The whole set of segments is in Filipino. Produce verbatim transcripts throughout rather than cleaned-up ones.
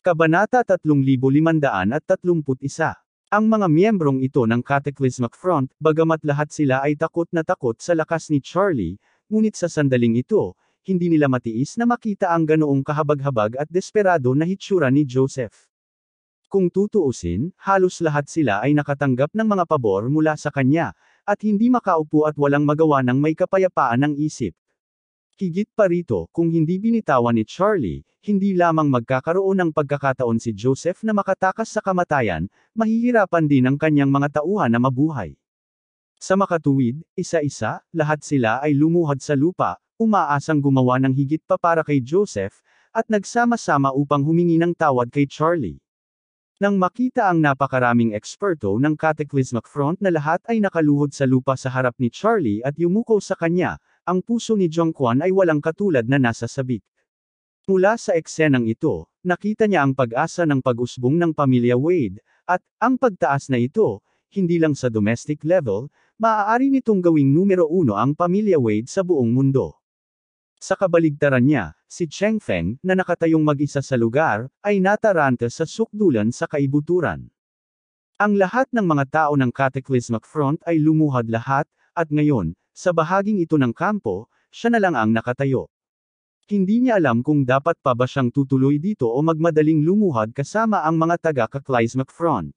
Kabanata tatlong libo limandaan at tatlumput isa. Ang mga miyembrong ito ng Cataclysmic Front, bagamat lahat sila ay takot na takot sa lakas ni Charlie, ngunit sa sandaling ito, hindi nila matiis na makita ang ganoong kahabag-habag at desperado na hitsura ni Joseph. Kung tutuusin, halos lahat sila ay nakatanggap ng mga pabor mula sa kanya, at hindi makaupo at walang magawa ng may kapayapaan ng isip. Higit pa rito, kung hindi binitawan ni Charlie, hindi lamang magkakaroon ng pagkakataon si Joseph na makatakas sa kamatayan, mahihirapan din ang kanyang mga tauhan na mabuhay. Sa makatuwid, isa-isa, lahat sila ay lumuhad sa lupa, umaasang gumawa ng higit pa para kay Joseph, at nagsama-sama upang humingi ng tawad kay Charlie. Nang makita ang napakaraming eksperto ng Cataclysmic Front na lahat ay nakaluhod sa lupa sa harap ni Charlie at yumuko sa kanya, ang puso ni Zhongquan ay walang katulad na nasa sabik. Mula sa eksenang ito, nakita niya ang pag-asa ng pag-usbong ng pamilya Wade, at, ang pagtaas na ito, hindi lang sa domestic level, maaari nitong gawing numero uno ang pamilya Wade sa buong mundo. Sa kabaligtaran niya, si Cheng Feng, na nakatayong mag-isa sa lugar, ay nataranta sa sukdulan sa kaibuturan. Ang lahat ng mga tao ng Cataclysmic Front ay lumuhad lahat, at ngayon, sa bahaging ito ng kampo, siya na lang ang nakatayo. Hindi niya alam kung dapat pa ba siyang tutuloy dito o magmadaling lumuhad kasama ang mga taga-Cataclysmic Front.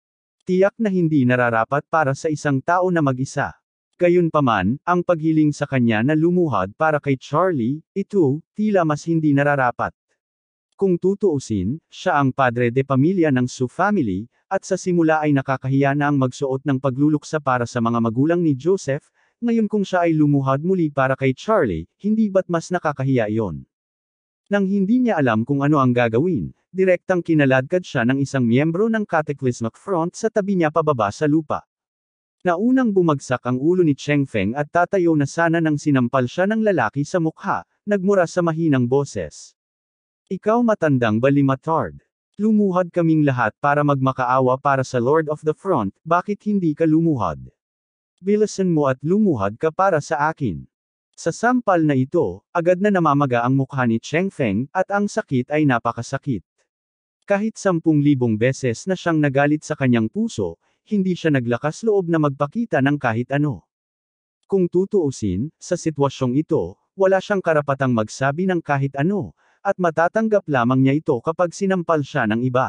Tiyak na hindi nararapat para sa isang tao na mag-isa. Gayunpaman, ang paghiling sa kanya na lumuhad para kay Charlie, ito, tila mas hindi nararapat. Kung tutuusin, siya ang padre de pamilya ng Su family, at sa simula ay nakakahiya na ang magsuot ng pagluluksa para sa mga magulang ni Joseph, ngayon kung siya ay lumuhad muli para kay Charlie, hindi ba't mas nakakahiya iyon? Nang hindi niya alam kung ano ang gagawin, direktang kinaladkad siya ng isang miyembro ng Cataclysmic Front sa tabi niya pababa sa lupa. Naunang bumagsak ang ulo ni Cheng Feng at tatayo na sana nang sinampal siya ng lalaki sa mukha, nagmura sa mahinang boses. Ikaw matandang balimatard. Lumuhad kaming lahat para magmakaawa para sa Lord of the Front, bakit hindi ka lumuhad? Bilisan mo at lumuhad ka para sa akin. Sa sampal na ito, agad na namamaga ang mukha ni Cheng Feng, at ang sakit ay napakasakit. Kahit sampung libong beses na siyang nagalit sa kanyang puso, hindi siya naglakas loob na magpakita ng kahit ano. Kung tutuusin, sa sitwasyong ito, wala siyang karapatang magsabi ng kahit ano, at matatanggap lamang niya ito kapag sinampal siya ng iba.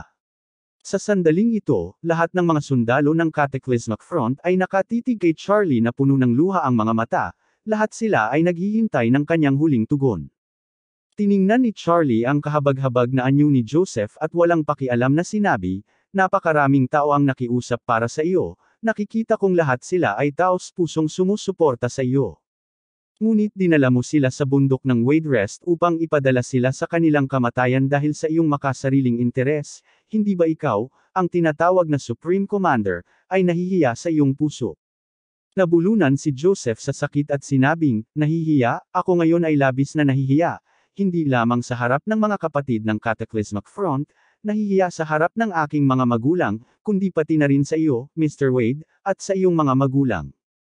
Sa sandaling ito, lahat ng mga sundalo ng Cataclysmic Front ay nakatitig kay Charlie na puno ng luha ang mga mata, lahat sila ay naghihintay ng kanyang huling tugon. Tiningnan ni Charlie ang kahabag-habag na anyo ni Joseph at walang pakialam na sinabi, napakaraming tao ang nakiusap para sa iyo, nakikita kong lahat sila ay taos-pusong sumusuporta sa iyo. Ngunit dinala mo sila sa bundok ng Wade Rest upang ipadala sila sa kanilang kamatayan dahil sa iyong makasariling interes, hindi ba ikaw, ang tinatawag na Supreme Commander, ay nahihiya sa iyong puso? Nabulunan si Joseph sa sakit at sinabing, nahihiya, ako ngayon ay labis na nahihiya, hindi lamang sa harap ng mga kapatid ng Cataclysmic Front, nahihiya sa harap ng aking mga magulang, kundi pati na rin sa iyo, Mister Wade, at sa iyong mga magulang.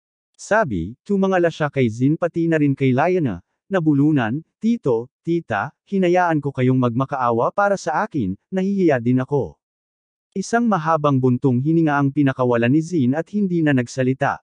Sabi, tumangala siya kay Zin pati na rin kay Liana, nabulunan, tito, tita, hinayaan ko kayong magmakaawa para sa akin, nahihiya din ako. Isang mahabang buntong hininga ang pinakawalan ni Zin at hindi na nagsalita.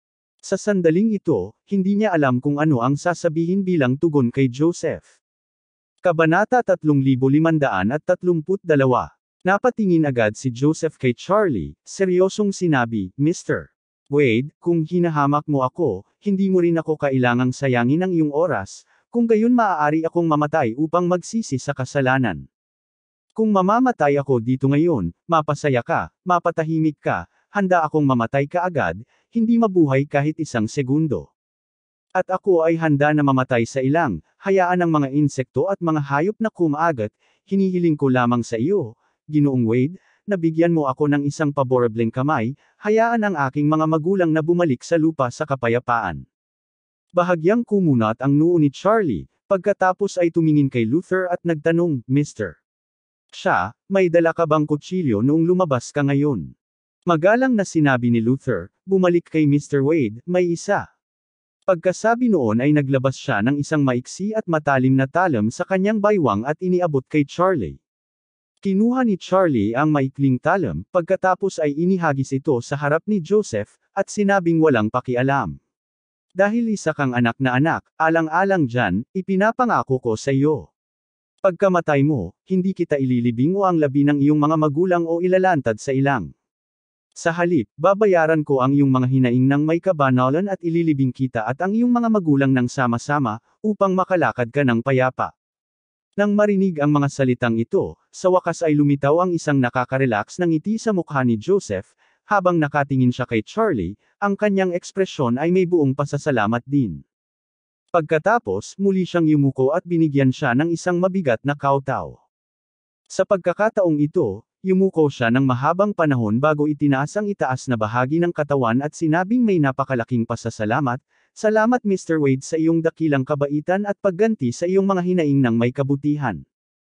Sa sandaling ito, hindi niya alam kung ano ang sasabihin bilang tugon kay Joseph. Kabanata tatlong libo limandaan at tatlumput dalawa. Napatingin agad si Joseph kay Charlie, seryosong sinabi, Mister Wade, kung hinahamak mo ako, hindi mo rin ako kailangang sayangin ang iyong oras, kung gayon maaari akong mamatay upang magsisi sa kasalanan. Kung mamamatay ako dito ngayon, mapasaya ka, mapatahimik ka, handa akong mamatay kaagad, hindi mabuhay kahit isang segundo. At ako ay handa na mamatay sa ilang, hayaan ang mga insekto at mga hayop na kumaagat, hinihiling ko lamang sa iyo, Ginoong Wade, na bigyan mo ako ng isang paborableng kamay, hayaan ang aking mga magulang na bumalik sa lupa sa kapayapaan. Bahagyang kumunat ang noo ni Charlie, pagkatapos ay tumingin kay Luther at nagtanong, Mister Siya, may dala ka bang kutsilyo noong lumabas ka ngayon? Magalang na sinabi ni Luther, bumalik kay Mister Wade, may isa. Pagkasabi noon ay naglabas siya ng isang maiksi at matalim na talam sa kanyang baywang at iniabot kay Charlie. Kinuha ni Charlie ang maikling talam, pagkatapos ay inihagis ito sa harap ni Joseph, at sinabing walang pakialam. Dahil isa kang anak na anak, alang-alang dyan, ipinapangako ko sa iyo. Pagkamatay mo, hindi kita ililibing o ang labi ng iyong mga magulang o ilalantad sa ilang. Sa halip, babayaran ko ang iyong mga hinaing ng may kabanalan at ililibing kita at ang iyong mga magulang ng sama-sama, upang makalakad ka ng payapa. Nang marinig ang mga salitang ito, sa wakas ay lumitaw ang isang nakaka-relax na ngiti sa mukha ni Joseph, habang nakatingin siya kay Charlie, ang kanyang ekspresyon ay may buong pasasalamat din. Pagkatapos, muli siyang yumuko at binigyan siya ng isang mabigat na kawtaw. Sa pagkakataong ito, yumuko siya ng mahabang panahon bago itinaas ang itaas na bahagi ng katawan at sinabing may napakalaking pasasalamat, "Salamat Mister Wade sa iyong dakilang kabaitan at pagganti sa iyong mga hinaing ng may kabutihan."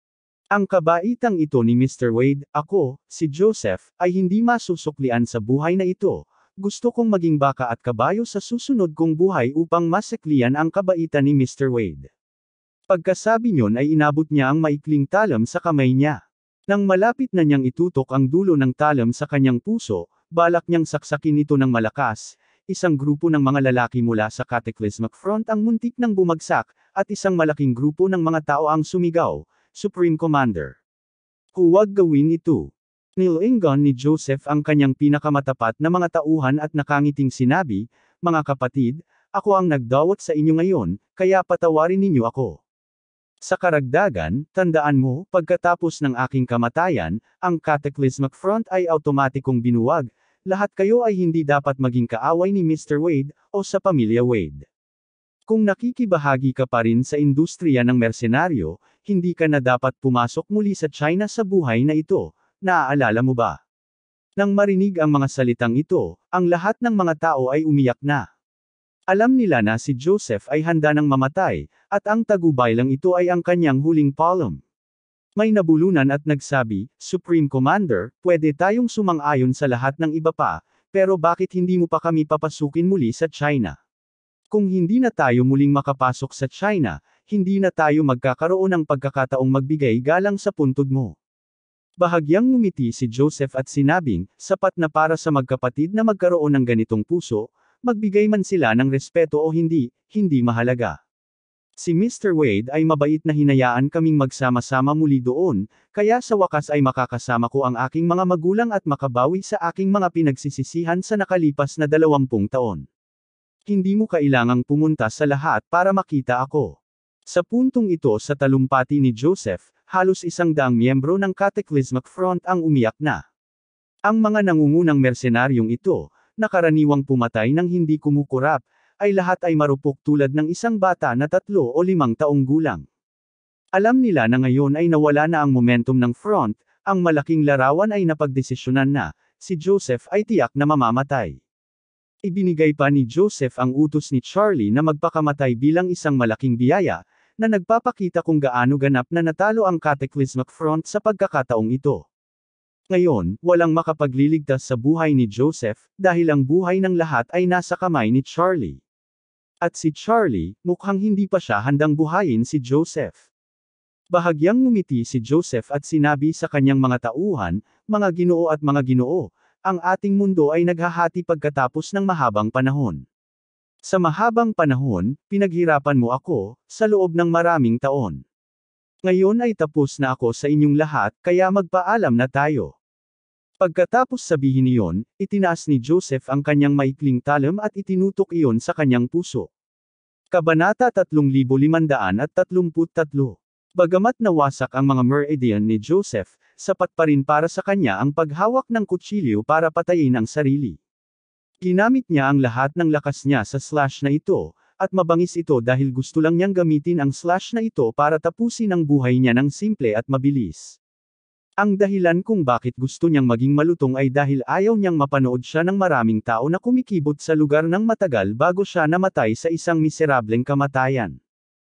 Ang kabaitang ito ni Mister Wade, ako, si Joseph, ay hindi masusuklian sa buhay na ito. Gusto kong maging baka at kabayo sa susunod kong buhay upang maseklian ang kabaitan ni Mister Wade. Pagkasabi niyon ay inabot niya ang maikling talam sa kamay niya. Nang malapit na niyang itutok ang dulo ng talam sa kanyang puso, balak niyang saksakin ito ng malakas. Isang grupo ng mga lalaki mula sa Cataclysmic Front ang muntik nang bumagsak, at isang malaking grupo ng mga tao ang sumigaw, "Supreme Commander! Huwag gawin ito." Nilingon ni Joseph ang kanyang pinakamatapat na mga tauhan at nakangiting sinabi, "Mga kapatid, ako ang nagdawat sa inyo ngayon, kaya patawarin ninyo ako." Sa karagdagan, tandaan mo, pagkatapos ng aking kamatayan, ang Cataclysmic Front ay automatikong binuwag. Lahat kayo ay hindi dapat maging kaaway ni Mister Wade, o sa pamilya Wade. Kung nakikibahagi ka pa rin sa industriya ng mersenaryo, hindi ka na dapat pumasok muli sa China sa buhay na ito. Naaalala mo ba? Nang marinig ang mga salitang ito, ang lahat ng mga tao ay umiyak na. Alam nila na si Joseph ay handa nang mamatay, at ang tagumpay lang ito ay ang kanyang huling palm. May nabulunan at nagsabi, "Supreme Commander, pwede tayong sumang-ayon sa lahat ng iba pa, pero bakit hindi mo pa kami papasukin muli sa China? Kung hindi na tayo muling makapasok sa China, hindi na tayo magkakaroon ng pagkakataong magbigay galang sa puntod mo." Bahagyang ngumiti si Joseph at sinabing, sapat na para sa magkapatid na magkaroon ng ganitong puso, magbigay man sila ng respeto o hindi, hindi mahalaga. Si Mister Wade ay mabait na hinayaan kaming magsama-sama muli doon, kaya sa wakas ay makakasama ko ang aking mga magulang at makabawi sa aking mga pinagsisisihan sa nakalipas na dalawampung taon. Hindi mo kailangang pumunta sa lahat para makita ako. Sa puntong ito sa talumpati ni Joseph, halos isang daang miyembro ng Cataclysmic Front ang umiyak na. Ang mga nangungunang mersenaryong ito, na karaniwang pumatay ng hindi kumukurap, ay lahat ay marupok tulad ng isang bata na tatlo o limang taong gulang. Alam nila na ngayon ay nawala na ang momentum ng front, ang malaking larawan ay napagdesisyonan na, si Joseph ay tiyak na mamamatay. Ibinigay pa ni Joseph ang utos ni Charlie na magpakamatay bilang isang malaking biyaya, na nagpapakita kung gaano ganap na natalo ang Cataclysmic Front sa pagkakataong ito. Ngayon, walang makapagliligtas sa buhay ni Joseph, dahil ang buhay ng lahat ay nasa kamay ni Charlie. At si Charlie, mukhang hindi pa siya handang buhayin si Joseph. Bahagyang ngumiti si Joseph at sinabi sa kanyang mga tauhan, "Mga ginoo at mga ginoo, ang ating mundo ay naghahati pagkatapos ng mahabang panahon. Sa mahabang panahon, pinaghirapan mo ako, sa loob ng maraming taon. Ngayon ay tapos na ako sa inyong lahat, kaya magpaalam na tayo." Pagkatapos sabihin niyon, itinaas ni Joseph ang kanyang maikling talam at itinutok iyon sa kanyang puso. Kabanata tatlong libo limandaan at tatlumput tatlo. Bagamat nawasak ang mga meridian ni Joseph, sapat pa rin para sa kanya ang paghawak ng kutsilyo para patayin ang sarili. Ginamit niya ang lahat ng lakas niya sa slash na ito, at mabangis ito dahil gusto lang niyang gamitin ang slash na ito para tapusin ang buhay niya ng simple at mabilis. Ang dahilan kung bakit gusto niyang maging malutong ay dahil ayaw niyang mapanood siya ng maraming tao na kumikibot sa lugar ng matagal bago siya namatay sa isang miserableng kamatayan.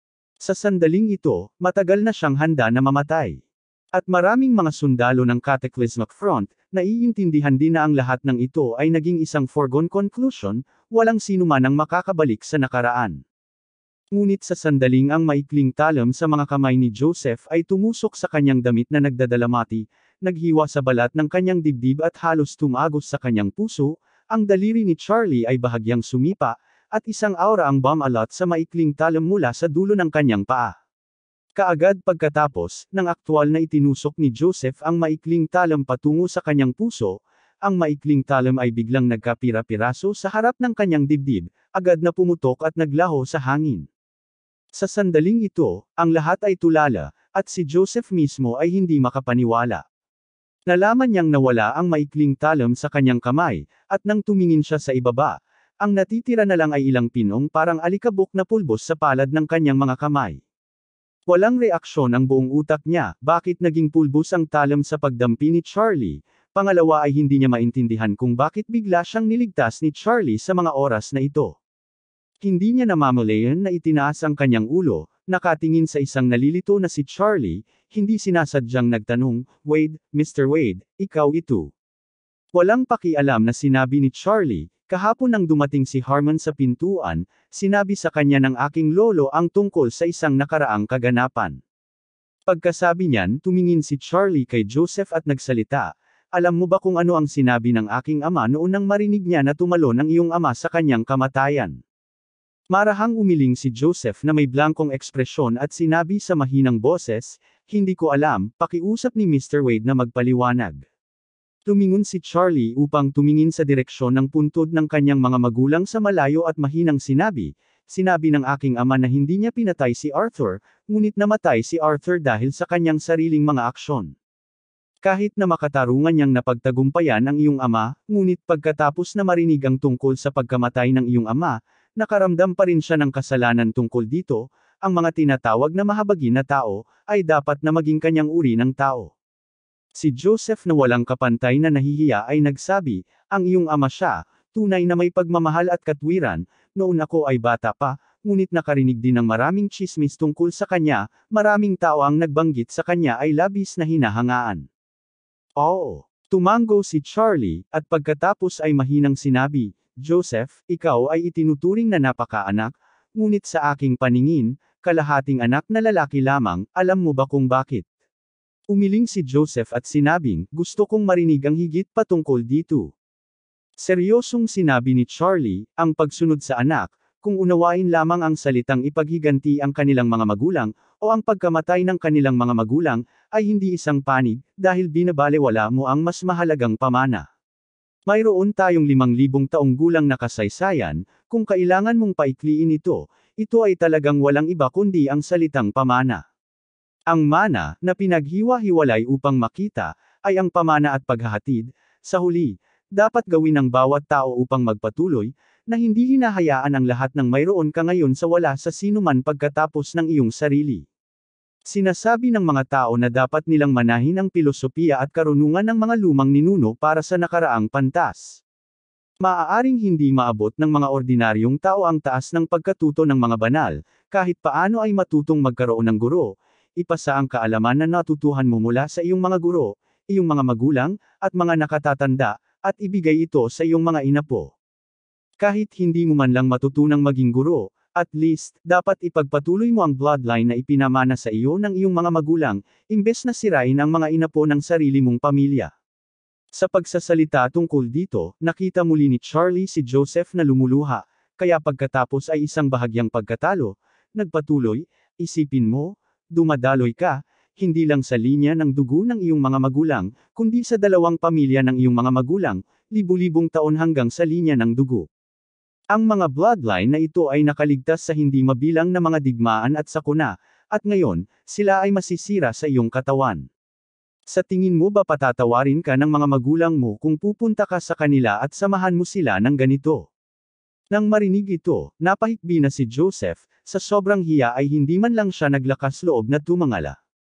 Sa sandaling ito, matagal na siyang handa na mamatay. At maraming mga sundalo ng Cataclysmic Front, naiintindihan din na ang lahat ng ito ay naging isang foregone conclusion, walang sinuman ang makakabalik sa nakaraan. Ngunit sa sandaling ang maikling talam sa mga kamay ni Joseph ay tumusok sa kanyang damit na nagdadalamati, naghiwa sa balat ng kanyang dibdib at halos tumagos sa kanyang puso. Ang daliri ni Charlie ay bahagyang sumipa, at isang aura ang bumalot sa maikling talam mula sa dulo ng kanyang paa. Kaagad pagkatapos, ng aktwal na itinusok ni Joseph ang maikling talam patungo sa kanyang puso, ang maikling talam ay biglang nagkapira-piraso sa harap ng kanyang dibdib, agad na pumutok at naglaho sa hangin. Sa sandaling ito, ang lahat ay tulala, at si Joseph mismo ay hindi makapaniwala. Nalaman niyang nawala ang maikling talam sa kanyang kamay, at nang tumingin siya sa ibaba, ang natitira na lang ay ilang pinong parang alikabok na pulbos sa palad ng kanyang mga kamay. Walang reaksyon ang buong utak niya, bakit naging pulbos ang talam sa pagdampi ni Charlie. Pangalawa ay hindi niya maintindihan kung bakit bigla siyang niligtas ni Charlie sa mga oras na ito. Hindi niya namamalayan na itinaas ang kanyang ulo, nakatingin sa isang nalilito na si Charlie, hindi sinasadyang nagtanong, "Wade, Mister Wade, ikaw ito?" Walang pakialam na sinabi ni Charlie, "Kahapon nang dumating si Harmon sa pintuan, sinabi sa kanya ng aking lolo ang tungkol sa isang nakaraang kaganapan." Pagkasabi niyan, tumingin si Charlie kay Joseph at nagsalita, "Alam mo ba kung ano ang sinabi ng aking ama noon nang marinig niya na tumalo ng iyong ama sa kanyang kamatayan?" Marahang umiling si Joseph na may blankong ekspresyon at sinabi sa mahinang boses, "Hindi ko alam, pakiusap ni Mister Wade na magpaliwanag." Tumingon si Charlie upang tumingin sa direksyon ng puntod ng kanyang mga magulang sa malayo at mahinang sinabi, "Sinabi ng aking ama na hindi niya pinatay si Arthur, ngunit namatay si Arthur dahil sa kanyang sariling mga aksyon. Kahit na makatarungan niyang napagtagumpayan ang iyong ama, ngunit pagkatapos na marinig ang tungkol sa pagkamatay ng iyong ama, nakaramdam pa rin siya ng kasalanan tungkol dito, ang mga tinatawag na mahabagin na tao, ay dapat na maging kanyang uri ng tao." Si Joseph na walang kapantay na nahihiya ay nagsabi, "Ang iyong ama siya, tunay na may pagmamahal at katwiran, noon ako ay bata pa, ngunit nakarinig din ng maraming tsismis tungkol sa kanya, maraming tao ang nagbanggit sa kanya ay labis na hinahangaan." "Oo." Tumango si Charlie, at pagkatapos ay mahinang sinabi, "Joseph, ikaw ay itinuturing na napakaanak, ngunit sa aking paningin, kalahating anak na lalaki lamang, alam mo ba kung bakit?" Umiling si Joseph at sinabing, "Gusto kong marinig ang higit pa tungkol dito." Seryosong sinabi ni Charlie, "Ang pagsunod sa anak, kung unawain lamang ang salitang ipaghiganti ang kanilang mga magulang, o ang pagkamatay ng kanilang mga magulang, ay hindi isang panig, dahil binabalewala mo ang mas mahalagang pamana. Mayroon tayong limang libong taong gulang na kasaysayan, kung kailangan mong paikliin ito, ito ay talagang walang iba kundi ang salitang pamana. Ang mana, na pinaghiwa-hiwalay upang makita, ay ang pamana at paghahatid. Sa huli, dapat gawin ng bawat tao upang magpatuloy, na hindi hinahayaan ang lahat ng mayroon ka ngayon sa wala sa sinuman pagkatapos ng iyong sarili. Sinasabi ng mga tao na dapat nilang manahin ang pilosopiya at karunungan ng mga lumang ninuno para sa nakaraang pantas. Maaaring hindi maabot ng mga ordinaryong tao ang taas ng pagkatuto ng mga banal, kahit paano ay matutong magkaroon ng guro. Ipasa ang kaalaman na natutuhan mo mula sa iyong mga guro, iyong mga magulang, at mga nakatatanda, at ibigay ito sa iyong mga inapo. Kahit hindi mo man lang matutunang maging guro, at least, dapat ipagpatuloy mo ang bloodline na ipinamana sa iyo ng iyong mga magulang, imbes na sirain ang mga inapo ng sarili mong pamilya. Sa pagsasalita tungkol dito, nakita muli ni Charlie si Joseph na lumuluha, kaya pagkatapos ay isang bahagyang pagkatalo, nagpatuloy, "Isipin mo, dumadaloy ka, hindi lang sa linya ng dugo ng iyong mga magulang, kundi sa dalawang pamilya ng iyong mga magulang, libu-libong taon hanggang sa linya ng dugo. Ang mga bloodline na ito ay nakaligtas sa hindi mabilang na mga digmaan at sakuna, at ngayon, sila ay masisira sa iyong katawan. Sa tingin mo ba patatawarin ka ng mga magulang mo kung pupunta ka sa kanila at samahan mo sila ng ganito?" Nang marinig ito, napahikbi na si Joseph, sa sobrang hiya ay hindi man lang siya naglakas loob na tumangala.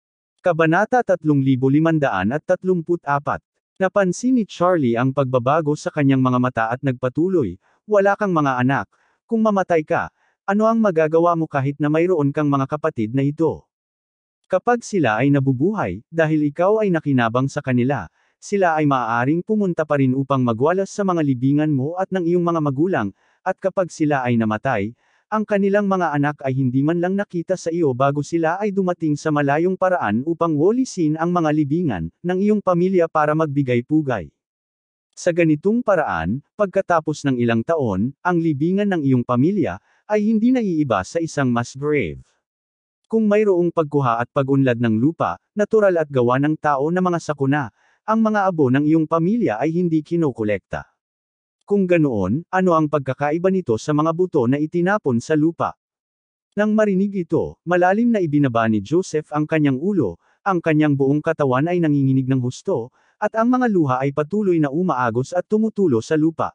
Kabanata tatlong libo limandaan at tatlumput apat. Napansin ni Charlie ang pagbabago sa kanyang mga mata at nagpatuloy, "Wala kang mga anak. Kung mamatay ka, ano ang magagawa mo kahit na mayroon kang mga kapatid na ito? Kapag sila ay nabubuhay, dahil ikaw ay nakinabang sa kanila, sila ay maaaring pumunta pa rin upang magwalas sa mga libingan mo at ng iyong mga magulang, at kapag sila ay namatay, ang kanilang mga anak ay hindi man lang nakita sa iyo bago sila ay dumating sa malayong paraan upang walisin ang mga libingan ng iyong pamilya para magbigay pugay. Sa ganitong paraan, pagkatapos ng ilang taon, ang libingan ng iyong pamilya ay hindi naiiba sa isang mass grave. Kung mayroong pagkuha at pag-unlad ng lupa, natural at gawa ng tao na mga sakuna, ang mga abo ng iyong pamilya ay hindi kinokolekta. Kung ganoon, ano ang pagkakaiba nito sa mga buto na itinapon sa lupa? Nang marinig ito, malalim na ibinaba ni Joseph ang kanyang ulo, ang kanyang buong katawan ay nanginginig ng husto, at ang mga luha ay patuloy na umaagos at tumutulo sa lupa.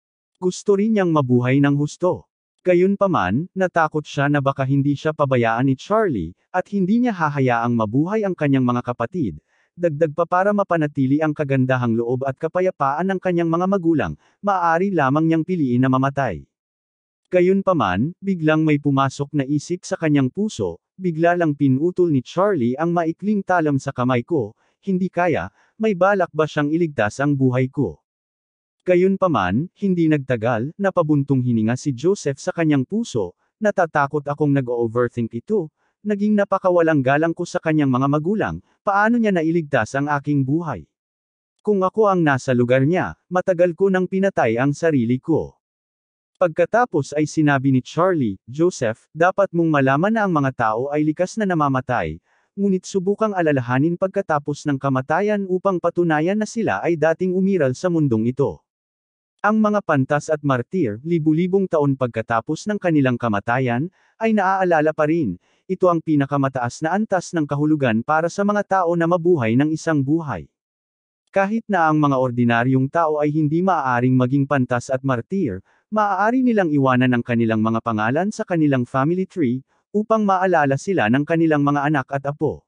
Gusto rin niyang mabuhay ng husto. Gayunpaman, natakot siya na baka hindi siya pabayaan ni Charlie, at hindi niya hahayaang mabuhay ang kanyang mga kapatid. Dagdag pa para mapanatili ang kagandahang loob at kapayapaan ng kanyang mga magulang, maaari lamang niyang piliin na mamatay. Gayunpaman, biglang may pumasok na isip sa kanyang puso, bigla lang pinutol ni Charlie ang maikling talam sa kamay ko, hindi kaya, may balak ba siyang iligtas ang buhay ko? Gayunpaman, hindi nagtagal, napabuntong hininga si Joseph sa kanyang puso, natatakot akong nag-overthink ito, naging napakawalang galang ko sa kanyang mga magulang, paano niya nailigtas ang aking buhay? Kung ako ang nasa lugar niya, matagal ko nang pinatay ang sarili ko. Pagkatapos ay sinabi ni Charlie, Joseph, dapat mong malaman na ang mga tao ay likas na namamatay, ngunit subukang alalahanin pagkatapos ng kamatayan upang patunayan na sila ay dating umiral sa mundong ito. Ang mga pantas at martir, libu-libong taon pagkatapos ng kanilang kamatayan, ay naaalala pa rin. Ito ang pinakamataas na antas ng kahulugan para sa mga tao na mabuhay ng isang buhay. Kahit na ang mga ordinaryong tao ay hindi maaaring maging pantas at martir, maaari nilang iwanan ang kanilang mga pangalan sa kanilang family tree, upang maalala sila ng kanilang mga anak at apo.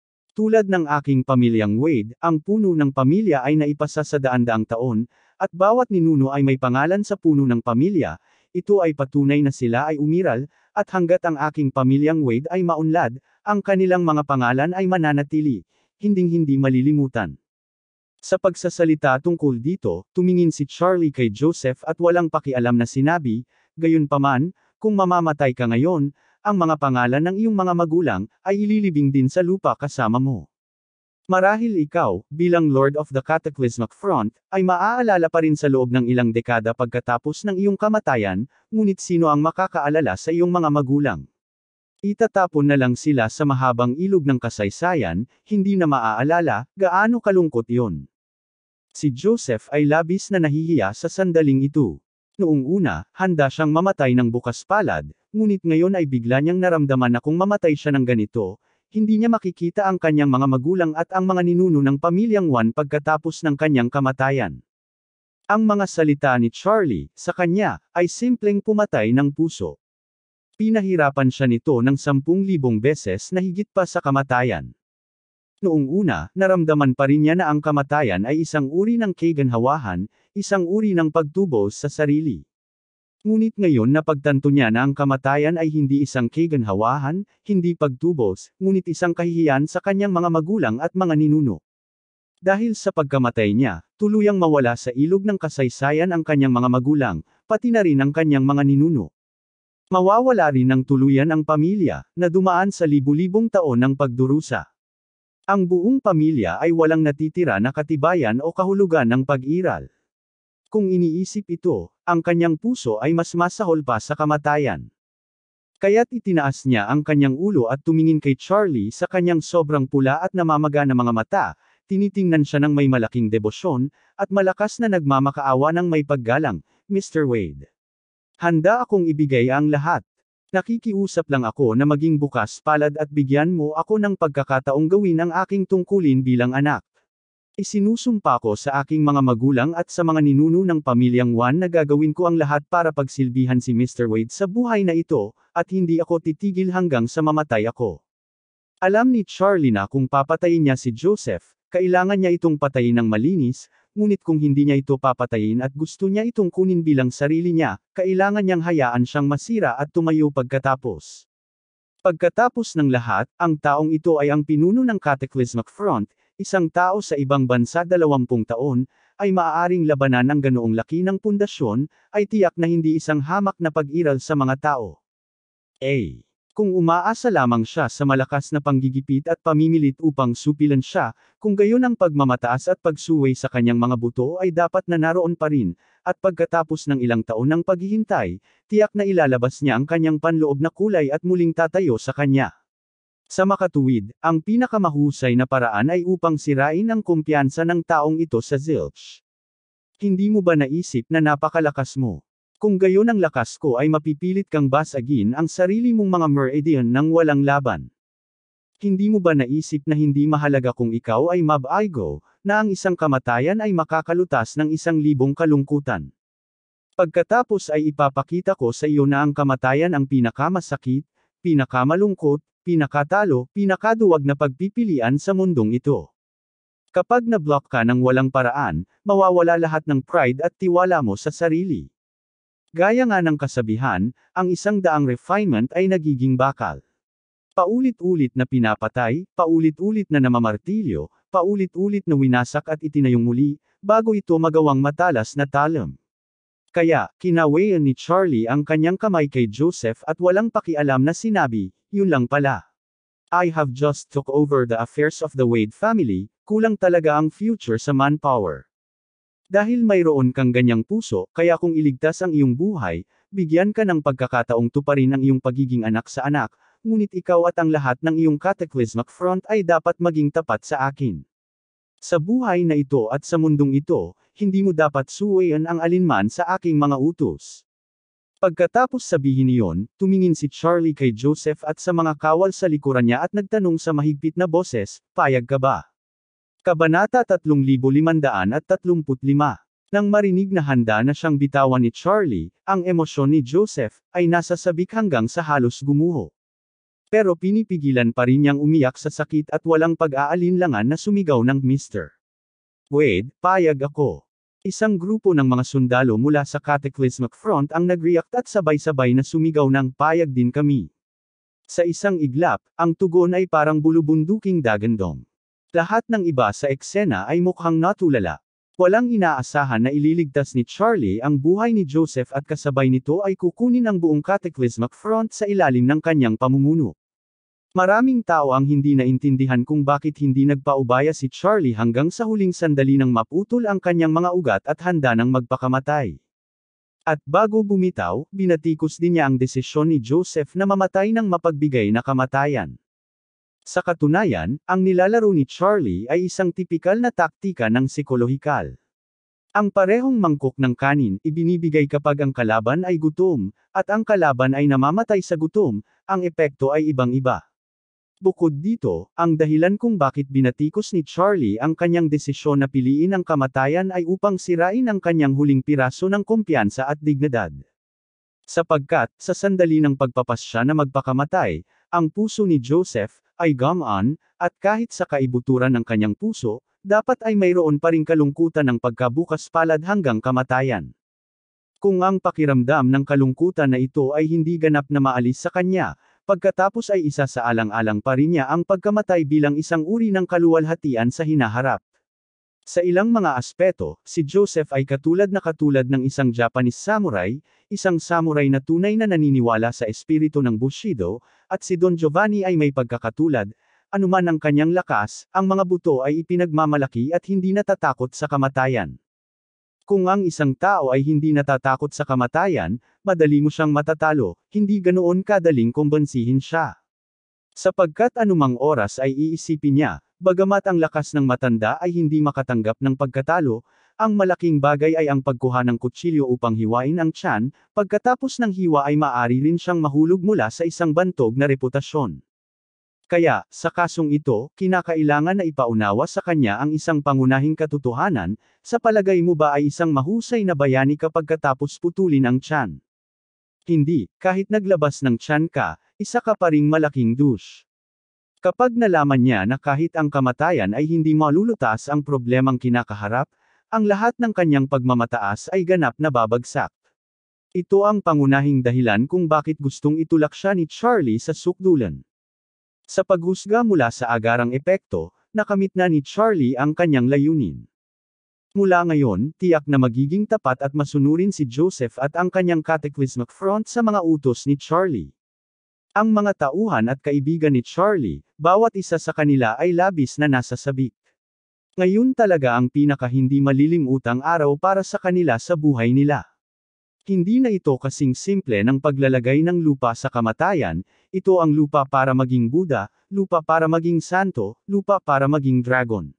Tulad ng aking pamilyang Wade, ang puno ng pamilya ay naipasa sa daan-daang taon, at bawat ninuno ay may pangalan sa puno ng pamilya, ito ay patunay na sila ay umiral, at hanggat ang aking pamilyang Wade ay maunlad, ang kanilang mga pangalan ay mananatili, hinding-hindi malilimutan. Sa pagsasalita tungkol dito, tumingin si Charlie kay Joseph at walang pakialam na sinabi, gayunpaman, kung mamamatay ka ngayon, ang mga pangalan ng iyong mga magulang, ay ililibing din sa lupa kasama mo. Marahil ikaw, bilang Lord of the Cataclysmic Front, ay maaalala pa rin sa loob ng ilang dekada pagkatapos ng iyong kamatayan, ngunit sino ang makakaalala sa iyong mga magulang? Itatapon na lang sila sa mahabang ilog ng kasaysayan, hindi na maaalala, gaano kalungkot iyon. Si Joseph ay labis na nahihiya sa sandaling ito. Noong una, handa siyang mamatay ng bukas palad, ngunit ngayon ay bigla niyang naramdaman na kung mamatay siya ng ganito, hindi niya makikita ang kanyang mga magulang at ang mga ninuno ng pamilyang Wan pagkatapos ng kanyang kamatayan. Ang mga salita ni Charlie, sa kanya, ay simpleng pumatay ng puso. Pinahirapan siya nito ng sampung libong beses na higit pa sa kamatayan. Noong una, naramdaman pa rin niya na ang kamatayan ay isang uri ng kaganhawahan, isang uri ng pagtubos sa sarili. Ngunit ngayon napagtanto niya na ang kamatayan ay hindi isang kaganhawahan, hindi pagtubos, ngunit isang kahihiyan sa kanyang mga magulang at mga ninuno. Dahil sa pagkamatay niya, tuluyang mawala sa ilog ng kasaysayan ang kanyang mga magulang, pati na rin ang kanyang mga ninuno. Mawawala rin ng tuluyan ang pamilya, na dumaan sa libu-libong taon ng pagdurusa. Ang buong pamilya ay walang natitira na katibayan o kahulugan ng pag-iral. Kung iniisip ito, ang kanyang puso ay mas masahol pa sa kamatayan. Kaya't itinaas niya ang kanyang ulo at tumingin kay Charlie sa kanyang sobrang pula at namamaga na mga mata, tinitingnan siya ng may malaking debosyon, at malakas na nagmamakaawa ng may paggalang, Mister Wade. Handa akong ibigay ang lahat. Nakikiusap lang ako na maging bukas palad at bigyan mo ako ng pagkakataong gawin ang aking tungkulin bilang anak. Isinusumpa ko sa aking mga magulang at sa mga ninuno ng pamilyang Wan na gagawin ko ang lahat para pagsilbihan si Mister Wade sa buhay na ito, at hindi ako titigil hanggang sa mamatay ako. Alam ni Charlie na kung papatayin niya si Joseph, kailangan niya itong patayin ng malinis, ngunit kung hindi niya ito papatayin at gusto niya itong kunin bilang sarili niya, kailangan niyang hayaan siyang masira at tumayo pagkatapos. Pagkatapos ng lahat, ang taong ito ay ang pinuno ng Cataclysmic Front, isang tao sa ibang bansa dalawampung taon, ay maaaring labanan ng ganoong laki ng pundasyon, ay tiyak na hindi isang hamak na pag-iral sa mga tao. A. Kung umaasa lamang siya sa malakas na panggigipit at pamimilit upang supilan siya, kung gayon ang pagmamataas at pagsuway sa kanyang mga buto ay dapat na naroon pa rin, at pagkatapos ng ilang taon ng paghihintay, tiyak na ilalabas niya ang kanyang panloob na kulay at muling tatayo sa kanya. Sa makatuwid, ang pinakamahusay na paraan ay upang sirain ang kumpiyansa ng taong ito sa zilch. Hindi mo ba naisip na napakalakas mo? Kung gayon ang lakas ko ay mapipilit kang basagin ang sarili mong mga meridian nang walang laban. Hindi mo ba naisip na hindi mahalaga kung ikaw ay mab-aigo, na ang isang kamatayan ay makakalutas ng isang libong kalungkutan? Pagkatapos ay ipapakita ko sa iyo na ang kamatayan ang pinakamasakit, pinakamalungkot, pinakatalo, pinakaduwag na pagpipilian sa mundong ito. Kapag na-block ka ng walang paraan, mawawala lahat ng pride at tiwala mo sa sarili. Gaya nga ng kasabihan, ang isang daang refinement ay nagiging bakal. Paulit-ulit na pinapatay, paulit-ulit na namamartilyo, paulit-ulit na winasak at itinayong muli, bago ito magawang matalas na talam. Kaya, kinawayan ni Charlie ang kanyang kamay kay Joseph at walang pakialam na sinabi, yun lang pala. I have just took over the affairs of the Wade family, kulang talaga ang future sa manpower. Dahil mayroon kang ganyang puso, kaya kung iligtas ang iyong buhay, bigyan ka ng pagkakataong tuparin ang iyong pagiging anak sa anak, ngunit ikaw at ang lahat ng iyong cataclysmic front ay dapat maging tapat sa akin. Sa buhay na ito at sa mundong ito, hindi mo dapat suwayan ang alinman sa aking mga utos. Pagkatapos sabihin niyon, tumingin si Charlie kay Joseph at sa mga kawal sa likuran niya at nagtanong sa mahigpit na boses, payag ka ba? Kabanata tatlong libo limandaan at tatlumput lima. Nang marinig na handa na siyang bitawan ni Charlie, ang emosyon ni Joseph ay nasa sabik hanggang sa halos gumuho. Pero pinipigilan pa rin niyang umiyak sa sakit at walang pag-aalinlangan na sumigaw ng Mister Wade, payag ako. Isang grupo ng mga sundalo mula sa Cataclysmic Front ang nag-react at sabay-sabay na sumigaw ng payag din kami. Sa isang iglap, ang tugon ay parang bulubunduking dagandong. Lahat ng iba sa eksena ay mukhang natulala. Walang inaasahan na ililigtas ni Charlie ang buhay ni Joseph at kasabay nito ay kukunin ang buong Cataclysmic Front sa ilalim ng kanyang pamumuno. Maraming tao ang hindi naintindihan kung bakit hindi nagpaubaya si Charlie hanggang sa huling sandali nang maputol ang kanyang mga ugat at handa nang magpakamatay. At bago bumitaw, binatikos din niya ang desisyon ni Joseph na mamatay ng mapagbigay na kamatayan. Sa katunayan, ang nilalaro ni Charlie ay isang tipikal na taktika ng psikolohikal. Ang parehong mangkok ng kanin ibinibigay kapag ang kalaban ay gutom, at ang kalaban ay namamatay sa gutom, ang epekto ay ibang-iba. Bukod dito, ang dahilan kung bakit binatikos ni Charlie ang kanyang desisyon na piliin ang kamatayan ay upang sirain ang kanyang huling piraso ng kumpiyansa at dignidad. Sapagkat, sa sandali ng pagpapasya na magpakamatay, ang puso ni Joseph ay gumaan, at kahit sa kaibuturan ng kanyang puso, dapat ay mayroon pa ring kalungkutan ng pagkabukas palad hanggang kamatayan. Kung ang pakiramdam ng kalungkutan na ito ay hindi ganap na maalis sa kanya, pagkatapos ay isa sa alang-alang pa rin niya ang pagkamatay bilang isang uri ng kaluwalhatian sa hinaharap. Sa ilang mga aspeto, si Joseph ay katulad na katulad ng isang Japanese samurai, isang samurai na tunay na naniniwala sa espiritu ng Bushido, at si Don Giovanni ay may pagkakatulad, anuman ang kanyang lakas, ang mga buto ay ipinagmamalaki at hindi natatakot sa kamatayan. Kung ang isang tao ay hindi natatakot sa kamatayan, madali mo siyang matatalo, hindi ganoon kadaling kumbansihin siya. Sapagkat anumang oras ay iisipin niya, bagamat ang lakas ng matanda ay hindi makatanggap ng pagkatalo, ang malaking bagay ay ang pagkuha ng kutsilyo upang hiwain ang tiyan, pagkatapos ng hiwa ay maaari rin siyang mahulog mula sa isang bantog na reputasyon. Kaya, sa kasong ito, kinakailangan na ipaunawa sa kanya ang isang pangunahing katotohanan, sa palagay mo ba ay isang mahusay na bayani kapag katapos putulin ang tiyan? Hindi, kahit naglabas ng tiyan ka, isa ka pa ring malaking douche. Kapag nalaman niya na kahit ang kamatayan ay hindi malulutas ang problemang kinakaharap, ang lahat ng kanyang pagmamataas ay ganap na babagsak. Ito ang pangunahing dahilan kung bakit gustong itulak siya ni Charlie sa sukdulan. Sa paghusga mula sa agarang epekto, nakamit na ni Charlie ang kanyang layunin. Mula ngayon, tiyak na magiging tapat at masunurin si Joseph at ang kanyang Cataclysmic Front sa mga utos ni Charlie. Ang mga tauhan at kaibigan ni Charlie, bawat isa sa kanila ay labis na nasasabik. Ngayon talaga ang pinaka hindi malilimutang araw para sa kanila sa buhay nila. Hindi na ito kasing simple ng paglalagay ng lupa sa kamatayan, ito ang lupa para maging Buddha, lupa para maging santo, lupa para maging dragon.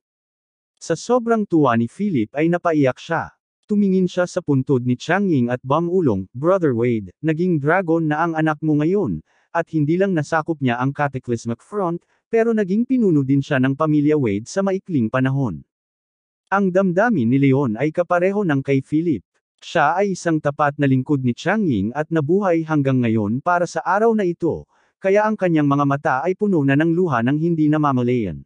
Sa sobrang tuwa ni Philip ay napaiyak siya. Tumingin siya sa puntod ni Changying at bumulong, Brother Wade, naging dragon na ang anak mo ngayon, at hindi lang nasakop niya ang Cataclysmic Front, pero naging pinuno din siya ng pamilya Wade sa maikling panahon. Ang damdamin ni Leon ay kapareho ng kay Philip. Siya ay isang tapat na lingkod ni Changying at nabuhay hanggang ngayon para sa araw na ito, kaya ang kanyang mga mata ay puno na ng luha ng hindi namamalayan.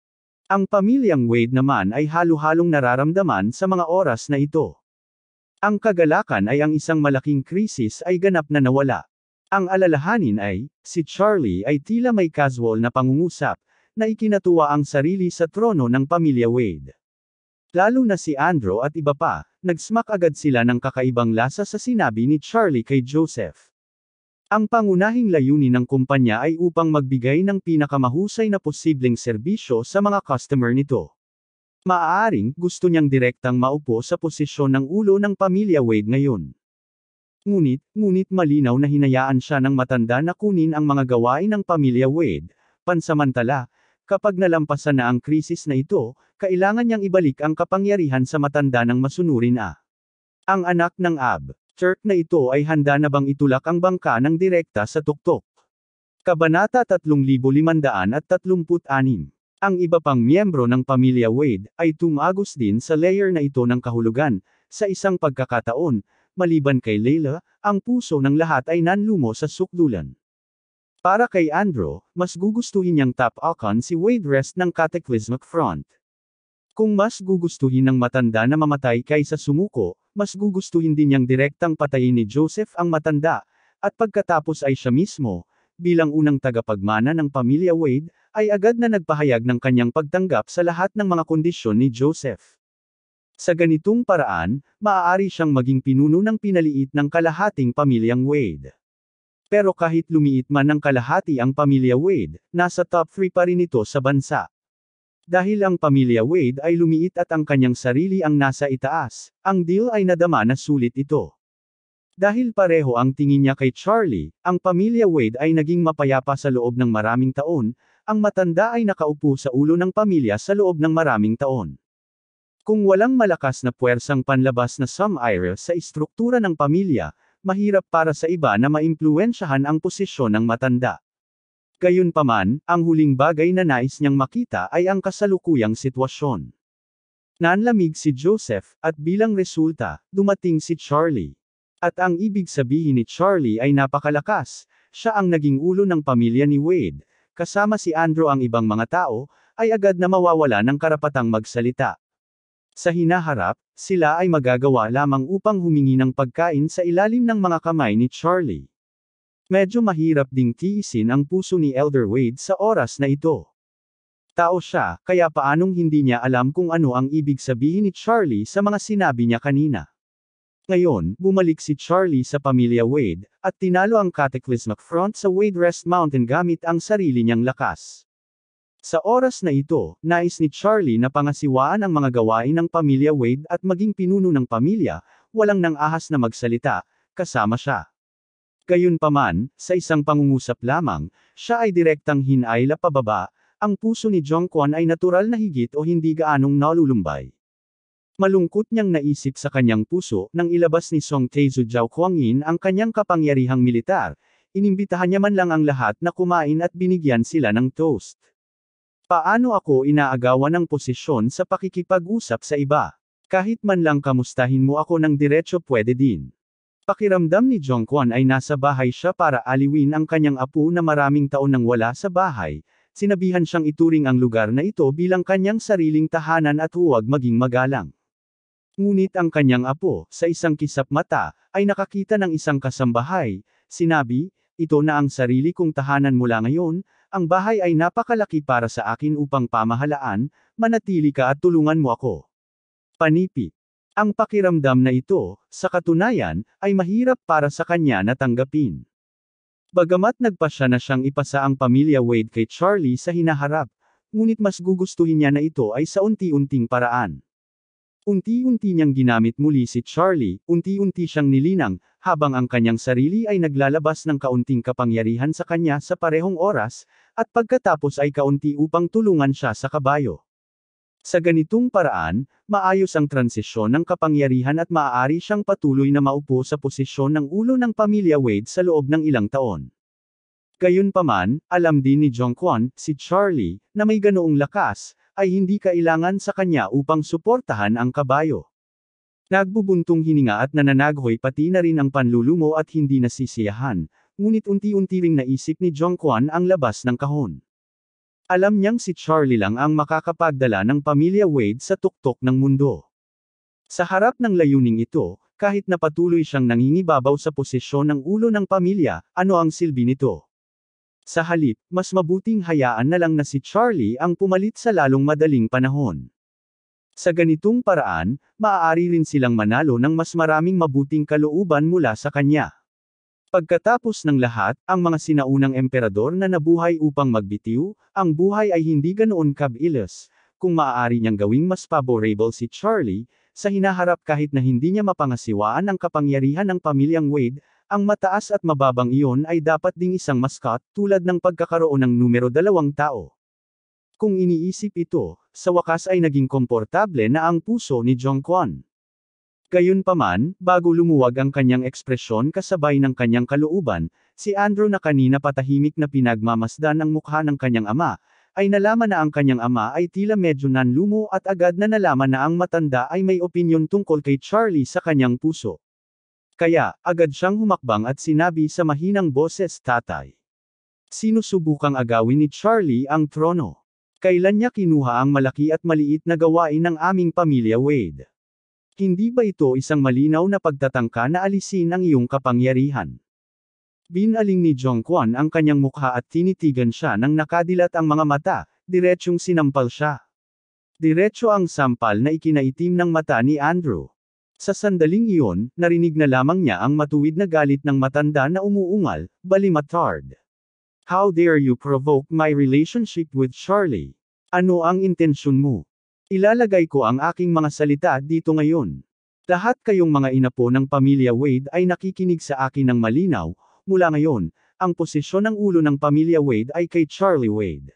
Ang pamilyang Wade naman ay halo-halong nararamdaman sa mga oras na ito. Ang kagalakan ay ang isang malaking krisis ay ganap na nawala. Ang alalahanin ay, si Charlie ay tila may casual na pangungusap, na ikinatuwa ang sarili sa trono ng pamilya Wade. Lalo na si Andrew at iba pa, nagsmak agad sila ng kakaibang lasa sa sinabi ni Charlie kay Joseph. Ang pangunahing layunin ng kumpanya ay upang magbigay ng pinakamahusay na posibleng serbisyo sa mga customer nito. Maaaring, gusto niyang direktang maupo sa posisyon ng ulo ng pamilya Wade ngayon. Ngunit, ngunit malinaw na hinayaan siya ng matanda na kunin ang mga gawain ng pamilya Wade, pansamantala, kapag nalampasan na ang krisis na ito, kailangan niyang ibalik ang kapangyarihan sa matanda ng masunurin a. Ang anak ng Ab. Turk na ito ay handa na bang itulak ang bangka ng direkta sa tuktok. Kabanata three thousand five hundred thirty-six. Ang iba pang miyembro ng pamilya Wade ay tumagos din sa layer na ito ng kahulugan. Sa isang pagkakataon, maliban kay Layla, ang puso ng lahat ay nanlumo sa sukdulan. Para kay Andrew, mas gugustuhin niyang top-akan si Wade rest ng Cataclysmic Front. Kung mas gugustuhin ng matanda na mamatay kaysa sumuko, mas gugustuhin din niyang direktang patayin ni Joseph ang matanda, at pagkatapos ay siya mismo, bilang unang tagapagmana ng pamilya Wade, ay agad na nagpahayag ng kanyang pagtanggap sa lahat ng mga kondisyon ni Joseph. Sa ganitong paraan, maaari siyang maging pinuno ng pinaliit ng kalahating pamilyang Wade. Pero kahit lumiit man ng kalahati ang pamilya Wade, nasa top three pa rin ito sa bansa. Dahil ang pamilya Wade ay lumiit at ang kanyang sarili ang nasa itaas, ang deal ay nadama na sulit ito. Dahil pareho ang tingin niya kay Charlie, ang pamilya Wade ay naging mapayapa sa loob ng maraming taon, ang matanda ay nakaupo sa ulo ng pamilya sa loob ng maraming taon. Kung walang malakas na puwersang panlabas na sum-ire sa istruktura ng pamilya, mahirap para sa iba na maimpluwensyahan ang posisyon ng matanda. Gayunpaman, ang huling bagay na nais niyang makita ay ang kasalukuyang sitwasyon. Nanlamig si Joseph, at bilang resulta, dumating si Charlie. At ang ibig sabihin ni Charlie ay napakalakas, siya ang naging ulo ng pamilya ni Wade, kasama si Andrew ang ibang mga tao, ay agad na mawawala ng karapatang magsalita. Sa hinaharap, sila ay magagawa lamang upang humingi ng pagkain sa ilalim ng mga kamay ni Charlie. Medyo mahirap ding tiisin ang puso ni Elder Wade sa oras na ito. Tao siya, kaya paanong hindi niya alam kung ano ang ibig sabihin ni Charlie sa mga sinabi niya kanina. Ngayon, bumalik si Charlie sa pamilya Wade, at tinalo ang Cataclysmic Front sa Wade Rest Mountain gamit ang sarili niyang lakas. Sa oras na ito, nais ni Charlie na pangasiwaan ang mga gawain ng pamilya Wade at maging pinuno ng pamilya, walang nang ahas na magsalita, kasama siya. Gayunpaman, sa isang pangungusap lamang, siya ay direktang hinayla pababa, ang puso ni Zhongquan ay natural na higit o hindi gaanong nalulumbay. Malungkot niyang naisip sa kanyang puso nang ilabas ni Song Taezu Zhao Kuangyin ang kanyang kapangyarihang militar, inimbitahan niya man lang ang lahat na kumain at binigyan sila ng toast. Paano ako inaagawan ng posisyon sa pakikipag-usap sa iba? Kahit man lang kamustahin mo ako ng diretso pwede din. Pakiramdam ni Zhongquan ay nasa bahay siya para aliwin ang kanyang apo na maraming taon nang wala sa bahay, sinabihan siyang ituring ang lugar na ito bilang kanyang sariling tahanan at huwag maging magalang. Ngunit ang kanyang apo, sa isang kisap mata, ay nakakita ng isang kasambahay, sinabi, ito na ang sarili kong tahanan mula ngayon, ang bahay ay napakalaki para sa akin upang pamahalaan, manatili ka at tulungan mo ako. Panipi. Ang pakiramdam na ito, sa katunayan, ay mahirap para sa kanya na tanggapin. Bagamat nagpasya na siyang ipasa ang pamilya Wade kay Charlie sa hinaharap, ngunit mas gugustuhin niya na ito ay sa unti-unting paraan. Unti-unti niyang ginamit muli si Charlie, unti-unti siyang nilinang, habang ang kanyang sarili ay naglalabas ng kaunting kapangyarihan sa kanya sa parehong oras, at pagkatapos ay kaunti upang tulungan siya sa kabayo. Sa ganitong paraan, maayos ang transisyon ng kapangyarihan at maaari siyang patuloy na maupo sa posisyon ng ulo ng pamilya Wade sa loob ng ilang taon. Gayunpaman, alam din ni Jongkwon, si Charlie, na may ganoong lakas, ay hindi kailangan sa kanya upang suportahan ang kabayo. Nagbubuntong hininga at nananaghoy pati na rin ang panlulumo at hindi nasisiyahan, ngunit unti-unti ring naisip ni Jongkwon ang labas ng kahon. Alam niyang si Charlie lang ang makakapagdala ng pamilya Wade sa tuktok ng mundo. Sa harap ng layuning ito, kahit na patuloy siyang nangingibabaw sa posisyon ng ulo ng pamilya, ano ang silbi nito? Sa halip, mas mabuting hayaan na lang na si Charlie ang pumalit sa lalong madaling panahon. Sa ganitong paraan, maaari rin silang manalo ng mas maraming mabuting kalooban mula sa kanya. Pagkatapos ng lahat, ang mga sinaunang emperador na nabuhay upang magbitiw, ang buhay ay hindi ganoon kabilis, kung maaari niyang gawing mas favorable si Charlie, sa hinaharap kahit na hindi niya mapangasiwaan ang kapangyarihan ng pamilyang Wade, ang mataas at mababang iyon ay dapat ding isang mascot tulad ng pagkakaroon ng numero dalawang tao. Kung iniisip ito, sa wakas ay naging komportable na ang puso ni Jongkwon. Gayunpaman, bago lumuwag ang kanyang ekspresyon kasabay ng kanyang kalooban, si Andrew na kanina patahimik na pinagmamasdan ang mukha ng kanyang ama, ay nalaman na ang kanyang ama ay tila medyo nanlumo at agad na nalaman na ang matanda ay may opinyon tungkol kay Charlie sa kanyang puso. Kaya, agad siyang humakbang at sinabi sa mahinang boses, "Tatay. Sinusubukang agawin ni Charlie ang trono. Kailan niya kinuha ang malaki at maliit na gawain ng aming pamilya Wade? Hindi ba ito isang malinaw na pagtatangka na alisin ang iyong kapangyarihan?" Binaling ni Jongkwon ang kanyang mukha at tinitigan siya nang nakadilat ang mga mata, diretsyong sinampal siya. Diretso ang sampal na ikinaitim ng mata ni Andrew. Sa sandaling iyon, narinig na lamang niya ang matuwid na galit ng matanda na umuungal, "Balimatard. How dare you provoke my relationship with Charlie? Ano ang intensyon mo? Ilalagay ko ang aking mga salita dito ngayon. Lahat kayong mga inapo ng pamilya Wade ay nakikinig sa akin ng malinaw, mula ngayon, ang posisyon ng ulo ng pamilya Wade ay kay Charlie Wade."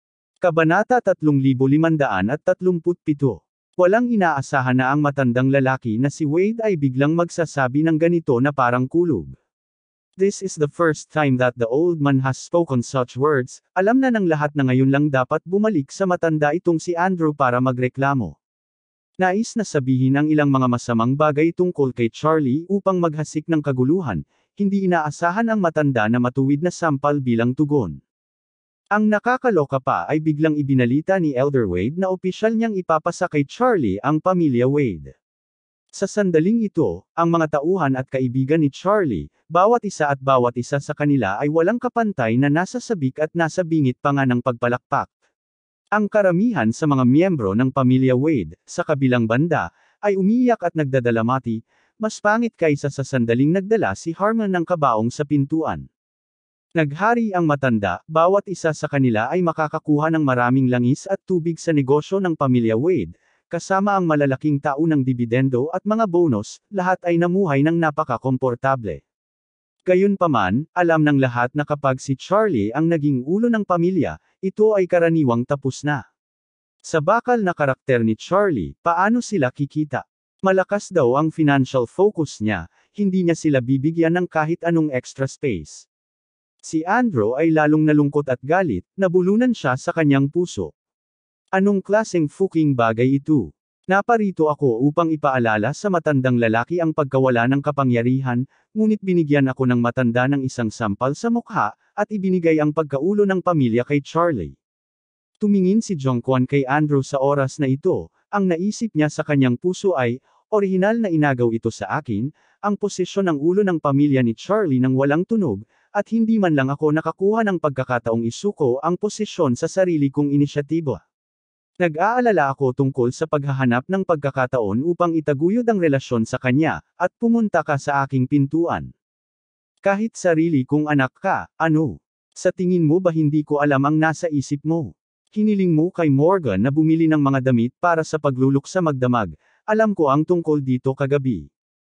Kabanata three thousand five hundred thirty-seven. Walang inaasahan na ang matandang lalaki na si Wade ay biglang magsasabi ng ganito na parang kulog. This is the first time that the old man has spoken such words. Alam na ng lahat na ngayon lang dapat bumalik sa matanda itong si Andrew para magreklamo. Nais na sabihin ang ilang mga masamang bagay tungkol kay Charlie upang maghasik ng kaguluhan, hindi inaasahan ang matanda na matuwid na sampal bilang tugon. Ang nakakaloka pa ay biglang ibinalita ni Elder Wade na opisyal niyang ipapasa kay Charlie ang pamilya Wade. Sa sandaling ito, ang mga tauhan at kaibigan ni Charlie, bawat isa at bawat isa sa kanila ay walang kapantay na nasa sabik at nasa bingit pa nga ng pagpalakpak. Ang karamihan sa mga miyembro ng pamilya Wade, sa kabilang banda, ay umiiyak at nagdadalamati, mas pangit kaysa sa sandaling nagdala si Harmon ng kabaong sa pintuan. Naghari ang matanda, bawat isa sa kanila ay makakakuha ng maraming langis at tubig sa negosyo ng pamilya Wade, kasama ang malalaking taunang dibidendo at mga bonus, lahat ay namuhay ng napaka-komportable. Gayunpaman, alam ng lahat na kapag si Charlie ang naging ulo ng pamilya, ito ay karaniwang tapos na. Sa bakal na karakter ni Charlie, paano sila kikita? Malakas daw ang financial focus niya, hindi niya sila bibigyan ng kahit anong extra space. Si Andrew ay lalong nalungkot at galit, nabulunan siya sa kanyang puso. Anong klaseng fucking bagay ito? Naparito ako upang ipaalala sa matandang lalaki ang pagkawala ng kapangyarihan, ngunit binigyan ako ng matanda ng isang sampal sa mukha, at ibinigay ang pagkaulo ng pamilya kay Charlie. Tumingin si Jongkwon kay Andrew sa oras na ito, ang naisip niya sa kanyang puso ay, orihinal na inagaw ito sa akin, ang posisyon ng ulo ng pamilya ni Charlie nang walang tunog, at hindi man lang ako nakakuha ng pagkakataong isuko ang posisyon sa sarili kong inisyatiba. Nag-aalala ako tungkol sa paghahanap ng pagkakataon upang itaguyod ang relasyon sa kanya, at pumunta ka sa aking pintuan. Kahit sarili kong anak ka, ano? Sa tingin mo ba hindi ko alam ang nasa isip mo? Hiniling mo kay Morgan na bumili ng mga damit para sa pagluluksa magdamag. Alam ko ang tungkol dito kagabi.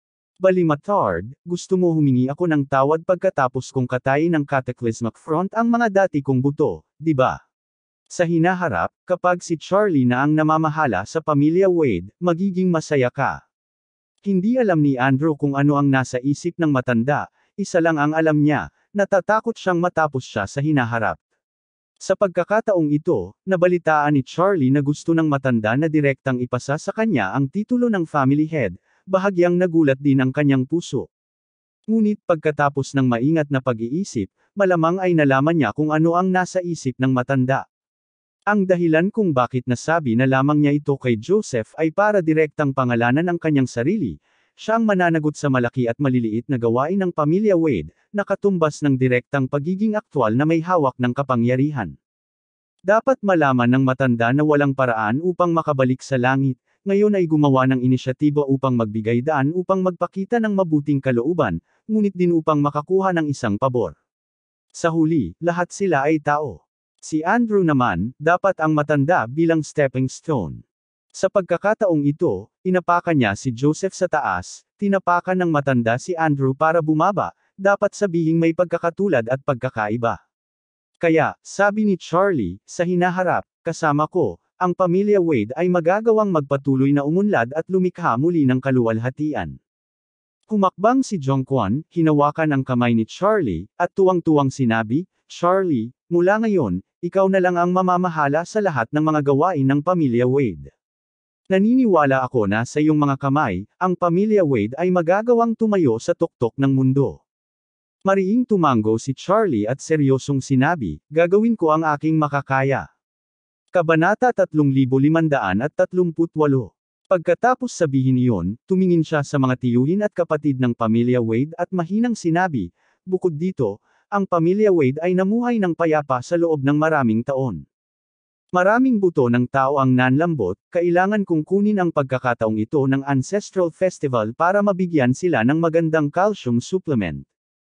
Balimatard, gusto mo humingi ako ng tawad pagkatapos kong katayin ng Cataclysmic Front ang mga dati kong buto, di ba? Sa hinaharap, kapag si Charlie na ang namamahala sa pamilya Wade, magiging masaya ka. Hindi alam ni Andrew kung ano ang nasa isip ng matanda, isa lang ang alam niya, natatakot siyang matapos siya sa hinaharap. Sa pagkakataong ito, nabalitaan ni Charlie na gusto ng matanda na direktang ipasa sa kanya ang titulo ng family head, bahagyang nagulat din ang kanyang puso. Ngunit pagkatapos ng maingat na pag-iisip, malamang ay nalaman niya kung ano ang nasa isip ng matanda. Ang dahilan kung bakit nasabi na lamang niya ito kay Joseph ay para direktang pangalanan ang kanyang sarili. Siya ang mananagot sa malaki at maliliit na gawain ng pamilya Wade, na katumbas ng direktang pagiging aktwal na may hawak ng kapangyarihan. Dapat malaman ng matanda na walang paraan upang makabalik sa langit, ngayon ay gumawa ng inisyatiba upang magbigay daan upang magpakita ng mabuting kalooban, ngunit din upang makakuha ng isang pabor. Sa huli, lahat sila ay tao. Si Andrew naman, dapat ang matanda bilang stepping stone. Sa pagkakataong ito, inapakan niya si Joseph sa taas, tinapakan ng matanda si Andrew para bumaba, dapat sabihing may pagkakatulad at pagkakaiba. Kaya, sabi ni Charlie, sa hinaharap, kasama ko, ang pamilya Wade ay magagawang magpatuloy na umunlad at lumikha muli ng kaluwalhatian. Humakbang si Jongkwon, hinawakan ang kamay ni Charlie, at tuwang-tuwang sinabi, Charlie, mula ngayon, ikaw na lang ang mamamahala sa lahat ng mga gawain ng pamilya Wade. Naniniwala ako na sa iyong mga kamay, ang pamilya Wade ay magagawang tumayo sa tuktok ng mundo. Mariing tumango si Charlie at seryosong sinabi, gagawin ko ang aking makakaya. Kabanata tatlong libo limandaan at tatlumpu't walo. Pagkatapos sabihin iyon, tumingin siya sa mga tiyuhin at kapatid ng pamilya Wade at mahinang sinabi, bukod dito, ang pamilya Wade ay namuhay ng payapa sa loob ng maraming taon. Maraming buto ng tao ang nanlambot, kailangan kong kunin ang pagkakataong ito ng Ancestral Festival para mabigyan sila ng magandang calcium supplement.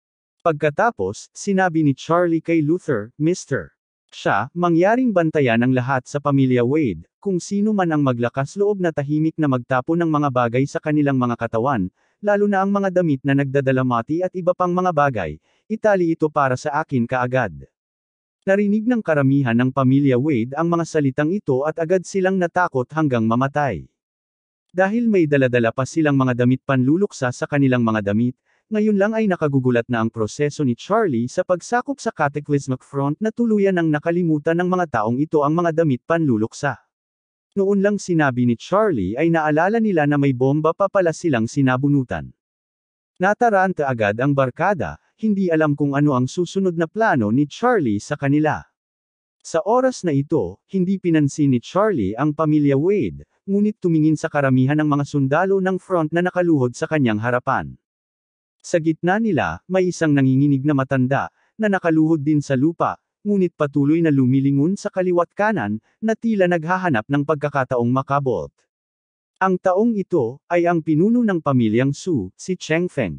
Pagkatapos, sinabi ni Charlie kay Luther, Mister Siya, mangyaring bantayan ang lahat sa pamilya Wade, kung sino man ang maglakas loob na tahimik na magtapon ng mga bagay sa kanilang mga katawan, lalo na ang mga damit na nagdadalamati at iba pang mga bagay, itali ito para sa akin kaagad. Narinig ng karamihan ng pamilya Wade ang mga salitang ito at agad silang natakot hanggang mamatay. Dahil may daladala pa silang mga damit panluluksa sa kanilang mga damit, ngayon lang ay nakagugulat na ang proseso ni Charlie sa pagsakop sa Cataclysmic Front na tuluyan ang nakalimutan ng mga taong ito ang mga damit panluluksa. Noon lang sinabi ni Charlie ay naalala nila na may bomba pa pala silang sinabunutan. Nataranta agad ang barkada, hindi alam kung ano ang susunod na plano ni Charlie sa kanila. Sa oras na ito, hindi pinansin ni Charlie ang pamilya Wade, ngunit tumingin sa karamihan ng mga sundalo ng front na nakaluhod sa kanyang harapan. Sa gitna nila, may isang nanginginig na matanda, na nakaluhod din sa lupa, ngunit patuloy na lumilingon sa kaliwat kanan, na tila naghahanap ng pagkakataong makabolt. Ang taong ito, ay ang pinuno ng pamilyang Su, si Cheng Feng.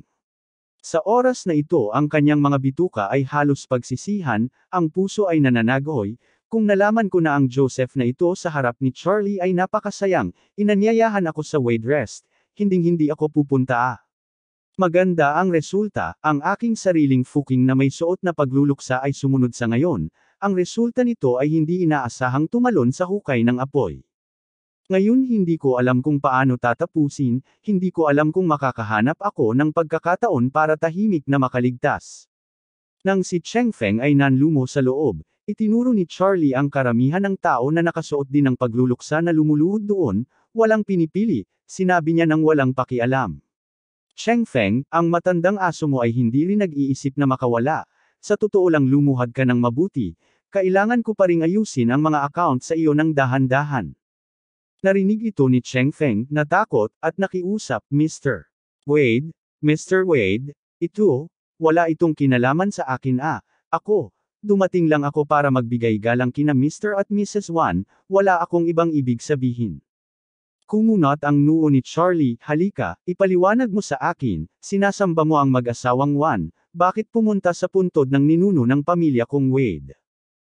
Sa oras na ito ang kanyang mga bituka ay halos pagsisihan, ang puso ay nananagoy, kung nalaman ko na ang Joseph na ito sa harap ni Charlie ay napakasayang, inanyayahan ako sa Wade Rest, hinding-hindi ako pupunta ah. Maganda ang resulta, ang aking sariling fuking na may suot na pagluluksa ay sumunod sa ngayon, ang resulta nito ay hindi inaasahang tumalon sa hukay ng apoy. Ngayon hindi ko alam kung paano tatapusin, hindi ko alam kung makakahanap ako ng pagkakataon para tahimik na makaligtas. Nang si Cheng Feng ay nanlumo sa loob, itinuro ni Charlie ang karamihan ng tao na nakasuot din ng pagluluksa na lumuluhod doon, walang pinipili, sinabi niya nang walang pakialam. Cheng Feng, ang matandang aso mo ay hindi rin nag-iisip na makawala, sa totoo lang lumuhad ka ng mabuti, kailangan ko pa ring ayusin ang mga account sa iyo ng dahan-dahan. Narinig ito ni Cheng Feng, natakot, at nakiusap, Mister Wade, Mister Wade, ito, wala itong kinalaman sa akin ah, ako, dumating lang ako para magbigay galang kina Mister at Missus Wan, wala akong ibang ibig sabihin. Kumunot ang noo ni Charlie, halika, ipaliwanag mo sa akin, sinasamba mo ang mag-asawang Wan, Bakit pumunta sa puntod ng ninuno ng pamilya kong Wade?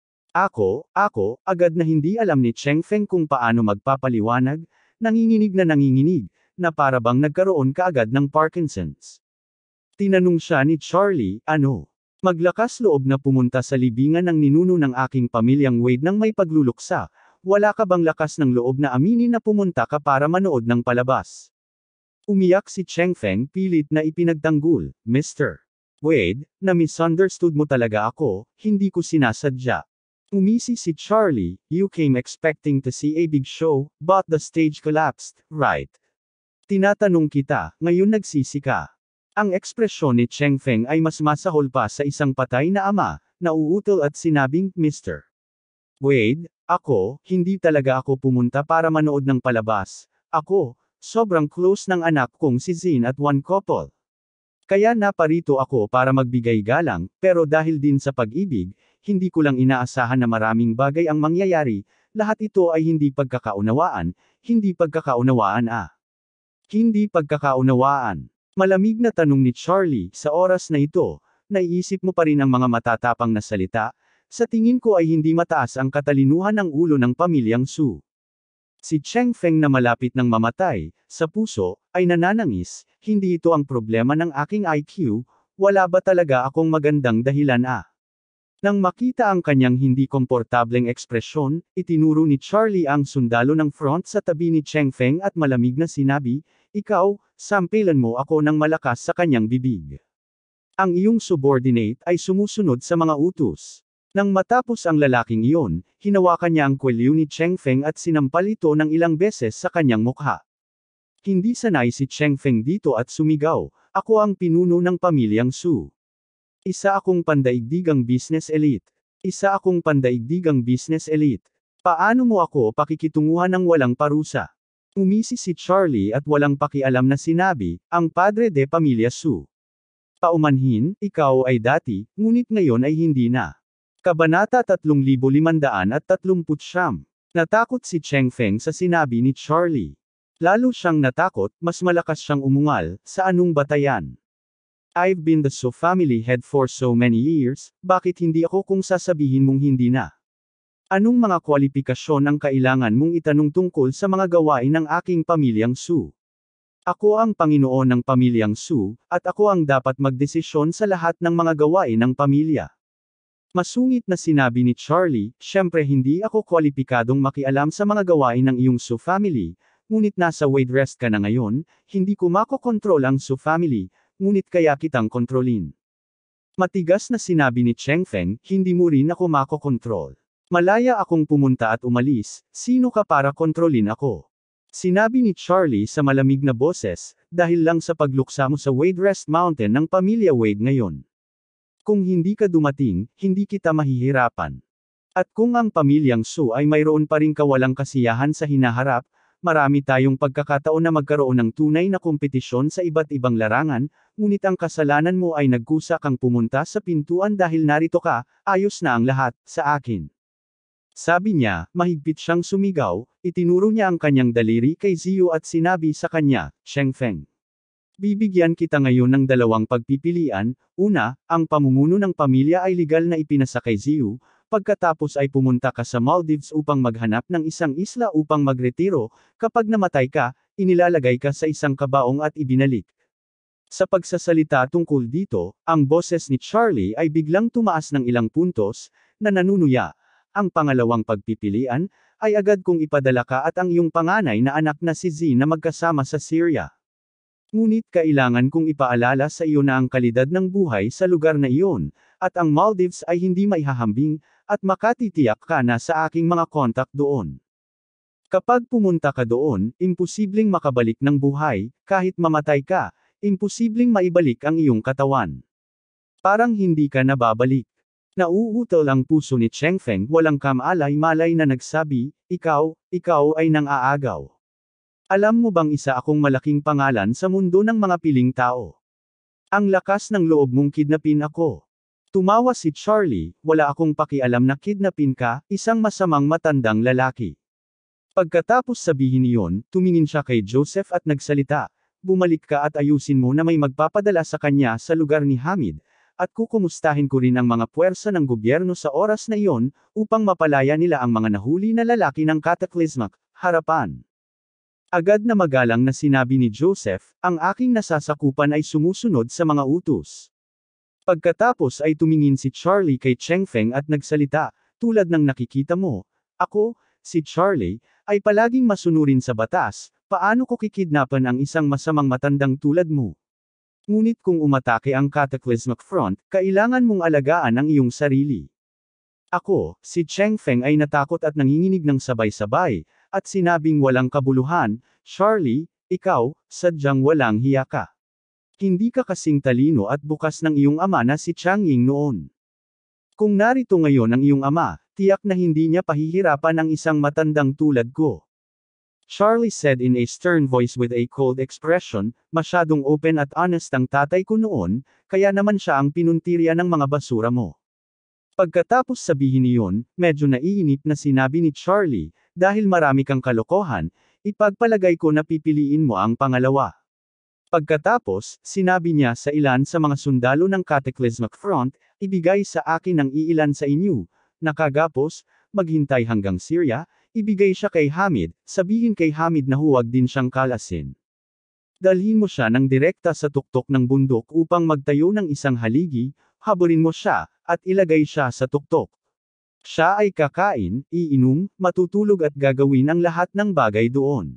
Ako, ako, agad na hindi alam ni Cheng Feng kung paano magpapaliwanag, nanginginig na nanginginig, na para bang nagkaroon kaagad ng Parkinson's. Tinanong siya ni Charlie, ano? Maglakas loob na pumunta sa libingan ng ninuno ng aking pamilyang Wade nang may pagluluksa, wala ka bang lakas ng loob na aminin na pumunta ka para manood ng palabas? Umiyak si Cheng Feng pilit na ipinagtanggol, mister Wade, na misunderstood mo talaga ako, hindi ko sinasadya. Umisi si Charlie, you came expecting to see a big show, but the stage collapsed, right? Tinatanong kita, ngayon nagsisi ka. Ang ekspresyon ni Cheng Feng ay mas masahol pa sa isang patay na ama, na uutol at sinabing, mister Wade, ako, hindi talaga ako pumunta para manood ng palabas. Ako, sobrang close ng anak kong si Zin at one couple. Kaya naparito ako para magbigay galang, pero dahil din sa pag-ibig, hindi ko lang inaasahan na maraming bagay ang mangyayari, lahat ito ay hindi pagkakaunawaan, hindi pagkakaunawaan ah. Hindi pagkakaunawaan. Malamig na tanong ni Charlie, sa oras na ito, naiisip mo pa rin ang mga matatapang na salita? Sa tingin ko ay hindi mataas ang katalinuhan ng ulo ng pamilyang Su. Si Cheng Feng na malapit ng mamatay, sa puso, ay nananangis, hindi ito ang problema ng aking I Q, wala ba talaga akong magandang dahilan ah? Nang makita ang kanyang hindi komportableng ekspresyon, itinuro ni Charlie ang sundalo ng front sa tabi ni Cheng Feng at malamig na sinabi, ikaw, sampilan mo ako ng malakas sa kanyang bibig. Ang iyong subordinate ay sumusunod sa mga utos. Nang matapos ang lalaking iyon, hinawakan niya ang kwelyo ni Cheng Feng at sinampal ito ng ilang beses sa kanyang mukha. Hindi sanay si Cheng Feng dito at sumigaw, ako ang pinuno ng pamilyang Su. Isa akong pandaigdigang business elite. Isa akong pandaigdigang business elite. Paano mo ako pakikitunguhan ng walang parusa? Umisi si Charlie at walang pakialam na sinabi, ang padre de pamilya Su. Paumanhin, ikaw ay dati, ngunit ngayon ay hindi na. Kabanata tatlong libo limandaan at tatlumput siyam. Natakot si Cheng Feng sa sinabi ni Charlie. Lalo siyang natakot, mas malakas siyang umungal, sa anong batayan? I've been the Su family head for so many years, bakit hindi ako kung sasabihin mong hindi na? Anong mga kwalifikasyon ang kailangan mong itanong tungkol sa mga gawain ng aking pamilyang Su? Ako ang Panginoon ng pamilyang Su, at ako ang dapat magdesisyon sa lahat ng mga gawain ng pamilya. Masungit na sinabi ni Charlie, syempre hindi ako kwalipikadong makialam sa mga gawain ng iyong Su family, ngunit nasa Wade rest ka na ngayon, hindi ko makokontrol ang Su family, ngunit kaya kitang kontrolin. Matigas na sinabi ni Cheng Feng, hindi mo rin ako makokontrol. Malaya akong pumunta at umalis, sino ka para kontrolin ako? Sinabi ni Charlie sa malamig na boses, dahil lang sa pagluksa mo sa Wade Rest Mountain ng pamilya Wade ngayon. Kung hindi ka dumating, hindi kita mahihirapan. At kung ang pamilyang Su ay mayroon pa rin kawalang kasiyahan sa hinaharap, marami tayong pagkakataon na magkaroon ng tunay na kompetisyon sa iba't ibang larangan, ngunit ang kasalanan mo ay nagkusa kang pumunta sa pintuan dahil narito ka, ayos na ang lahat, sa akin. Sabi niya, mahigpit siyang sumigaw, itinuro niya ang kanyang daliri kay Ziyu at sinabi sa kanya, Cheng Feng. Bibigyan kita ngayon ng dalawang pagpipilian, una, ang pamumuno ng pamilya ay legal na ipinasa kay Ziyu, pagkatapos ay pumunta ka sa Maldives upang maghanap ng isang isla upang magretiro, kapag namatay ka, inilalagay ka sa isang kabaong at ibinalik. Sa pagsasalita tungkol dito, ang boses ni Charlie ay biglang tumaas ng ilang puntos, na nanunuya. Ang pangalawang pagpipilian, ay agad kong ipadala ka at ang iyong panganay na anak na si Z na magkasama sa Syria. Ngunit kailangan kong ipaalala sa iyo na ang kalidad ng buhay sa lugar na iyon, at ang Maldives ay hindi maihahambing, at makatitiyak ka na sa aking mga kontak doon. Kapag pumunta ka doon, imposibleng makabalik ng buhay, kahit mamatay ka, imposibleng maibalik ang iyong katawan. Parang hindi ka nababalik. Nauutal ang puso ni Cheng Feng, walang kamalay-malay na nagsabi, ikaw, ikaw ay nang-aagaw. Alam mo bang isa akong malaking pangalan sa mundo ng mga piling tao? Ang lakas ng loob mong kidnapin ako. Tumawa si Charlie, wala akong pakialam na kidnapin ka, isang masamang matandang lalaki. Pagkatapos sabihin iyon, tumingin siya kay Joseph at nagsalita, bumalik ka at ayusin mo na may magpapadala sa kanya sa lugar ni Hamid, at kukumustahin ko rin ang mga puwersa ng gobyerno sa oras na iyon, upang mapalaya nila ang mga nahuli na lalaki ng Cataclysmic harapan. Agad na magalang na sinabi ni Joseph, ang aking nasasakupan ay sumusunod sa mga utos. Pagkatapos ay tumingin si Charlie kay Cheng Feng at nagsalita, tulad ng nakikita mo, ako, si Charlie, ay palaging masunurin sa batas, paano ko kikidnapan ang isang masamang matandang tulad mo? Ngunit kung umatake ang Cataclysmic Front, kailangan mong alagaan ang iyong sarili. Ako, si Cheng Feng ay natakot at nanginginig ng sabay-sabay, at sinabing walang kabuluhan, Charlie, ikaw, sadyang walang hiya ka. Hindi ka kasing talino at bukas ng iyong ama na si Chang Ying noon. Kung narito ngayon ang iyong ama, tiyak na hindi niya pahihirapan ang isang matandang tulad ko. Charlie said in a stern voice with a cold expression, masyadong open at honest ang tatay ko noon, kaya naman siya ang pinuntirya ng mga basura mo. Pagkatapos sabihin niyon, medyo naiinip na sinabi ni Charlie, dahil marami kang kalokohan, ipagpalagay ko na pipiliin mo ang pangalawa. Pagkatapos, sinabi niya sa ilan sa mga sundalo ng Cataclysmic Front, ibigay sa akin ang iilan sa inyo, nakagapos, maghintay hanggang Syria, ibigay siya kay Hamid, sabihin kay Hamid na huwag din siyang kalasin. Dalhin mo siya ng direkta sa tuktok ng bundok upang magtayo ng isang haligi, haburin mo siya, at ilagay siya sa tuktok. Siya ay kakain, iinom, matutulog at gagawin ang lahat ng bagay doon.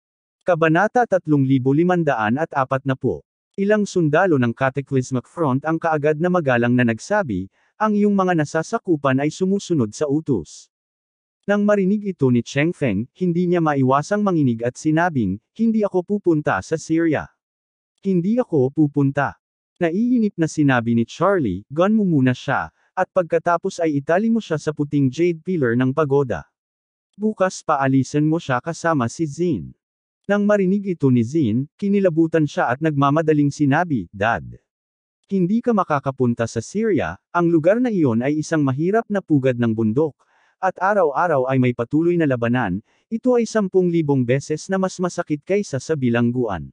Kabanata tatlong libo limandaan at apat na po. Ilang sundalo ng Cataclysmic Front ang kaagad na magalang na nagsabi, ang iyong mga nasasakupan ay sumusunod sa utos. Nang marinig ito ni Cheng Feng, hindi niya maiwasang manginig at sinabing, hindi ako pupunta sa Syria. Hindi ako pupunta. Naiinip na sinabi ni Charlie, gun mo muna siya, at pagkatapos ay itali mo siya sa puting jade pillar ng pagoda. Bukas paalisan mo siya kasama si Zin. Nang marinig ito ni Zin, kinilabutan siya at nagmamadaling sinabi, Dad. Hindi ka makakapunta sa Syria, ang lugar na iyon ay isang mahirap na pugad ng bundok. At araw-araw ay may patuloy na labanan, ito ay sampung libong beses na mas masakit kaysa sa bilangguan.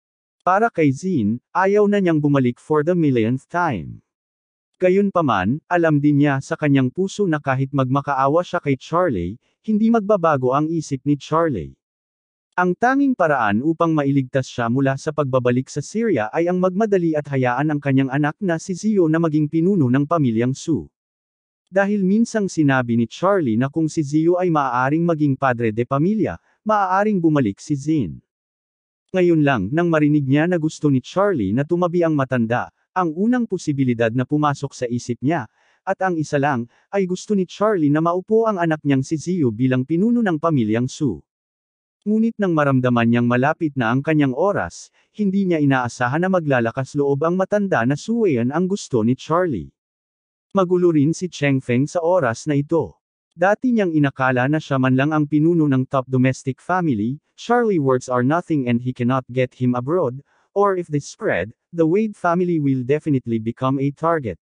Para kay Zin, ayaw na niyang bumalik for the millionth time. Gayunpaman, alam din niya sa kanyang puso na kahit magmakaawa siya kay Charlie, hindi magbabago ang isip ni Charlie. Ang tanging paraan upang mailigtas siya mula sa pagbabalik sa Syria ay ang magmadali at hayaan ang kanyang anak na si Zio na maging pinuno ng pamilyang Su. Dahil minsang sinabi ni Charlie na kung si Zio ay maaaring maging padre de pamilya, maaaring bumalik si Zin. Ngayon lang, nang marinig niya na gusto ni Charlie na tumabi ang matanda, ang unang posibilidad na pumasok sa isip niya, at ang isa lang, ay gusto ni Charlie na maupo ang anak niyang si Zio bilang pinuno ng pamilyang Su. Ngunit nang maramdaman niyang malapit na ang kanyang oras, hindi niya inaasahan na maglalakas loob ang matanda na suwayan ang gusto ni Charlie. Magulo rin si Cheng Feng sa oras na ito. Dati niyang inakala na siya man lang ang pinuno ng top domestic family, Charlie words are nothing and he cannot get him abroad, or if this spread, the Wade family will definitely become a target.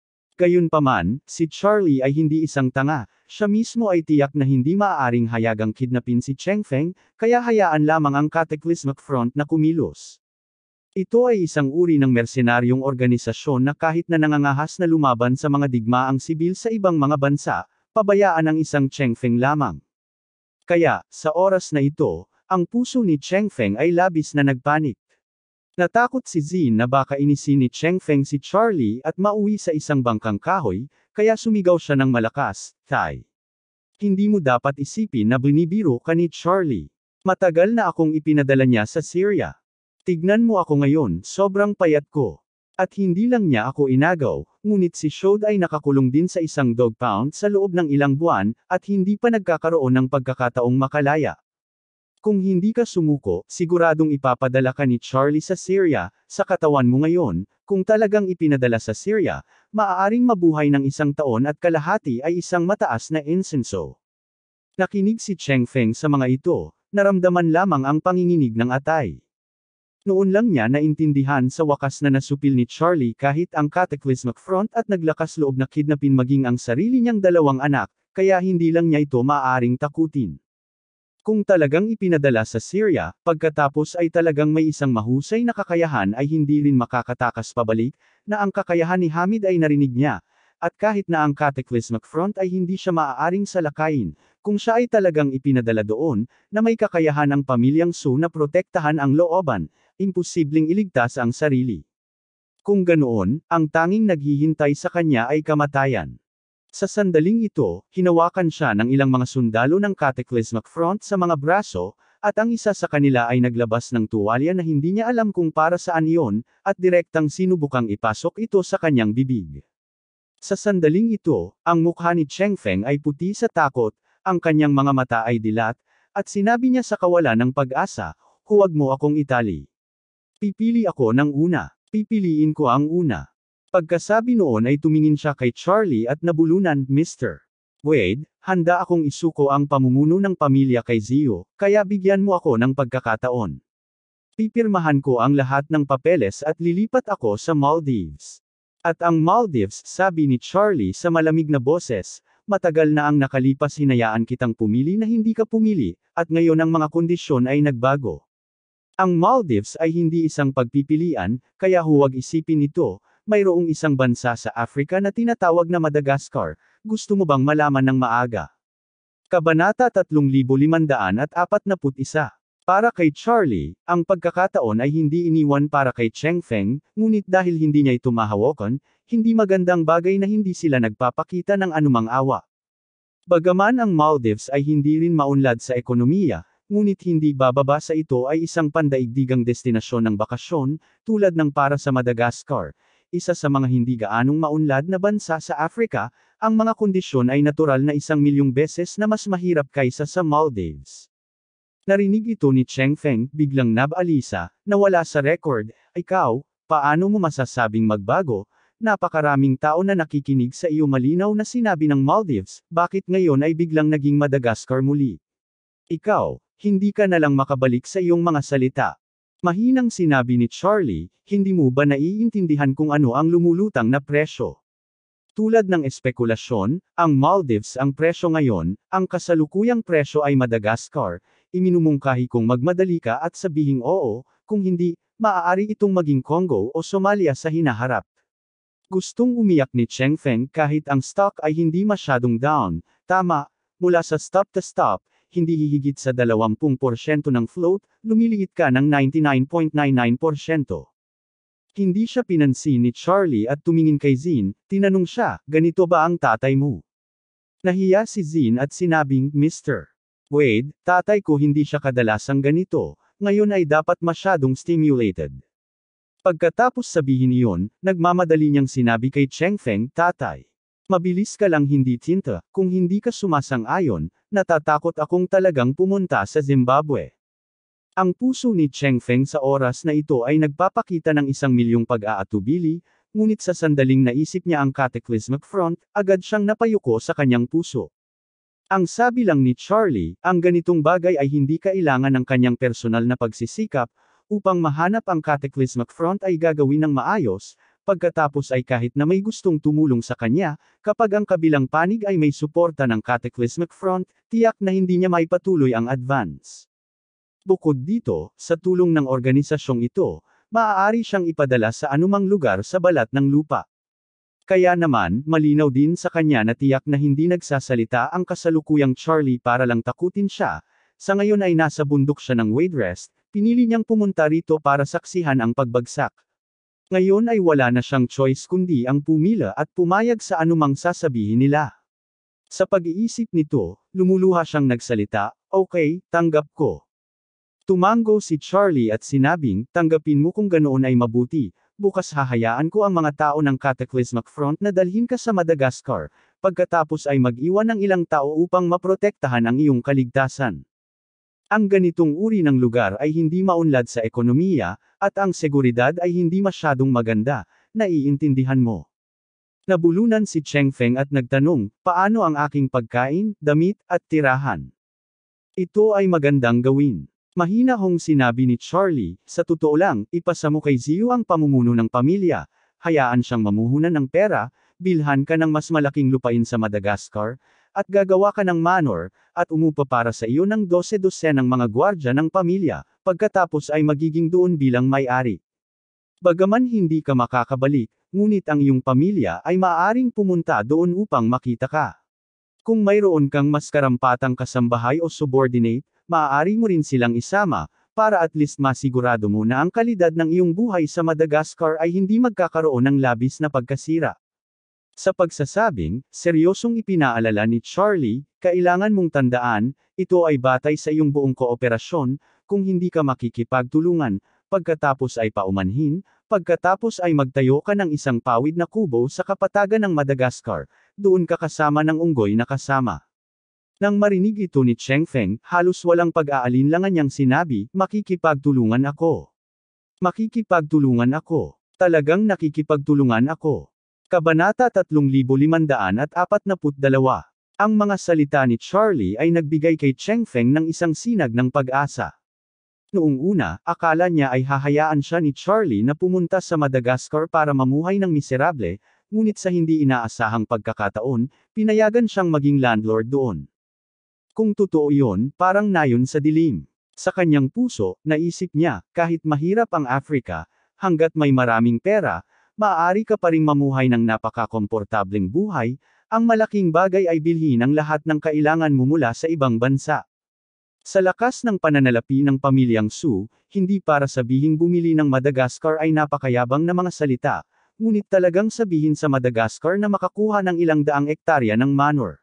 Gayunpaman, si Charlie ay hindi isang tanga, siya mismo ay tiyak na hindi maaaring hayagang kidnapin si Cheng Feng, kaya hayaan lamang ang Cataclysmic Front na kumilos. Ito ay isang uri ng mersenaryong organisasyon na kahit na nangangahas na lumaban sa mga digmaang sibil sa ibang mga bansa, pabayaan ang isang Cheng Feng lamang. Kaya, sa oras na ito, ang puso ni Cheng Feng ay labis na nagpanik. Natakot si Zin na baka inisin ni Cheng Feng si Charlie at mauwi sa isang bangkang kahoy, kaya sumigaw siya ng malakas, Tay. Hindi mo dapat isipin na binibiro ka ni Charlie. Matagal na akong ipinadala niya sa Syria. Tignan mo ako ngayon, sobrang payat ko. At hindi lang niya ako inagaw, ngunit si Shode ay nakakulong din sa isang dog pound sa loob ng ilang buwan, at hindi pa nagkakaroon ng pagkakataong makalaya. Kung hindi ka sumuko, siguradong ipapadala ka ni Charlie sa Syria, sa katawan mo ngayon, kung talagang ipinadala sa Syria, maaaring mabuhay ng isang taon at kalahati ay isang mataas na insenso. Nakinig si Cheng Feng sa mga ito, naramdaman lamang ang panginginig ng atay. Noon lang niya naintindihan sa wakas na nasupil ni Charlie kahit ang Cataclysmic Front at naglakas loob na kidnapin maging ang sarili niyang dalawang anak, kaya hindi lang niya ito maaaring takutin. Kung talagang ipinadala sa Syria, pagkatapos ay talagang may isang mahusay na kakayahan ay hindi rin makakatakas pabalik, na ang kakayahan ni Hamid ay narinig niya, at kahit na ang Cataclysmic Front ay hindi siya maaaring salakayin, kung siya ay talagang ipinadala doon, na may kakayahan ang pamilyang Su na protektahan ang looban, imposibleng iligtas ang sarili. Kung ganoon, ang tanging naghihintay sa kanya ay kamatayan. Sa sandaling ito, hinawakan siya ng ilang mga sundalo ng Cataclysmic Front sa mga braso, at ang isa sa kanila ay naglabas ng tuwalya na hindi niya alam kung para saan iyon, at direktang sinubukang ipasok ito sa kanyang bibig. Sa sandaling ito, ang mukha ni Cheng Feng ay puti sa takot, ang kanyang mga mata ay dilat, at sinabi niya sa kawalan ng pag-asa, "Huwag mo akong itali. Pipili ako ng una. Pipiliin ko ang una." Pagkasabi noon ay tumingin siya kay Charlie at nabulunan, "Mister Wade, handa akong isuko ang pamumuno ng pamilya kay Zio, kaya bigyan mo ako ng pagkakataon. Pipirmahan ko ang lahat ng papeles at lilipat ako sa Maldives." At ang Maldives, sabi ni Charlie sa malamig na boses, "Matagal na ang nakalipas, hinayaan kitang pumili na hindi ka pumili, at ngayon ang mga kondisyon ay nagbago. Ang Maldives ay hindi isang pagpipilian, kaya huwag isipin ito. Mayroong isang bansa sa Africa na tinatawag na Madagascar, gusto mo bang malaman ng maaga?" Kabanata tatlong libo limandaan at apat na put isa. Para kay Charlie, ang pagkakataon ay hindi iniwan para kay Cheng Feng, ngunit dahil hindi niya ito mahawakan, hindi magandang bagay na hindi sila nagpapakita ng anumang awa. Bagaman ang Maldives ay hindi rin maunlad sa ekonomiya, ngunit hindi bababa sa ito ay isang pandaigdigang destinasyon ng bakasyon, tulad ng para sa Madagascar, isa sa mga hindi gaanong maunlad na bansa sa Africa, ang mga kondisyon ay natural na isang milyong beses na mas mahirap kaysa sa Maldives. Narinig ito ni Cheng Feng, biglang nabalisa, nawala sa record, "Ikaw, paano mo masasabing magbago? Napakaraming tao na nakikinig sa iyo." Malinaw na sinabi ng Maldives, "Bakit ngayon ay biglang naging Madagascar muli? Ikaw, hindi ka na lang makabalik sa iyong mga salita." Mahinang sinabi ni Charlie, "Hindi mo ba naiintindihan kung ano ang lumulutang na presyo? Tulad ng espekulasyon, ang Maldives ang presyo ngayon, ang kasalukuyang presyo ay Madagascar, iminumungkahi kong magmadali ka at sabihing oo, kung hindi, maaari itong maging Congo o Somalia sa hinaharap." Gustong umiyak ni Cheng Feng kahit ang stock ay hindi masyadong down, tama, mula sa stop to stop, hindi hihigit sa dalawampu porsyento ng float, lumiliit ka ng ninety-nine point nine nine porsyento. Hindi siya pinansin ni Charlie at tumingin kay Zin, tinanong siya, "Ganito ba ang tatay mo?" Nahiya si Zin at sinabing, "Mister Wade, tatay ko hindi siya kadalasang ganito, ngayon ay dapat masyadong stimulated." Pagkatapos sabihin iyon, nagmamadali niyang sinabi kay Cheng Feng, "Tatay, mabilis ka lang hindi tinta, kung hindi ka sumasang-ayon, natatakot akong talagang pumunta sa Zimbabwe." Ang puso ni Cheng Feng sa oras na ito ay nagpapakita ng isang milyong pag-aatubili, ngunit sa sandaling naisip niya ang Cataclysmic Front, agad siyang napayuko sa kanyang puso. Ang sabi lang ni Charlie, ang ganitong bagay ay hindi kailangan ng kanyang personal na pagsisikap, upang mahanap ang Cataclysmic Front ay gagawin ng maayos, pagkatapos ay kahit na may gustong tumulong sa kanya, kapag ang kabilang panig ay may suporta ng Cataclysmic Front, tiyak na hindi niya maipatuloy ang advance. Bukod dito, sa tulong ng organisasyong ito, maaari siyang ipadala sa anumang lugar sa balat ng lupa. Kaya naman, malinaw din sa kanya na tiyak na hindi nagsasalita ang kasalukuyang Charlie para lang takutin siya. Sa ngayon ay nasa bundok siya ng Wade Rest, pinili niyang pumunta rito para saksihan ang pagbagsak. Ngayon ay wala na siyang choice kundi ang pumila at pumayag sa anumang sasabihin nila. Sa pag-iisip nito, lumuluha siyang nagsalita, "Okay, tanggap ko." Tumango si Charlie at sinabing, "Tanggapin mo kung ganoon ay mabuti, bukas hahayaan ko ang mga tao ng Cataclysmic Front na dalhin ka sa Madagascar, pagkatapos ay mag-iwan ng ilang tao upang maprotektahan ang iyong kaligtasan. Ang ganitong uri ng lugar ay hindi maunlad sa ekonomiya, at ang seguridad ay hindi masyadong maganda, naiintindihan mo." Nabulunan si Cheng Feng at nagtanong, "Paano ang aking pagkain, damit, at tirahan?" "Ito ay magandang gawin." Mahina hong sinabi ni Charlie, "Sa totoo lang, ipasa mo kay Zio ang pamumuno ng pamilya, hayaan siyang mamuhunan ng pera, bilhan ka ng mas malaking lupain sa Madagascar, at gagawa ka ng manor, at umupa para sa iyo ng dose-dosenang mga gwardya ng pamilya, pagkatapos ay magiging doon bilang may-ari. Bagaman hindi ka makakabalik, ngunit ang iyong pamilya ay maaaring pumunta doon upang makita ka. Kung mayroon kang mas karampatang kasambahay o subordinate, maaari mo rin silang isama, para at least masigurado mo na ang kalidad ng iyong buhay sa Madagascar ay hindi magkakaroon ng labis na pagkasira. Sa pagsasabing, seryosong ipinaalala ni Charlie, kailangan mong tandaan, ito ay batay sa iyong buong kooperasyon, kung hindi ka makikipagtulungan, pagkatapos ay paumanhin, pagkatapos ay magtayo ka ng isang pawid na kubo sa kapatagan ng Madagascar, doon ka kasama ng unggoy na kasama. Nang marinig ito ni Cheng Feng, halos walang pag-aalinlangan niyang sinabi, makikipagtulungan ako. Makikipagtulungan ako. Talagang nakikipagtulungan ako. Kabanata tatlong libo limandaan at apat na put dalawa. Ang mga salita ni Charlie ay nagbigay kay Cheng Feng ng isang sinag ng pag-asa. Noong una, akala niya ay hahayaan siya ni Charlie na pumunta sa Madagascar para mamuhay ng miserable, ngunit sa hindi inaasahang pagkakataon, pinayagan siyang maging landlord doon. Kung totoo iyon, parang nayon sa dilim. Sa kanyang puso, naisip niya, kahit mahirap ang Africa, hanggat may maraming pera, maaari ka pa ring mamuhay ng napaka-komportableng buhay, ang malaking bagay ay bilhin ang lahat ng kailangan mo mula sa ibang bansa. Sa lakas ng pananalapi ng pamilyang Su, hindi para sabihing bumili ng Madagascar ay napakayabang na mga salita, ngunit talagang sabihin sa Madagascar na makakuha ng ilang daang ektarya ng manor.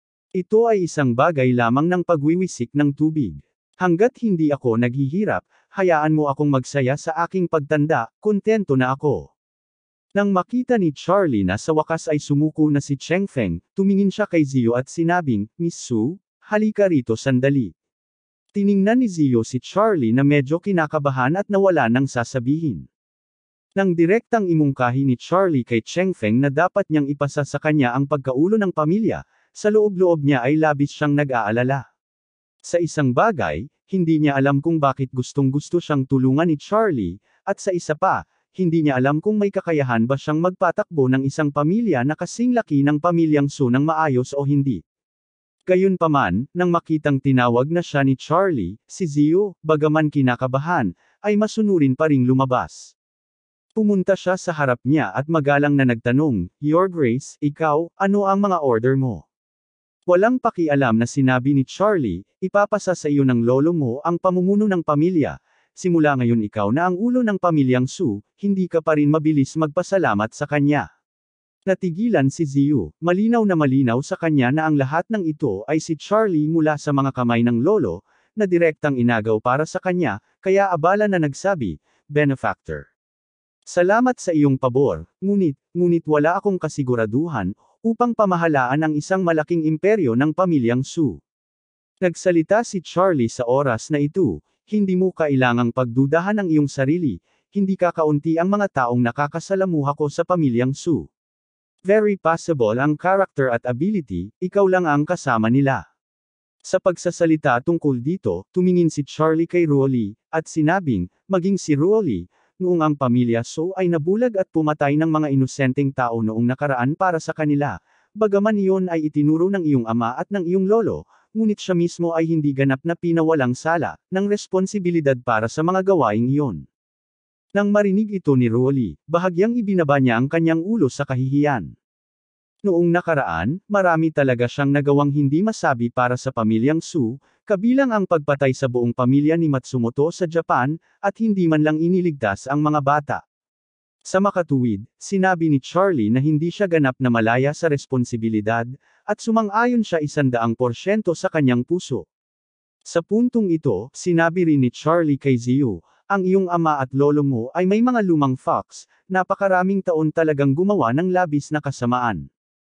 Ito ay isang bagay lamang ng pagwiwisik ng tubig. Hanggat hindi ako naghihirap, hayaan mo akong magsaya sa aking pagtanda, kontento na ako. Nang makita ni Charlie na sa wakas ay sumuko na si Cheng Feng, tumingin siya kay Zio at sinabing, Miss Su, halika rito sandali. Tiningnan ni Zio si Charlie na medyo kinakabahan at nawala ng sasabihin. Nang direktang imungkahi ni Charlie kay Cheng Feng na dapat niyang ipasa sa kanya ang pagkaulo ng pamilya, sa loob-loob niya ay labis siyang nag-aalala. Sa isang bagay, hindi niya alam kung bakit gustong-gusto siyang tulungan ni Charlie, at sa isa pa, hindi niya alam kung may kakayahan ba siyang magpatakbo ng isang pamilya na kasing laki ng pamilyang Su ng maayos o hindi. Gayunpaman, nang makitang tinawag na siya ni Charlie, si Zio, bagaman kinakabahan, ay masunurin pa ring lumabas. Pumunta siya sa harap niya at magalang na nagtanong, Your Grace, ikaw, ano ang mga order mo? Walang pakialam na sinabi ni Charlie, ipapasa sa iyo ng lolo mo ang pamumuno ng pamilya, simula ngayon ikaw na ang ulo ng pamilyang Su, hindi ka pa rin mabilis magpasalamat sa kanya. Natigilan si Zio, malinaw na malinaw sa kanya na ang lahat ng ito ay si Charlie mula sa mga kamay ng lolo, na direktang inagaw para sa kanya, kaya abala na nagsabi, Benefactor. Salamat sa iyong pabor, ngunit, ngunit wala akong kasiguraduhan, upang pamahalaan ang isang malaking imperyo ng pamilyang Su. Nagsalita si Charlie sa oras na ito, hindi mo kailangang pagdudahan ang iyong sarili, hindi kakaunti ang mga taong nakakasalamuha ko sa pamilyang Su. Very possible ang character at ability, ikaw lang ang kasama nila. Sa pagsasalita tungkol dito, tumingin si Charlie kay Rolly, at sinabing, maging si Rolly, noong ang pamilya Su ay nabulag at pumatay ng mga inosenteng tao noong nakaraan para sa kanila, bagaman iyon ay itinuro ng iyong ama at ng iyong lolo, ngunit siya mismo ay hindi ganap na pinawalang sala, ng responsibilidad para sa mga gawaing iyon. Nang marinig ito ni Rolly, bahagyang ibinaba niya ang kanyang ulo sa kahihiyan. Noong nakaraan, marami talaga siyang nagawang hindi masabi para sa pamilyang Su, kabilang ang pagpatay sa buong pamilya ni Matsumoto sa Japan, at hindi man lang iniligtas ang mga bata. Sa makatuwid, sinabi ni Charlie na hindi siya ganap na malaya sa responsibilidad, at sumang-ayon siya isandaang porsyento sa kanyang puso. Sa puntong ito, sinabi rin ni Charlie kay Zio, ang iyong ama at lolo mo ay may mga lumang fox, napakaraming taon talagang gumawa ng labis na kasamaan.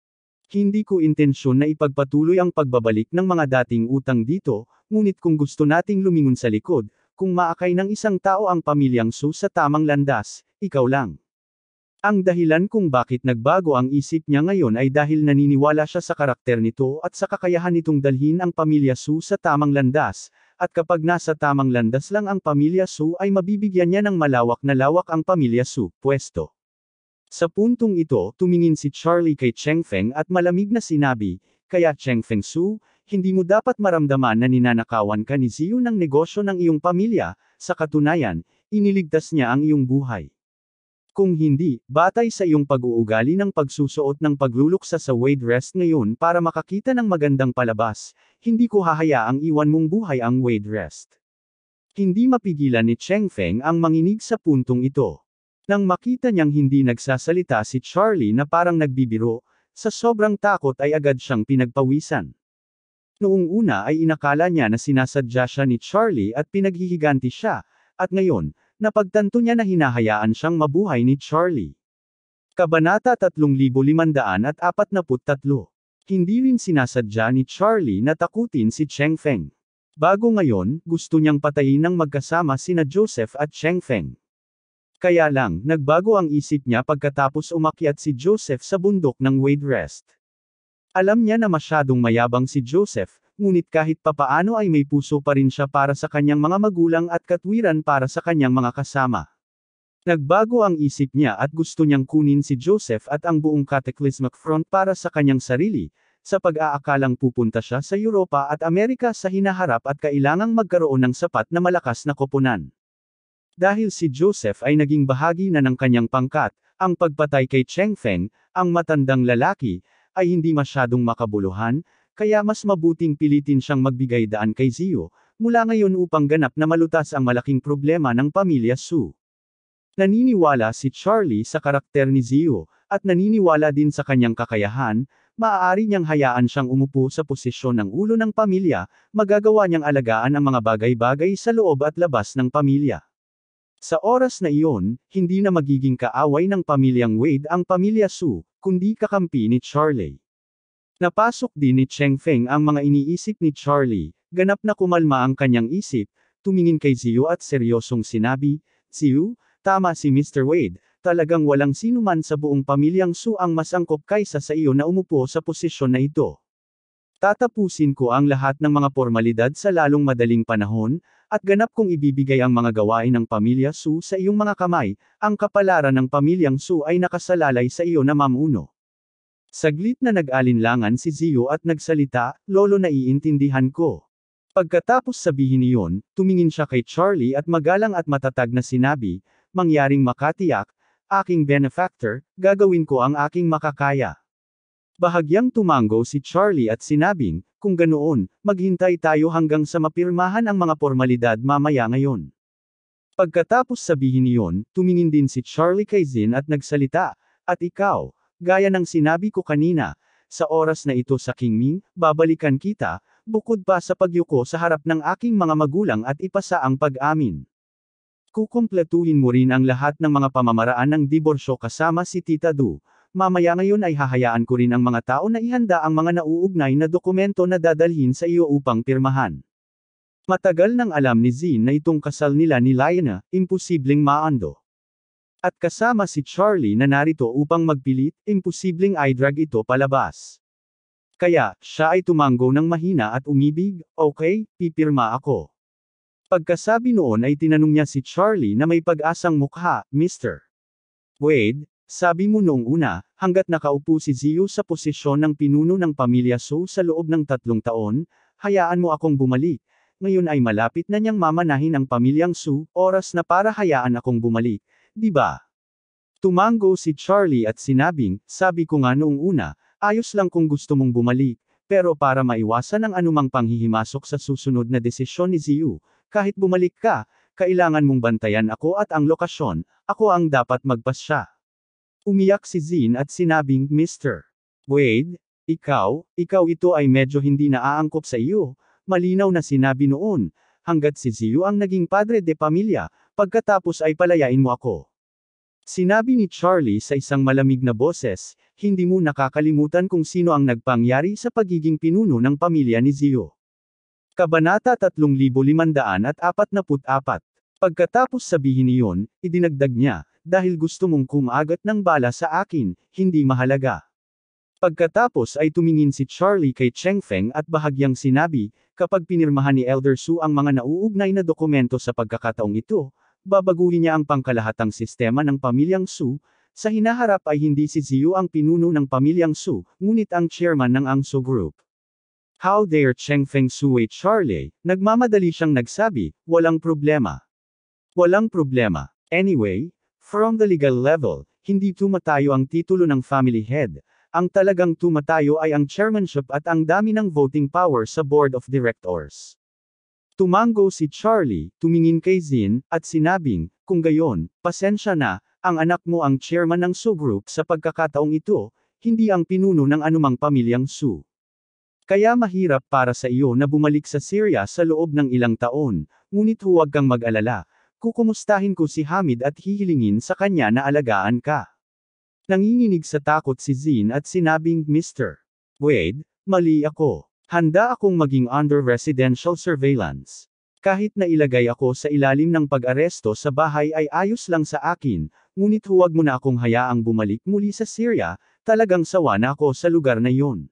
Hindi ko intensyon na ipagpatuloy ang pagbabalik ng mga dating utang dito, ngunit kung gusto nating lumingon sa likod, kung maakay ng isang tao ang pamilyang Su sa tamang landas, ikaw lang. Ang dahilan kung bakit nagbago ang isip niya ngayon ay dahil naniniwala siya sa karakter nito at sa kakayahan nitong dalhin ang pamilya Su sa tamang landas, at kapag nasa tamang landas lang ang pamilya Su ay mabibigyan niya ng malawak na lawak ang pamilya Su, pwesto. Sa puntong ito, tumingin si Charlie kay Cheng Feng at malamig na sinabi, Kaya Cheng Feng Su, hindi mo dapat maramdaman na ninanakawan ka ni Ziyu ng negosyo ng iyong pamilya, sa katunayan, iniligtas niya ang iyong buhay. Kung hindi, batay sa iyong pag-uugali ng pagsusuot ng pagluluksa sa Wade Rest ngayon para makakita ng magandang palabas, hindi ko hahayaang iwan mong buhay ang Wade Rest. Hindi mapigilan ni Cheng Feng ang manginig sa puntong ito. Nang makita niyang hindi nagsasalita si Charlie na parang nagbibiro, sa sobrang takot ay agad siyang pinagpawisan. Noong una ay inakala niya na sinasadya siya ni Charlie at pinaghihiganti siya, at ngayon, napagtanto niya na hinahayaan siyang mabuhay ni Charlie. Kabanata tatlong libo limandaan at apat na puttatlo. Hindi rin sinasadya ni Charlie na takutin si Cheng Feng. Bago ngayon, gusto niyang patayin ng magkasama sina Joseph at Cheng Feng. Kaya lang, nagbago ang isip niya pagkatapos umakyat si Joseph sa bundok ng Wade Rest. Alam niya na masyadong mayabang si Joseph, ngunit kahit papaano ay may puso pa rin siya para sa kanyang mga magulang at katwiran para sa kanyang mga kasama. Nagbago ang isip niya at gusto niyang kunin si Joseph at ang buong Cataclysmic Front para sa kanyang sarili, sa pag-aakalang pupunta siya sa Europa at Amerika sa hinaharap at kailangang magkaroon ng sapat na malakas na koponan. Dahil si Joseph ay naging bahagi na ng kanyang pangkat, ang pagpatay kay Cheng Feng, ang matandang lalaki, ay hindi masyadong makabuluhan, kaya mas mabuting pilitin siyang magbigay daan kay Ziyu, mula ngayon upang ganap na malutas ang malaking problema ng pamilya Su. Naniniwala si Charlie sa karakter ni Ziyu, at naniniwala din sa kanyang kakayahan, maaari niyang hayaan siyang umupo sa posisyon ng ulo ng pamilya, magagawa niyang alagaan ang mga bagay-bagay sa loob at labas ng pamilya. Sa oras na iyon, hindi na magiging kaaway ng pamilyang Wade ang pamilya Su, kundi kakampi ni Charlie. Napasok din ni Cheng Feng ang mga iniisip ni Charlie, ganap na kumalma ang kanyang isip, tumingin kay Ziyu at seryosong sinabi, "Ziyu, tama si Mister Wade, talagang walang sinuman sa buong pamilyang Su ang mas angkop kaysa sa iyo na umupo sa posisyon na ito. Tatapusin ko ang lahat ng mga formalidad sa lalong madaling panahon, at ganap kong ibibigay ang mga gawain ng pamilya Su sa iyong mga kamay, ang kapalaran ng pamilyang Su ay nakasalalay sa iyo na mamuno." Saglit na nag-alinlangan si Ziyu at nagsalita, "Lolo, naiintindihan ko." Pagkatapos sabihin iyon, tumingin siya kay Charlie at magalang at matatag na sinabi, "Mangyaring makatiyak, aking benefactor, gagawin ko ang aking makakaya." Bahagyang tumango si Charlie at sinabing, "Kung ganoon, maghintay tayo hanggang sa mapirmahan ang mga formalidad mamaya ngayon." Pagkatapos sabihin iyon, tumingin din si Charlie kay Zin at nagsalita, "At ikaw, gaya ng sinabi ko kanina, sa oras na ito sa Qingming, babalikan kita, bukod pa sa pagyuko sa harap ng aking mga magulang at ipasa ang pag-amin. Kukumpletuhin mo rin ang lahat ng mga pamamaraan ng diborsyo kasama si Tita Du. Mamaya ngayon ay hahayaan ko rin ang mga tao na ihanda ang mga nauugnay na dokumento na dadalhin sa iyo upang pirmahan." Matagal nang alam ni Zin na itong kasal nila ni Liana, imposibleng maando. At kasama si Charlie na narito upang magpilit, imposibleng i-drag ito palabas. Kaya, siya ay tumango ng mahina at umibig, "Okay, pipirma ako." Pagkasabi noon ay tinanong niya si Charlie na may pag-asang mukha, "Mister Wade, sabi mo noong una, hanggat nakaupo si Ziyu sa posisyon ng pinuno ng pamilya Su sa loob ng tatlong taon, hayaan mo akong bumalik. Ngayon ay malapit na niyang mamanahin ang pamilyang Su, oras na para hayaan akong bumalik, di ba?" Tumango si Charlie at sinabing, "Sabi ko nga noong una, ayos lang kung gusto mong bumalik, pero para maiwasan ang anumang panghihimasok sa susunod na desisyon ni Ziyu, kahit bumalik ka, kailangan mong bantayan ako at ang lokasyon, ako ang dapat magpasya." Umiyak si Zin at sinabing, "Mister Wade, ikaw, ikaw ito ay medyo hindi naaangkop sa iyo, malinaw na sinabi noon, hanggat si Ziyu ang naging padre de pamilya, pagkatapos ay palayain mo ako." Sinabi ni Charlie sa isang malamig na boses, "Hindi mo nakakalimutan kung sino ang nagpangyari sa pagiging pinuno ng pamilya ni Ziyu." Kabanata tatlong libo limandaan at apat na put-apat. Pagkatapos sabihin iyon, idinagdag niya, "Dahil gusto mong kumagat ng bala sa akin, hindi mahalaga." Pagkatapos ay tumingin si Charlie kay Cheng Feng at bahagyang sinabi, "Kapag pinirmahan ni Elder Su ang mga nauugnay na dokumento sa pagkakataong ito, babaguhin niya ang pangkalahatang sistema ng pamilyang Su, Sa hinaharap ay hindi si Ziyu ang pinuno ng pamilyang Su, ngunit ang chairman ng Angso Group. How dare Cheng Feng Sui Charlie, nagmamadali siyang nagsabi, walang problema. Walang problema. Anyway, from the legal level, hindi tumatayo ang titulo ng family head. Ang talagang tumatayo ay ang chairmanship at ang dami ng voting power sa board of directors. Tumango si Charlie, tumingin kay Zin, at sinabing, kung gayon, pasensya na, ang anak mo ang chairman ng Su Group sa pagkakataong ito, hindi ang pinuno ng anumang pamilyang Su. Kaya mahirap para sa iyo na bumalik sa Syria sa loob ng ilang taon, ngunit huwag kang mag-alala, kukumustahin ko si Hamid at hihilingin sa kanya na alagaan ka. Nanginginig sa takot si Zin at sinabing, Mister Wade, mali ako. Handa akong maging under residential surveillance. Kahit na ilagay ako sa ilalim ng pag-aresto sa bahay ay ayos lang sa akin, ngunit huwag mo na akong hayaang bumalik muli sa Syria, talagang sawa na ako sa lugar na yon.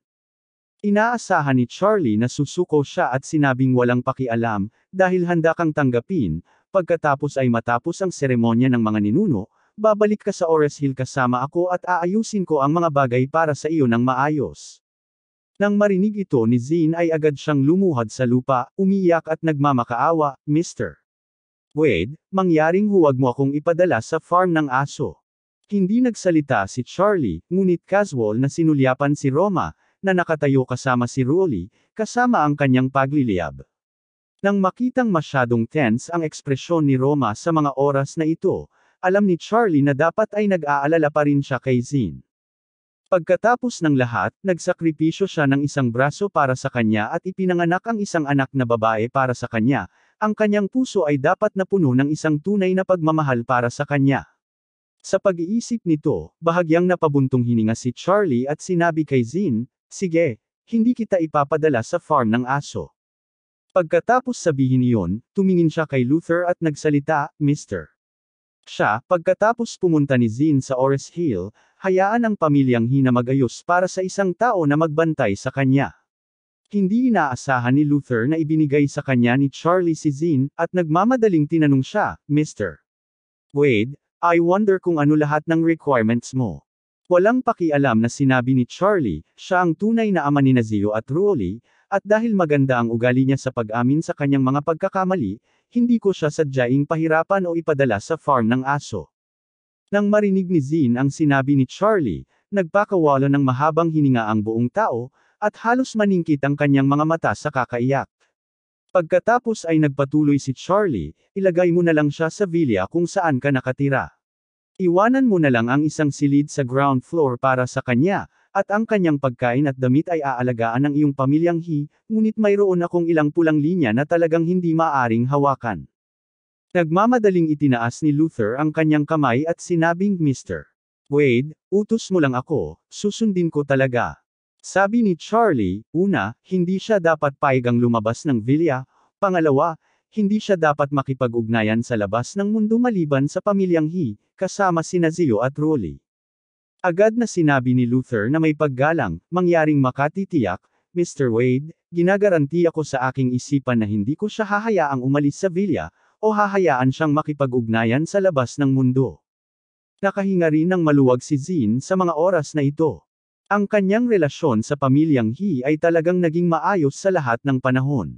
Inaasahan ni Charlie na susuko siya at sinabing walang pakialam, dahil handa kang tanggapin, pagkatapos ay matapos ang seremonya ng mga ninuno, babalik ka sa Ores Hill kasama ako at aayusin ko ang mga bagay para sa iyo ng maayos. Nang marinig ito ni Zin ay agad siyang lumuhad sa lupa, umiyak at nagmamakaawa, Mister Wade, mangyaring huwag mo akong ipadala sa farm ng aso. Hindi nagsalita si Charlie, ngunit casual na sinulyapan si Roma, na nakatayo kasama si Rolly, kasama ang kanyang pagliliyab. Nang makitang masyadong tense ang ekspresyon ni Roma sa mga oras na ito, alam ni Charlie na dapat ay nag-aalala pa rin siya kay Zin. Pagkatapos ng lahat, nagsakripisyo siya ng isang braso para sa kanya at ipinanganak ang isang anak na babae para sa kanya, ang kanyang puso ay dapat na puno ng isang tunay na pagmamahal para sa kanya. Sa pag-iisip nito, bahagyang napabuntong hininga si Charlie at sinabi kay Zin, sige, hindi kita ipapadala sa farm ng aso. Pagkatapos sabihin iyon, tumingin siya kay Luther at nagsalita, Mister Siya, pagkatapos pumunta ni Zin sa Ores Hill, hayaan ang pamilyang He na magayos para sa isang tao na magbantay sa kanya. Hindi inaasahan ni Luther na ibinigay sa kanya ni Charlie si Zin, at nagmamadaling tinanong siya, Mister Wade, I wonder kung ano lahat ng requirements mo. Walang pakialam na sinabi ni Charlie, siya ang tunay na ama ni Ziyu at Rolly, at dahil maganda ang ugali niya sa pag-amin sa kanyang mga pagkakamali, hindi ko siya sadyaing pahirapan o ipadala sa farm ng aso. Nang marinig ni Zin ang sinabi ni Charlie, nagpakawala ng mahabang hininga ang buong tao, at halos maningkit ang kanyang mga mata sa kakaiyak. Pagkatapos ay nagpatuloy si Charlie, ilagay mo na lang siya sa villa kung saan ka nakatira. Iwanan mo na lang ang isang silid sa ground floor para sa kanya, at ang kanyang pagkain at damit ay aalagaan ng iyong pamilyang He, ngunit mayroon akong ilang pulang linya na talagang hindi maaring hawakan. Nagmamadaling itinaas ni Luther ang kanyang kamay at sinabing, Mister Wade, utos mo lang ako, susundin ko talaga. Sabi ni Charlie, una, hindi siya dapat payagang lumabas ng villa, pangalawa, hindi siya dapat makipag-ugnayan sa labas ng mundo maliban sa pamilyang He, kasama sina Ziyu at Rolly. Agad na sinabi ni Luther na may paggalang, mangyaring makatitiyak, Mister Wade, ginagaranti ako sa aking isipan na hindi ko siya hahayaang umalis sa villa, o hahayaan siyang makipag-ugnayan sa labas ng mundo. Nakahinga rin ng maluwag si Zin sa mga oras na ito. Ang kanyang relasyon sa pamilyang He ay talagang naging maayos sa lahat ng panahon.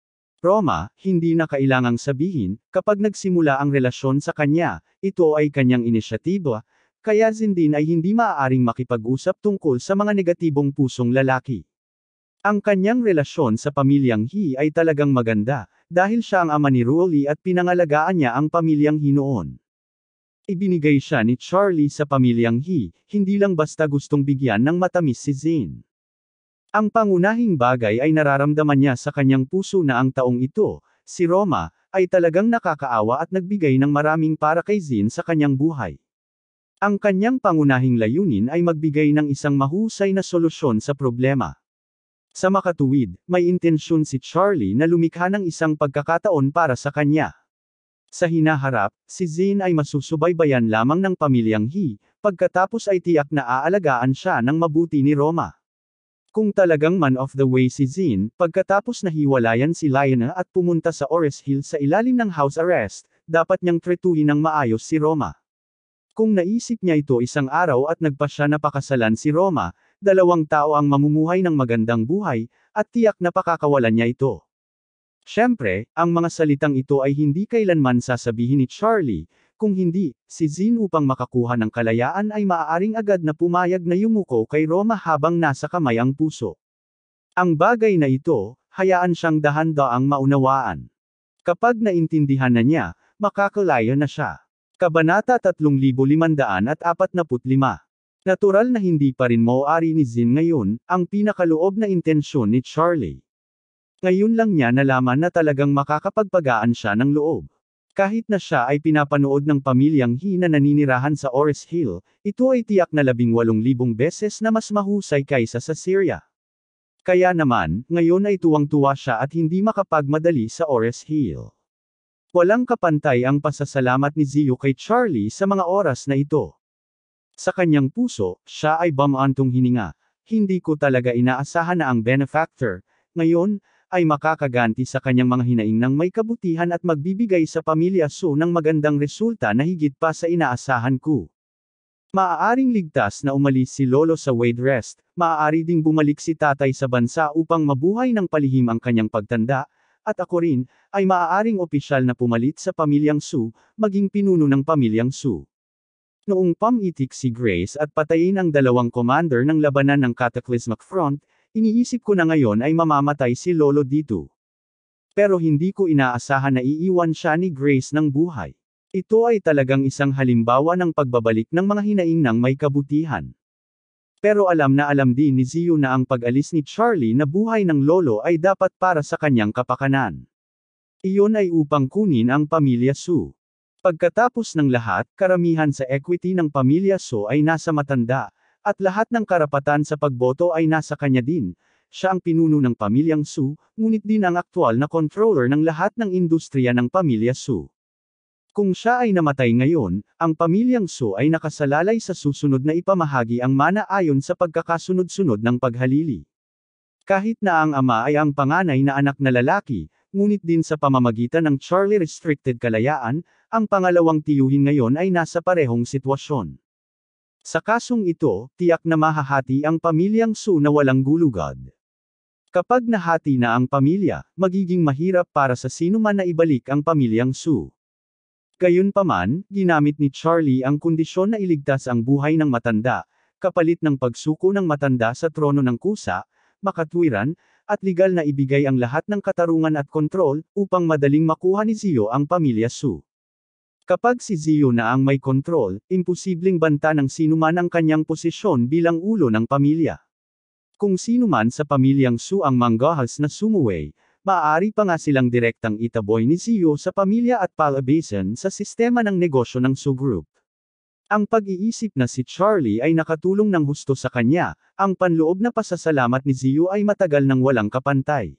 Roma, hindi na kailangang sabihin, kapag nagsimula ang relasyon sa kanya, ito ay kanyang inisyatiba, kaya Zin din ay hindi maaaring makipag-usap tungkol sa mga negatibong pusong lalaki. Ang kanyang relasyon sa pamilyang He ay talagang maganda, dahil siya ang ama ni Rolly at pinangalagaan niya ang pamilyang He noon. Ibinigay siya ni Charlie sa pamilyang He, hindi lang basta gustong bigyan ng matamis si Zin. Ang pangunahing bagay ay nararamdaman niya sa kanyang puso na ang taong ito, si Roma, ay talagang nakakaawa at nagbigay ng maraming para kay Zin sa kanyang buhay. Ang kanyang pangunahing layunin ay magbigay ng isang mahusay na solusyon sa problema. Sa makatuwid, may intensyon si Charlie na lumikha ng isang pagkakataon para sa kanya. Sa hinaharap, si Zin ay masusubaybayan lamang ng pamilyang He, pagkatapos ay tiyak na aalagaan siya ng mabuti ni Roma. Kung talagang man of the way si Zin, pagkatapos nahiwalayan si Lionel at pumunta sa Ores Hill sa ilalim ng house arrest, dapat niyang tretuhin ng maayos si Roma. Kung naisip niya ito isang araw at nagpa siya na pakasalan si Roma, dalawang tao ang mamumuhay ng magandang buhay, at tiyak na pakakawalan niya ito. Siyempre, ang mga salitang ito ay hindi kailanman sasabihin ni Charlie, kung hindi, si Zin upang makakuha ng kalayaan ay maaaring agad na pumayag na yumuko kay Roma habang nasa kamay ang puso. Ang bagay na ito, hayaan siyang dahan-daang maunawaan. Kapag naintindihan na niya, makakalaya na siya. Kabanata tatlong libo limandaan at apat na putlimang. Natural na hindi pa rin maaari ni Zin ngayon, ang pinakaloob na intensyon ni Charlie. Ngayon lang niya nalaman na talagang makakapagpagaan siya ng loob. Kahit na siya ay pinapanood ng pamilyang He na naninirahan sa Ores Hill, ito ay tiyak na labing walong libong beses na mas mahusay kaysa sa Syria. Kaya naman, ngayon ay tuwang-tuwa siya at hindi makapagmadali sa Ores Hill. Walang kapantay ang pasasalamat ni Zio kay Charlie sa mga oras na ito. Sa kanyang puso, siya ay bumantong hininga. Hindi ko talaga inaasahan na ang benefactor, ngayon, ay makakaganti sa kanyang mga hinaing ng may kabutihan at magbibigay sa pamilya Su ng magandang resulta na higit pa sa inaasahan ko. Maaaring ligtas na umalis si Lolo sa Wade Rest, maaari ding bumalik si tatay sa bansa upang mabuhay ng palihim ang kanyang pagtanda, at ako rin, ay maaaring opisyal na pumalit sa pamilyang Su, maging pinuno ng pamilyang Su. Noong pamitik si Grace at patayin ang dalawang commander ng labanan ng Cataclysmic Front, iniisip ko na ngayon ay mamamatay si Lolo dito. Pero hindi ko inaasahan na iiwan siya ni Grace ng buhay. Ito ay talagang isang halimbawa ng pagbabalik ng mga hinaing ng may kabutihan. Pero alam na alam din ni Zio na ang pag-alis ni Charlie na buhay ng Lolo ay dapat para sa kanyang kapakanan. Iyon ay upang kunin ang pamilya Su. Pagkatapos ng lahat, karamihan sa equity ng pamilya Su ay nasa matanda, at lahat ng karapatan sa pagboto ay nasa kanya din. Siya ang pinuno ng pamilyang Su, ngunit din ang aktwal na controller ng lahat ng industriya ng pamilya Su. Kung siya ay namatay ngayon, ang pamilyang Su ay nakasalalay sa susunod na ipamahagi ang mana ayon sa pagkakasunod-sunod ng paghalili. Kahit na ang ama ay ang panganay na anak na lalaki, ngunit din sa pamamagitan ng Charlie Restricted Kalayaan, ang pangalawang tiyuhin ngayon ay nasa parehong sitwasyon. Sa kasong ito, tiyak na mahahati ang pamilyang Su na walang gulugad. Kapag nahati na ang pamilya, magiging mahirap para sa sino man na ibalik ang pamilyang Su. Gayunpaman, ginamit ni Charlie ang kondisyon na iligtas ang buhay ng matanda, kapalit ng pagsuko ng matanda sa trono ng kusa, makatwiran, at legal na ibigay ang lahat ng katarungan at kontrol, upang madaling makuha ni Zio ang pamilya Su. Kapag si Zio na ang may kontrol, imposibleng banta ng sinuman ang kanyang posisyon bilang ulo ng pamilya. Kung sinuman sa pamilyang Su ang manggahas na sumuway, maaari pa nga silang direktang itaboy ni Zio sa pamilya at palabasan sa sistema ng negosyo ng Su Group. Ang pag-iisip na si Charlie ay nakatulong ng husto sa kanya, ang panloob na pasasalamat ni Zio ay matagal nang walang kapantay.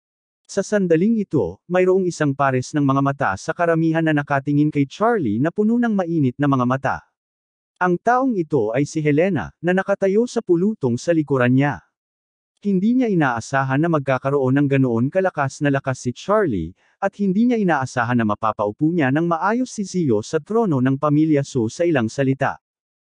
Sa sandaling ito, mayroong isang pares ng mga mata sa karamihan na nakatingin kay Charlie na puno ng mainit na mga mata. Ang taong ito ay si Helena, na nakatayo sa pulutong sa likuran niya. Hindi niya inaasahan na magkakaroon ng ganoon kalakas na lakas si Charlie, at hindi niya inaasahan na mapapaupo niya ng maayos si Zio sa trono ng pamilya Su sa ilang salita.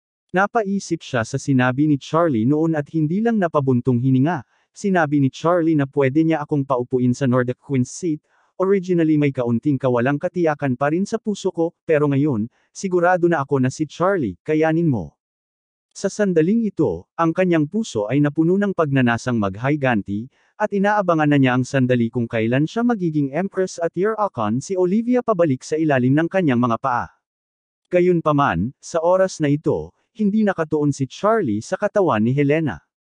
Napaisip siya sa sinabi ni Charlie noon at hindi lang napabuntong hininga. Sinabi ni Charlie na pwede niya akong paupuin sa Nordic Queen's seat. Originally may kaunting kawalang katiyakan pa rin sa puso ko, pero ngayon, sigurado na ako na si Charlie, kayanin mo. Sa sandaling ito, ang kanyang puso ay napuno ng pagnanasang maghiganti, at inaabangan na niya ang sandali kung kailan siya magiging Empress at Year-Akon si Olivia pabalik sa ilalim ng kanyang mga paa. Gayunpaman, sa oras na ito, hindi nakatuon si Charlie sa katawan ni Helena.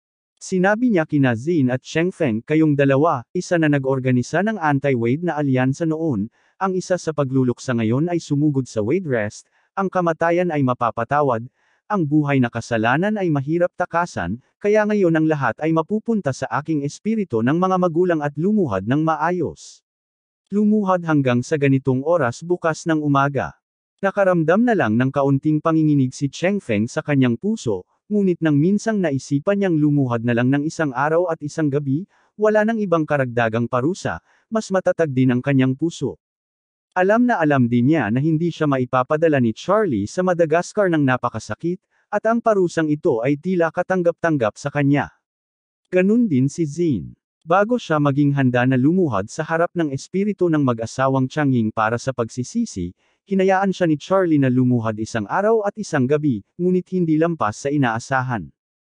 Sinabi niya kina Zin at Chengfeng, kayong dalawa, isa na nag-organisa ng anti-Wade na alyansa noon, ang isa sa pagluluksa ngayon ay sumugod sa Wade Rest, ang kamatayan ay mapapatawad, ang buhay na kasalanan ay mahirap takasan, kaya ngayon ang lahat ay mapupunta sa aking espiritu ng mga magulang at lumuhad ng maayos. Lumuhad hanggang sa ganitong oras bukas ng umaga. Nakaramdam na lang ng kaunting panginginig si Chengfeng sa kanyang puso, ngunit nang minsang naisipan niyang lumuhad na lang ng isang araw at isang gabi, wala nang ibang karagdagang parusa, mas matatag din ang kanyang puso. Alam na alam din niya na hindi siya maipapadala ni Charlie sa Madagascar ng napakasakit, at ang parusang ito ay tila katanggap-tanggap sa kanya. Ganun din si Zin. Bago siya maging handa na lumuhad sa harap ng espiritu ng mag-asawang Tiangying para sa pagsisisi, hinayaan siya ni Charlie na lumuhad isang araw at isang gabi, ngunit hindi lampas sa inaasahan.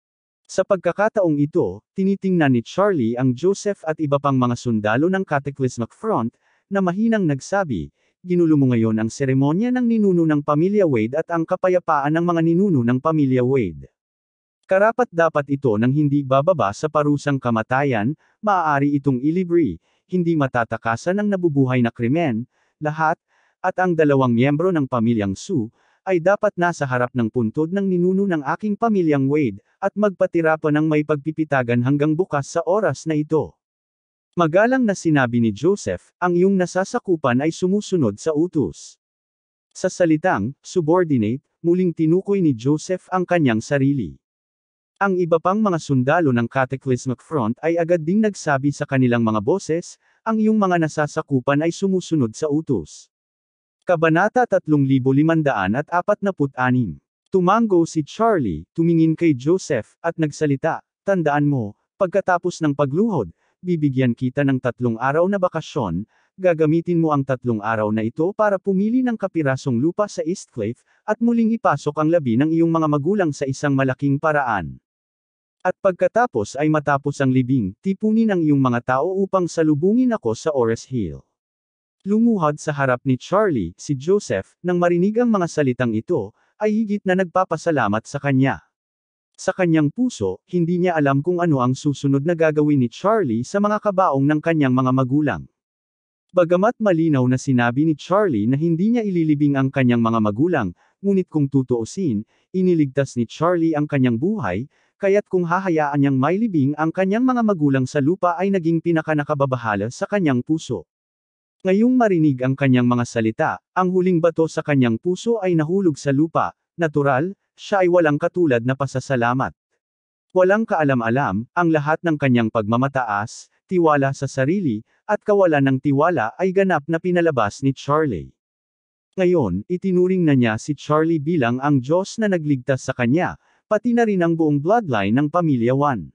Sa pagkakataong ito, tinitingnan ni Charlie ang Joseph at iba pang mga sundalo ng Cataclysmic Front, na mahinang nagsabi, "Ginulo mo ngayon ang seremonya ng ninuno ng pamilya Wade at ang kapayapaan ng mga ninuno ng pamilya Wade. Karapat-dapat ito nang hindi bababa sa parusang kamatayan, maaari itong ilibre, hindi matatakasan ng nabubuhay na krimen, lahat, at ang dalawang miyembro ng pamilyang Su, ay dapat nasa harap ng puntod ng ninuno ng aking pamilyang Wade, at magpatira pa ng may pagpipitagan hanggang bukas sa oras na ito." Magalang na sinabi ni Joseph, ang iyong nasasakupan ay sumusunod sa utos. Sa salitang, subordinate, muling tinukoy ni Joseph ang kanyang sarili. Ang iba pang mga sundalo ng Cataclysmic Front ay agad ding nagsabi sa kanilang mga boses, ang iyong mga nasasakupan ay sumusunod sa utos. Kabanata three thousand five hundred forty-six. Tumango si Charlie, tumingin kay Joseph, at nagsalita, "Tandaan mo, pagkatapos ng pagluhod, bibigyan kita ng tatlong araw na bakasyon, gagamitin mo ang tatlong araw na ito para pumili ng kapirasong lupa sa Eastcliff, at muling ipasok ang labi ng iyong mga magulang sa isang malaking paraan. At pagkatapos ay matapos ang libing, tipunin ang iyong mga tao upang salubungin ako sa Ores Hill." Lumuhad sa harap ni Charlie, si Joseph, nang marinig ang mga salitang ito, ay higit na nagpapasalamat sa kanya. Sa kanyang puso, hindi niya alam kung ano ang susunod na gagawin ni Charlie sa mga kabaong ng kanyang mga magulang. Bagamat malinaw na sinabi ni Charlie na hindi niya ililibing ang kanyang mga magulang, ngunit kung tutuusin, iniligtas ni Charlie ang kanyang buhay, kaya't kung hahayaan niyang mailibing ang kanyang mga magulang sa lupa ay naging pinakanakababahala sa kanyang puso. Ngayong marinig ang kanyang mga salita, ang huling bato sa kanyang puso ay nahulog sa lupa, natural, siya ay walang katulad na pasasalamat. Walang kaalam-alam, ang lahat ng kanyang pagmamataas, tiwala sa sarili, at kawalan ng tiwala ay ganap na pinalabas ni Charlie. Ngayon, itinuring na niya si Charlie bilang ang Diyos na nagligtas sa kanya, pati na rin ang buong bloodline ng pamilya Wan.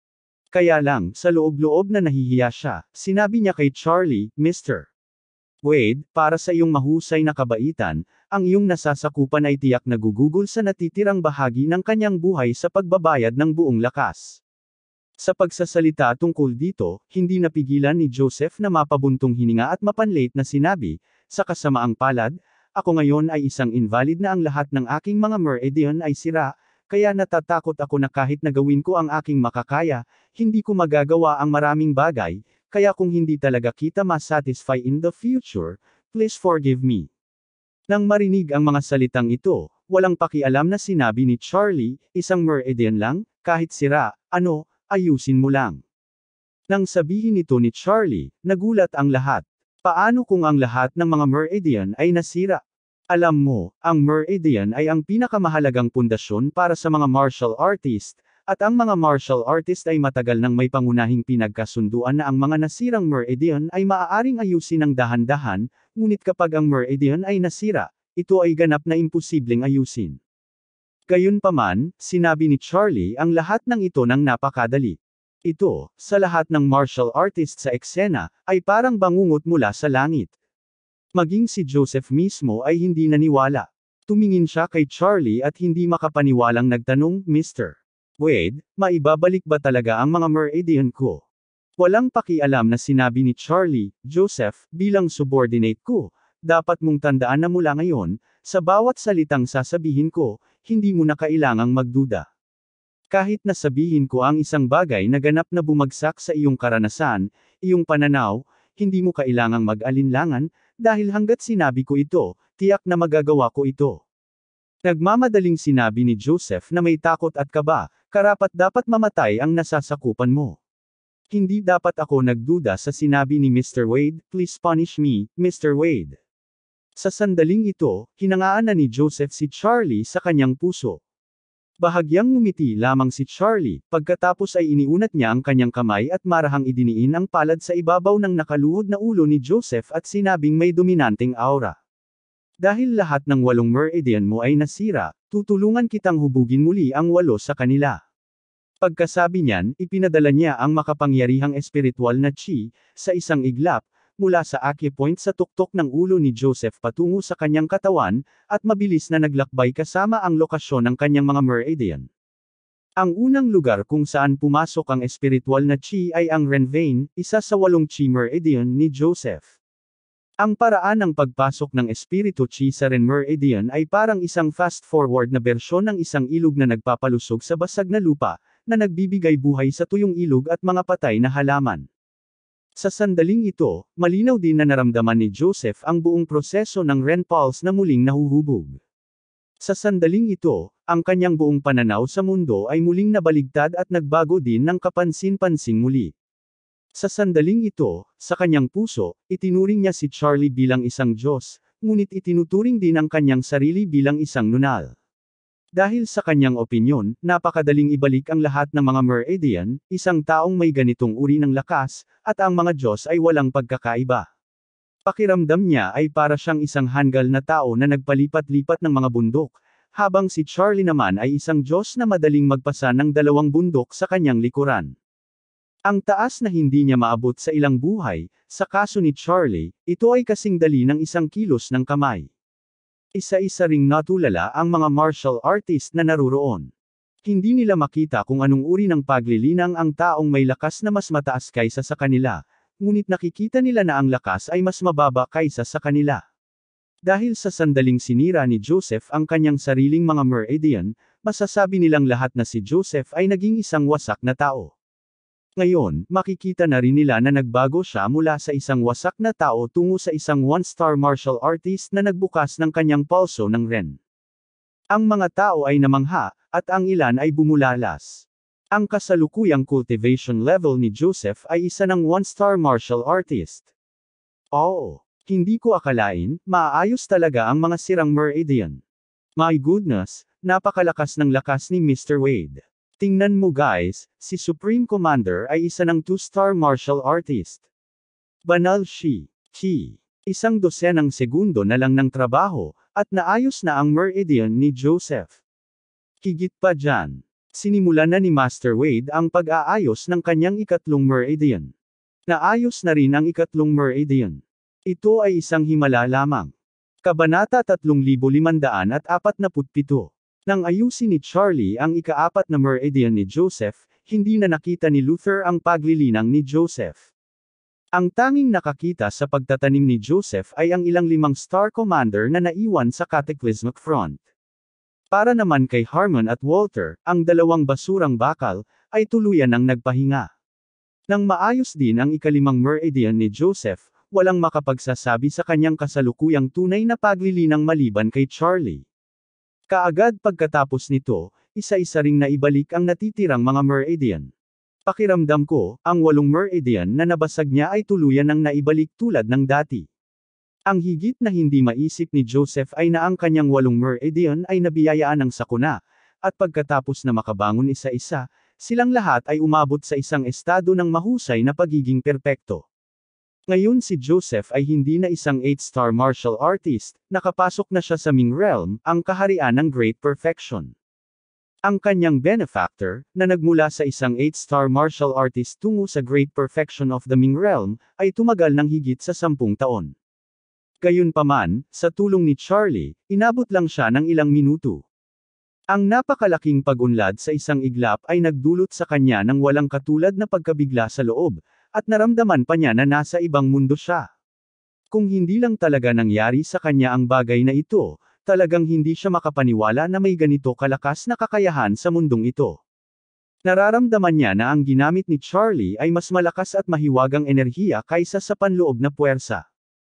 Kaya lang, sa loob-loob na nahihiya siya, sinabi niya kay Charlie, "Mister Wade, para sa iyong mahusay na kabaitan, ang iyong nasasakupan ay tiyak na gugugol sa natitirang bahagi ng kanyang buhay sa pagbabayad ng buong lakas." Sa pagsasalita tungkol dito, hindi napigilan ni Joseph na mapabuntong hininga at mapanlate na sinabi, "Sa kasamaang palad, ako ngayon ay isang invalid na ang lahat ng aking mga meridian ay sira, kaya natatakot ako na kahit nagawin ko ang aking makakaya, hindi ko magagawa ang maraming bagay, kaya kung hindi talaga kita ma-satisfy in the future, please forgive me." Nang marinig ang mga salitang ito, walang pakialam na sinabi ni Charlie, "Isang meridian lang, kahit sira, ano, ayusin mo lang." Nang sabihin ito ni Charlie, nagulat ang lahat. Paano kung ang lahat ng mga meridian ay nasira? Alam mo, ang meridian ay ang pinakamahalagang pundasyon para sa mga martial artist, at ang mga martial artist ay matagal nang may pangunahing pinagkasunduan na ang mga nasirang meridian ay maaaring ayusin ng dahan-dahan, ngunit kapag ang meridian ay nasira, ito ay ganap na imposibleng ayusin. Gayunpaman, sinabi ni Charlie ang lahat ng ito nang napakadali. Ito, sa lahat ng martial artist sa eksena, ay parang bangungot mula sa langit. Maging si Joseph mismo ay hindi naniwala. Tumingin siya kay Charlie at hindi makapaniwalang nagtanong, "Mister Wade, maibabalik ba talaga ang mga meridian ko?" Walang pakialam na sinabi ni Charlie, "Joseph, bilang subordinate ko, dapat mong tandaan na mula ngayon, sa bawat salitang sasabihin ko, hindi mo na kailangang magduda. Kahit na sabihin ko ang isang bagay na ganap na bumagsak sa iyong karanasan, iyong pananaw, hindi mo kailangang mag-alinlangan, dahil hanggat sinabi ko ito, tiyak na magagawa ko ito." Nagmamadaling sinabi ni Joseph na may takot at kaba, karapat-dapat mamatay ang nasasakupan mo. Hindi dapat ako nagduda sa sinabi ni Mister Wade, "Please punish me, Mister Wade." Sa sandaling ito, hinangaan na ni Joseph si Charlie sa kanyang puso. Bahagyang ngumiti lamang si Charlie, pagkatapos ay iniunat niya ang kanyang kamay at marahang idiniin ang palad sa ibabaw ng nakaluhod na ulo ni Joseph at sinabing may dominanteng aura. Dahil lahat ng walong meridian mo ay nasira, tutulungan kitang hubugin muli ang walo sa kanila. Pagkasabi niyan, ipinadala niya ang makapangyarihang espiritual na chi, sa isang iglap, mula sa acupoint sa tuktok ng ulo ni Joseph patungo sa kanyang katawan, at mabilis na naglakbay kasama ang lokasyon ng kanyang mga meridian. Ang unang lugar kung saan pumasok ang espiritual na chi ay ang Ren Vein, isa sa walong chi meridian ni Joseph. Ang paraan ng pagpasok ng espiritu chi sa Ren Meridian ay parang isang fast-forward na bersyon ng isang ilog na nagpapalusog sa basag na lupa, na nagbibigay buhay sa tuyong ilog at mga patay na halaman. Sa sandaling ito, malinaw din na naramdaman ni Joseph ang buong proseso ng Ren Pulse na muling nahuhubog. Sa sandaling ito, ang kanyang buong pananaw sa mundo ay muling nabaligtad at nagbago din ng kapansin-pansing muli. Sa sandaling ito, sa kanyang puso, itinuring niya si Charlie bilang isang Diyos, ngunit itinuturing din ang kanyang sarili bilang isang nunal. Dahil sa kanyang opinyon, napakadaling ibalik ang lahat ng mga meridian, isang taong may ganitong uri ng lakas, at ang mga Diyos ay walang pagkakaiba. Pakiramdam niya ay para siyang isang hanggal na tao na nagpalipat-lipat ng mga bundok, habang si Charlie naman ay isang Diyos na madaling magpasa ng dalawang bundok sa kanyang likuran. Ang taas na hindi niya maabot sa ilang buhay, sa kaso ni Charlie, ito ay kasing dali ng isang kilos ng kamay. Isa-isa ring natulala ang mga martial artist na naruroon. Hindi nila makita kung anong uri ng paglilinang ang taong may lakas na mas mataas kaysa sa kanila, ngunit nakikita nila na ang lakas ay mas mababa kaysa sa kanila. Dahil sa sandaling sinira ni Joseph ang kanyang sariling mga meridian, masasabi nilang lahat na si Joseph ay naging isang wasak na tao. Ngayon, makikita na rin nila na nagbago siya mula sa isang wasak na tao tungo sa isang one-star martial artist na nagbukas ng kanyang pulso ng Ren. Ang mga tao ay namangha, at ang ilan ay bumulalas. Ang kasalukuyang cultivation level ni Joseph ay isa ng one-star martial artist. Oo, hindi ko akalain, maayos talaga ang mga sirang meridian. My goodness, napakalakas ng lakas ni Mister Wade. Tingnan mo guys, si Supreme Commander ay isa ng two-star martial artist. Banal Shi, Chi. Isang dosenang segundo na lang ng trabaho, at naayos na ang meridian ni Joseph. Higit pa dyan, sinimulan na ni Master Wade ang pag-aayos ng kanyang ikatlong meridian. Naayos na rin ang ikatlong meridian. Ito ay isang himala lamang. Kabanata three thousand five hundred forty-seven. Nang ayusin ni Charlie ang ikaapat na meridian ni Joseph, hindi na nakita ni Luther ang paglilinang ni Joseph. Ang tanging nakakita sa pagtatanim ni Joseph ay ang ilang limang star commander na naiwan sa Cataclysmic Front. Para naman kay Harmon at Walter, ang dalawang basurang bakal, ay tuluyan ng nagpahinga. Nang maayos din ang ikalimang meridian ni Joseph, walang makapagsasabi sa kanyang kasalukuyang tunay na paglilinang maliban kay Charlie. Kaagad pagkatapos nito, isa-isa ring naibalik ang natitirang mga meridian. Pakiramdam ko, ang walong meridian na nabasag niya ay tuluyan ng naibalik tulad ng dati. Ang higit na hindi maisip ni Joseph ay na ang kanyang walong meridian ay nabiyayaan ng sakuna, at pagkatapos na makabangon isa-isa, silang lahat ay umabot sa isang estado ng mahusay na pagiging perpekto. Ngayon si Joseph ay hindi na isang eight-star martial artist, nakapasok na siya sa Ming Realm, ang kaharian ng Great Perfection. Ang kanyang benefactor, na nagmula sa isang eight-star martial artist tungo sa Great Perfection of the Ming Realm, ay tumagal ng higit sa sampung taon. Gayunpaman, sa tulong ni Charlie, inabot lang siya ng ilang minuto. Ang napakalaking pag-unlad sa isang iglap ay nagdulot sa kanya ng walang katulad na pagkabigla sa loob, at naramdaman pa niya na nasa ibang mundo siya. Kung hindi lang talaga nangyari sa kanya ang bagay na ito, talagang hindi siya makapaniwala na may ganito kalakas na kakayahan sa mundong ito. Nararamdaman niya na ang ginamit ni Charlie ay mas malakas at mahiwagang enerhiya kaysa sa panloob na puwersa.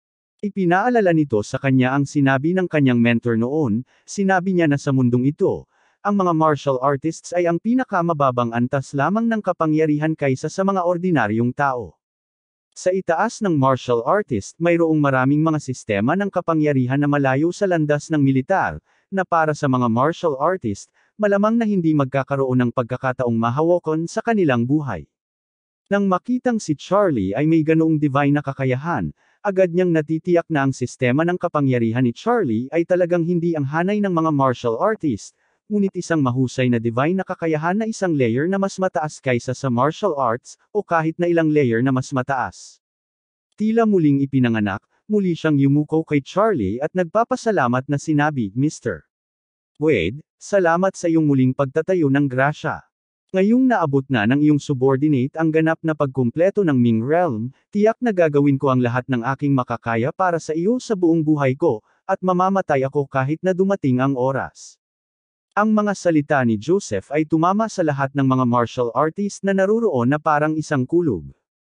Ipinaalala nito sa kanya ang sinabi ng kanyang mentor noon, sinabi niya na sa mundong ito, ang mga martial artists ay ang pinakamababang antas lamang ng kapangyarihan kaysa sa mga ordinaryong tao. Sa itaas ng martial artist mayroong maraming mga sistema ng kapangyarihan na malayo sa landas ng militar, na para sa mga martial artist, malamang na hindi magkakaroon ng pagkakataong mahawokon sa kanilang buhay. Nang makitang si Charlie ay may ganoong divine na kakayahan, agad niyang natitiyak na ang sistema ng kapangyarihan ni Charlie ay talagang hindi ang hanay ng mga martial artist, ngunit isang mahusay na divine na kakayahan na isang layer na mas mataas kaysa sa martial arts, o kahit na ilang layer na mas mataas. Tila muling ipinanganak, muli siyang yumuko kay Charlie at nagpapasalamat na sinabi, Mister Wade, salamat sa iyong muling pagtatayo ng grasya. Ngayong naabot na ng iyong subordinate ang ganap na pagkumpleto ng Ming Realm, tiyak na gagawin ko ang lahat ng aking makakaya para sa iyo sa buong buhay ko, at mamamatay ako kahit na dumating ang oras. Ang mga salita ni Joseph ay tumama sa lahat ng mga martial artist na naruroon na parang isang kulog.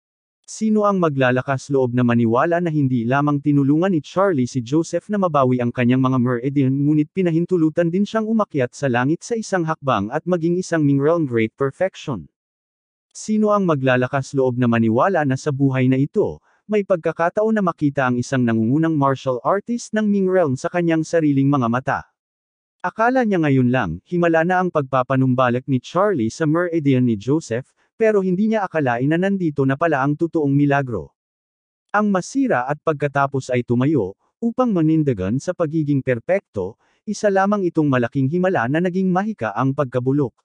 Sino ang maglalakas loob na maniwala na hindi lamang tinulungan ni Charlie si Joseph na mabawi ang kanyang mga Meridian ngunit pinahintulutan din siyang umakyat sa langit sa isang hakbang at maging isang Ming Realm Great Perfection? Sino ang maglalakas loob na maniwala na sa buhay na ito, may pagkakataon na makita ang isang nangungunang martial artist ng Ming Realm sa kanyang sariling mga mata? Akala niya ngayon lang, himala na ang pagpapanumbalik ni Charlie sa Meridian ni Joseph, pero hindi niya akalain na nandito na pala ang totoong milagro. Ang masira at pagkatapos ay tumayo, upang manindigan sa pagiging perpekto, isa lamang itong malaking himala na naging mahika ang pagkabulok.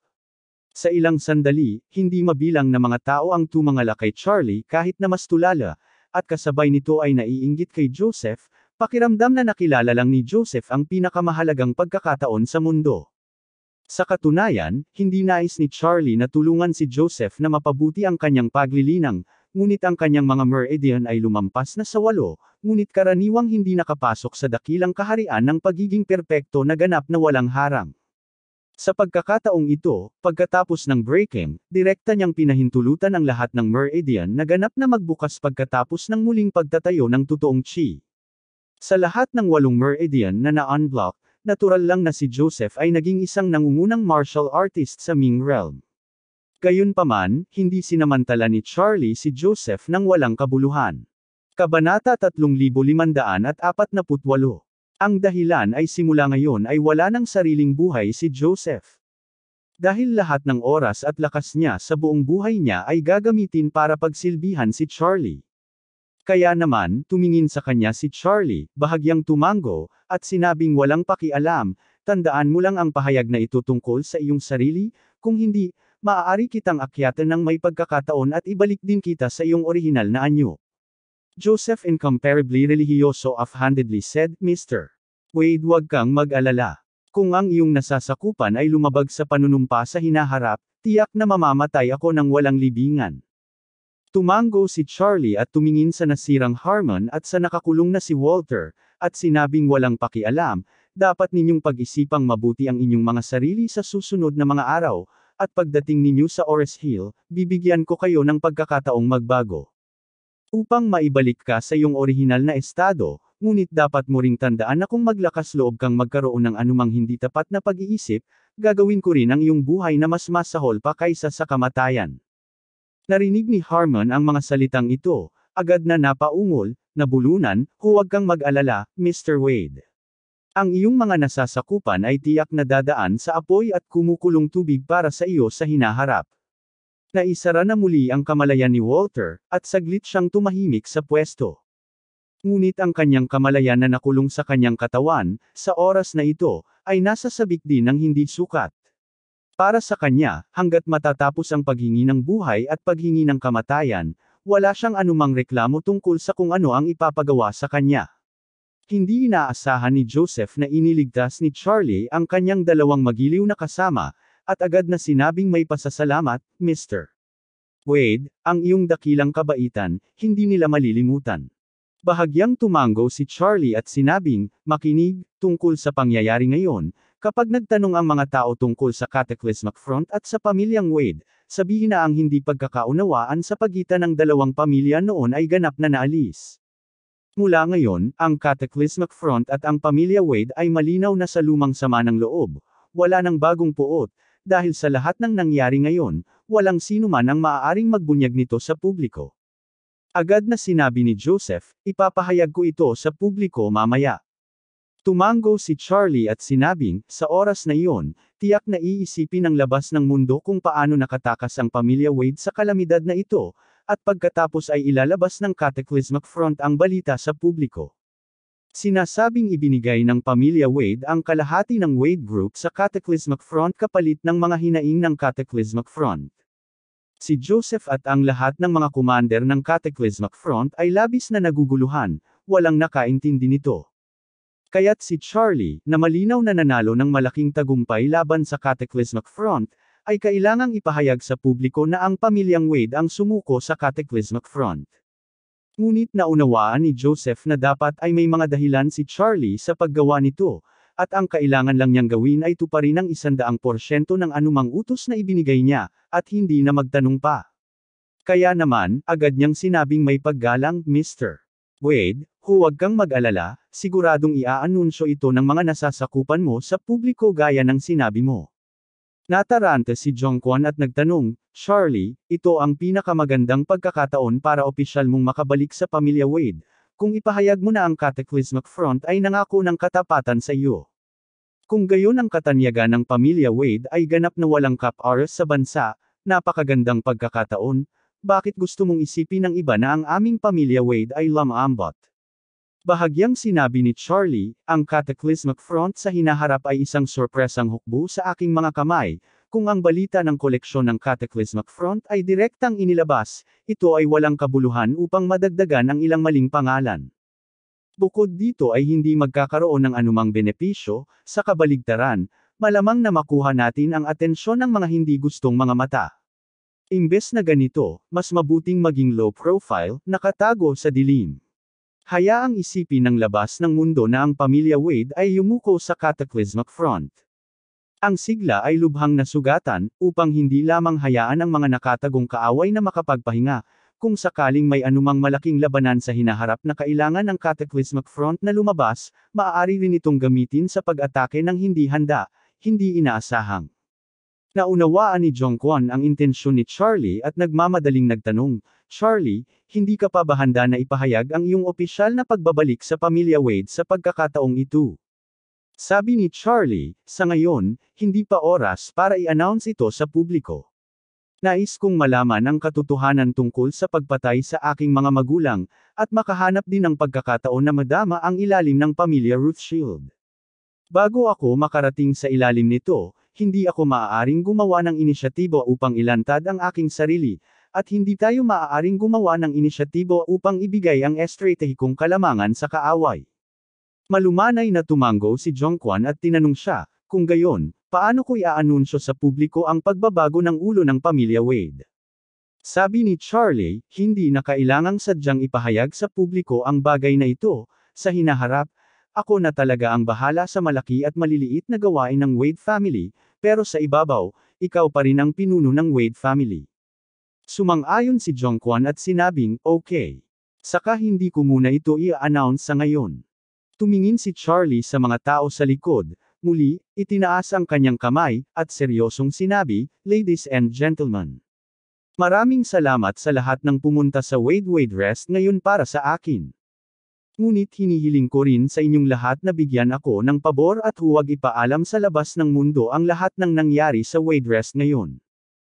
Sa ilang sandali, hindi mabilang na mga tao ang tumangala kay Charlie kahit na mas tulala, at kasabay nito ay naiinggit kay Joseph, pakiramdam na nakilala lang ni Joseph ang pinakamahalagang pagkakataon sa mundo. Sa katunayan, hindi nais ni Charlie na tulungan si Joseph na mapabuti ang kanyang paglilinang, ngunit ang kanyang mga Meridian ay lumampas na sa walo, ngunit karaniwang hindi nakapasok sa dakilang kaharian ng pagiging perpekto na ganap na walang harang. Sa pagkakataong ito, pagkatapos ng breaking, direkta niyang pinahintulutan ang lahat ng Meridian na ganap na magbukas pagkatapos ng muling pagtatayo ng totoong chi. Sa lahat ng walong Meridian na na-unblock, natural lang na si Joseph ay naging isang nangungunang martial artist sa Ming Realm. Gayunpaman, hindi sinamantala ni Charlie si Joseph nang walang kabuluhan. Kabanata tatlong libo limandaan at apat na putwalo. Ang dahilan ay simula ngayon ay wala ng sariling buhay si Joseph. Dahil lahat ng oras at lakas niya sa buong buhay niya ay gagamitin para pagsilbihan si Charlie. Kaya naman, tumingin sa kanya si Charlie, bahagyang tumango, at sinabing walang pakialam, tandaan mo lang ang pahayag na ito tungkol sa iyong sarili, kung hindi, maaari kitang akyatan ng may pagkakataon at ibalik din kita sa iyong orihinal na anyo. Joseph incomparably religyoso offhandedly said, Mister Wade, huwag kang mag-alala. Kung ang iyong nasasakupan ay lumabag sa panunumpa sa hinaharap, tiyak na mamamatay ako ng walang libingan. Tumango si Charlie at tumingin sa nasirang Harmon at sa nakakulong na si Walter, at sinabing walang pakialam, dapat ninyong pag-isipang mabuti ang inyong mga sarili sa susunod na mga araw, at pagdating ninyo sa Ores Hill, bibigyan ko kayo ng pagkakataong magbago. Upang maibalik ka sa iyong orihinal na estado, ngunit dapat mo ring tandaan na kung maglakas loob kang magkaroon ng anumang hindi tapat na pag-iisip, gagawin ko rin ang iyong buhay na mas masahol pa kaysa sa kamatayan. Narinig ni Harmon ang mga salitang ito, agad na napaungol, nabulunan, huwag kang mag-alala, Mister Wade. Ang iyong mga nasasakupan ay tiyak na dadaan sa apoy at kumukulong tubig para sa iyo sa hinaharap. Naisara na muli ang kamalayan ni Walter, at saglit siyang tumahimik sa pwesto. Ngunit ang kanyang kamalayan na nakulong sa kanyang katawan, sa oras na ito, ay nasa sabik din ng hindi sukat. Para sa kanya, hanggat matatapos ang paghingi ng buhay at paghingi ng kamatayan, wala siyang anumang reklamo tungkol sa kung ano ang ipapagawa sa kanya. Hindi inaasahan ni Joseph na iniligtas ni Charlie ang kanyang dalawang magiliw na kasama, at agad na sinabing may pasasalamat, Mister Wade, ang iyong dakilang kabaitan, hindi nila malilimutan. Bahagyang tumango si Charlie at sinabing, makinig, tungkol sa pangyayari ngayon, kapag nagtanong ang mga tao tungkol sa Cataclysmic Front at sa pamilyang Wade, sabihin na ang hindi pagkakaunawaan sa pagitan ng dalawang pamilya noon ay ganap na naalis. Mula ngayon, ang Cataclysmic Front at ang pamilya Wade ay malinaw na sa lumang sama ng loob, wala ng bagong puot, dahil sa lahat ng nangyari ngayon, walang sino man ang maaaring magbunyag nito sa publiko. Agad na sinabi ni Joseph, ipapahayag ko ito sa publiko mamaya. Tumango si Charlie at sinabing, sa oras na iyon, tiyak na iisipin ng labas ng mundo kung paano nakatakas ang pamilya Wade sa kalamidad na ito, at pagkatapos ay ilalabas ng Cataclysmic Front ang balita sa publiko. Sinasabing ibinigay ng pamilya Wade ang kalahati ng Wade Group sa Cataclysmic Front kapalit ng mga hinaing ng Cataclysmic Front. Si Joseph at ang lahat ng mga commander ng Cataclysmic Front ay labis na naguguluhan, walang nakaintindi nito. Kaya't si Charlie, na malinaw na nanalo ng malaking tagumpay laban sa Cataclysmic Front, ay kailangang ipahayag sa publiko na ang pamilyang Wade ang sumuko sa Cataclysmic Front. Ngunit naunawaan ni Joseph na dapat ay may mga dahilan si Charlie sa paggawa nito, at ang kailangan lang niyang gawin ay tuparin ang isandaang porsyento ng anumang utos na ibinigay niya, at hindi na magtanong pa. Kaya naman, agad niyang sinabing may paggalang, Mister Wade, huwag kang mag-alala, siguradong iaanunsyo ito ng mga nasasakupan mo sa publiko gaya ng sinabi mo. Nataranta si Jongkwon at nagtanong, Charlie, ito ang pinakamagandang pagkakataon para opisyal mong makabalik sa pamilya Wade, kung ipahayag mo na ang Cataclysmic Front ay nangako ng katapatan sa iyo. Kung gayon ang katanyagan ng pamilya Wade ay ganap na walang cap-oras sa bansa, napakagandang pagkakataon, bakit gusto mong isipin ng iba na ang aming pamilya Wade ay lamambot? Bahagyang sinabi ni Charlie, ang Cataclysmic Front sa hinaharap ay isang sorpresang hukbo sa aking mga kamay, kung ang balita ng koleksyon ng Cataclysmic Front ay direktang inilabas, ito ay walang kabuluhan upang madagdagan ang ilang maling pangalan. Bukod dito ay hindi magkakaroon ng anumang benepisyo, sa kabaligtaran, malamang na makuha natin ang atensyon ng mga hindi gustong mga mata. Imbes na ganito, mas mabuting maging low profile, nakatago sa dilim. Hayaang isipin ng labas ng mundo na ang pamilya Wade ay yumuko sa Cataclysmic Front. Ang sigla ay lubhang nasugatan, upang hindi lamang hayaan ang mga nakatagong kaaway na makapagpahinga, kung sakaling may anumang malaking labanan sa hinaharap na kailangan ng Cataclysmic Front na lumabas, maaari rin itong gamitin sa pag-atake ng hindi handa, hindi inaasahang. Naunawaan ni Jongkwon ang intensyon ni Charlie at nagmamadaling nagtanong, Charlie, hindi ka pa ba handa na ipahayag ang iyong opisyal na pagbabalik sa pamilya Wade sa pagkakataong ito? Sabi ni Charlie, sa ngayon, hindi pa oras para i-announce ito sa publiko. Nais kong malaman ang katotohanan tungkol sa pagpatay sa aking mga magulang, at makahanap din ng pagkakataon na madama ang ilalim ng pamilya Rothschild. Bago ako makarating sa ilalim nito, hindi ako maaaring gumawa ng inisyatibo upang ilantad ang aking sarili, at hindi tayo maaaring gumawa ng inisyatibo upang ibigay ang estratehikong kalamangan sa kaaway. Malumanay na tumango si Jongkwon at tinanong siya, kung gayon, paano ko iaanunsyo sa publiko ang pagbabago ng ulo ng pamilya Wade? Sabi ni Charlie, hindi na kailangang sadyang ipahayag sa publiko ang bagay na ito, sa hinaharap, ako na talaga ang bahala sa malaki at maliliit na gawain ng Wade family, pero sa ibabaw, ikaw pa rin ang pinuno ng Wade family. Sumang-ayon si Jongkwon at sinabing, okay. Saka hindi ko muna ito i-announce sa ngayon. Tumingin si Charlie sa mga tao sa likod, muli, itinaas ang kanyang kamay, at seryosong sinabi, Ladies and gentlemen. Maraming salamat sa lahat ng pumunta sa Wade Wade Rest ngayon para sa akin. Ngunit hinihiling ko rin sa inyong lahat na bigyan ako ng pabor at huwag ipaalam sa labas ng mundo ang lahat ng nangyari sa Wade Rest ngayon.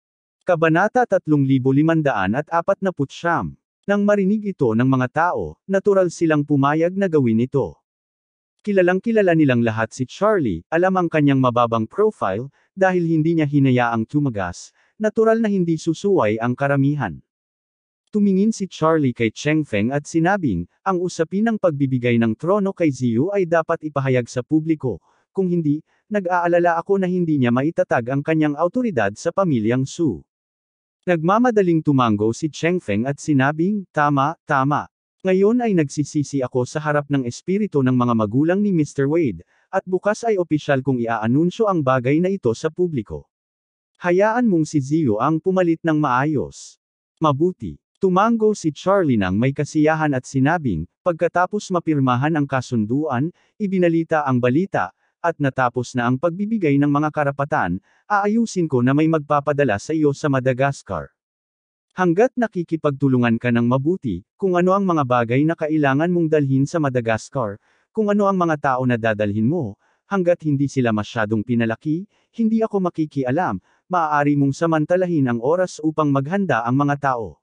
Kabanata tatlong libo limandaan at apat na putsyam. Nang marinig ito ng mga tao, natural silang pumayag na gawin ito. Kilalang kilala nilang lahat si Charlie, alam ang kanyang mababang profile, dahil hindi niya hinayaang tumagas, natural na hindi susuway ang karamihan. Tumingin si Charlie kay Cheng Feng at sinabing, ang usapin ng pagbibigay ng trono kay Ziyu ay dapat ipahayag sa publiko, kung hindi, nag-aalala ako na hindi niya maitatag ang kanyang autoridad sa pamilyang Su. Nagmamadaling tumango si Cheng Feng at sinabing, tama, tama. Ngayon ay nagsisisi ako sa harap ng espiritu ng mga magulang ni Mister Wade, at bukas ay opisyal kong iaanunsyo ang bagay na ito sa publiko. Hayaan mong si Ziyu ang pumalit ng maayos. Mabuti. Tumango si Charlie nang may kasiyahan at sinabing, pagkatapos mapirmahan ang kasunduan, ibinalita ang balita, at natapos na ang pagbibigay ng mga karapatan, aayusin ko na may magpapadala sa iyo sa Madagascar. Hanggat nakikipagtulungan ka ng mabuti, kung ano ang mga bagay na kailangan mong dalhin sa Madagascar, kung ano ang mga tao na dadalhin mo, hanggat hindi sila masyadong pinalaki, hindi ako makikialam, maaari mong samantalahin ang oras upang maghanda ang mga tao.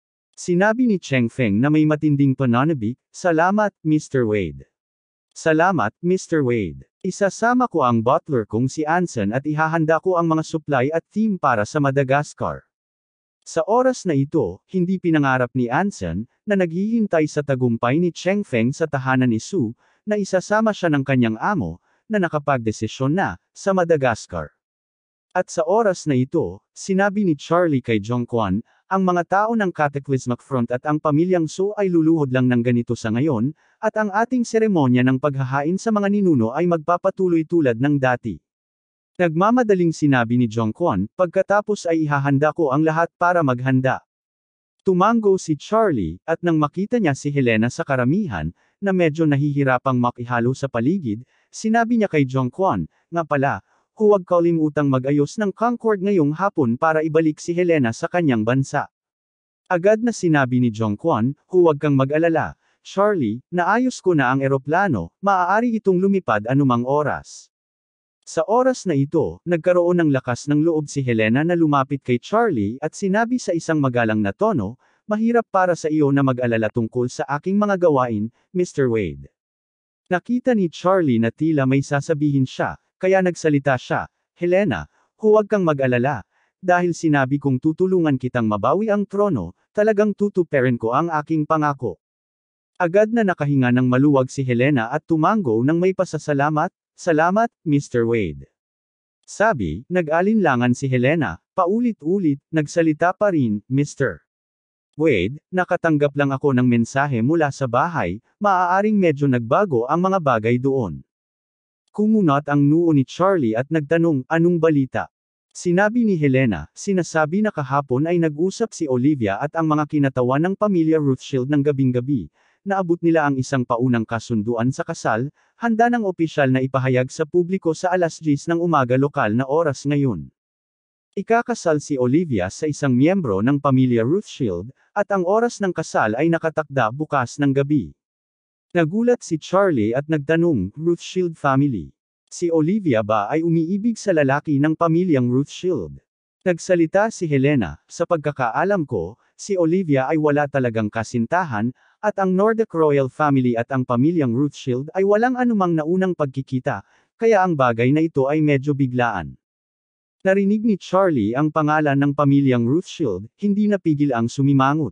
Sinabi ni Cheng Feng na may matinding pananabik, salamat, Mister Wade. Salamat, Mister Wade. Isasama ko ang butler kong si Anson at ihahanda ko ang mga supply at team para sa Madagascar. Sa oras na ito, hindi pinangarap ni Anson, na naghihintay sa tagumpay ni Cheng Feng sa tahanan ni Su, na isasama siya ng kanyang amo, na nakapagdesisyon na, sa Madagascar. At sa oras na ito, sinabi ni Charlie kay Jongquan, ang mga tao ng Cataclysmic Front at ang pamilyang Su ay luluhod lang ng ganito sa ngayon, at ang ating seremonya ng paghahain sa mga ninuno ay magpapatuloy tulad ng dati. Nagmamadaling sinabi ni Jongquan, pagkatapos ay ihahanda ko ang lahat para maghanda. Tumango si Charlie, at nang makita niya si Helena sa karamihan, na medyo nahihirapang makihalo sa paligid, sinabi niya kay Jongquan, nga pala, huwag kalimutang mag-ayos ng Concord ngayong hapon para ibalik si Helena sa kanyang bansa. Agad na sinabi ni Jongquan, huwag kang mag-alala, Charlie, naayos ko na ang eroplano, maaari itong lumipad anumang oras. Sa oras na ito, nagkaroon ng lakas ng loob si Helena na lumapit kay Charlie at sinabi sa isang magalang na tono, mahirap para sa iyo na mag-alala tungkol sa aking mga gawain, Mister Wade. Nakita ni Charlie na tila may sasabihin siya, kaya nagsalita siya, Helena, huwag kang mag-alala, dahil sinabi kong tutulungan kitang mabawi ang trono, talagang tutuparin ko ang aking pangako. Agad na nakahinga ng maluwag si Helena at tumango ng may pasasalamat, salamat, Mister Wade. Sabi, nag-alinlangan si Helena, paulit-ulit, nagsalita pa rin, Mister Wade, nakatanggap lang ako ng mensahe mula sa bahay, maaaring medyo nagbago ang mga bagay doon. Kumunat ang noo ni Charlie at nagtanong, anong balita? Sinabi ni Helena, sinasabi na kahapon ay nag-usap si Olivia at ang mga kinatawan ng pamilya Rothschild ng gabing-gabi. Naabot nila ang isang paunang kasunduan sa kasal, handa ng opisyal na ipahayag sa publiko sa alas diyes ng umaga lokal na oras ngayon. Ikakasal si Olivia sa isang miyembro ng pamilya Rothschild, at ang oras ng kasal ay nakatakda bukas ng gabi. Nagulat si Charlie at nagtanong, Rothschild family. Si Olivia ba ay umiibig sa lalaki ng pamilyang Rothschild? Nagsalita si Helena, sa pagkakaalam ko, si Olivia ay wala talagang kasintahan, at ang Nordic royal family at ang pamilyang Rothschild ay walang anumang naunang pagkikita, kaya ang bagay na ito ay medyo biglaan. Narinig ni Charlie ang pangalan ng pamilyang Rothschild, hindi napigil ang sumimangot.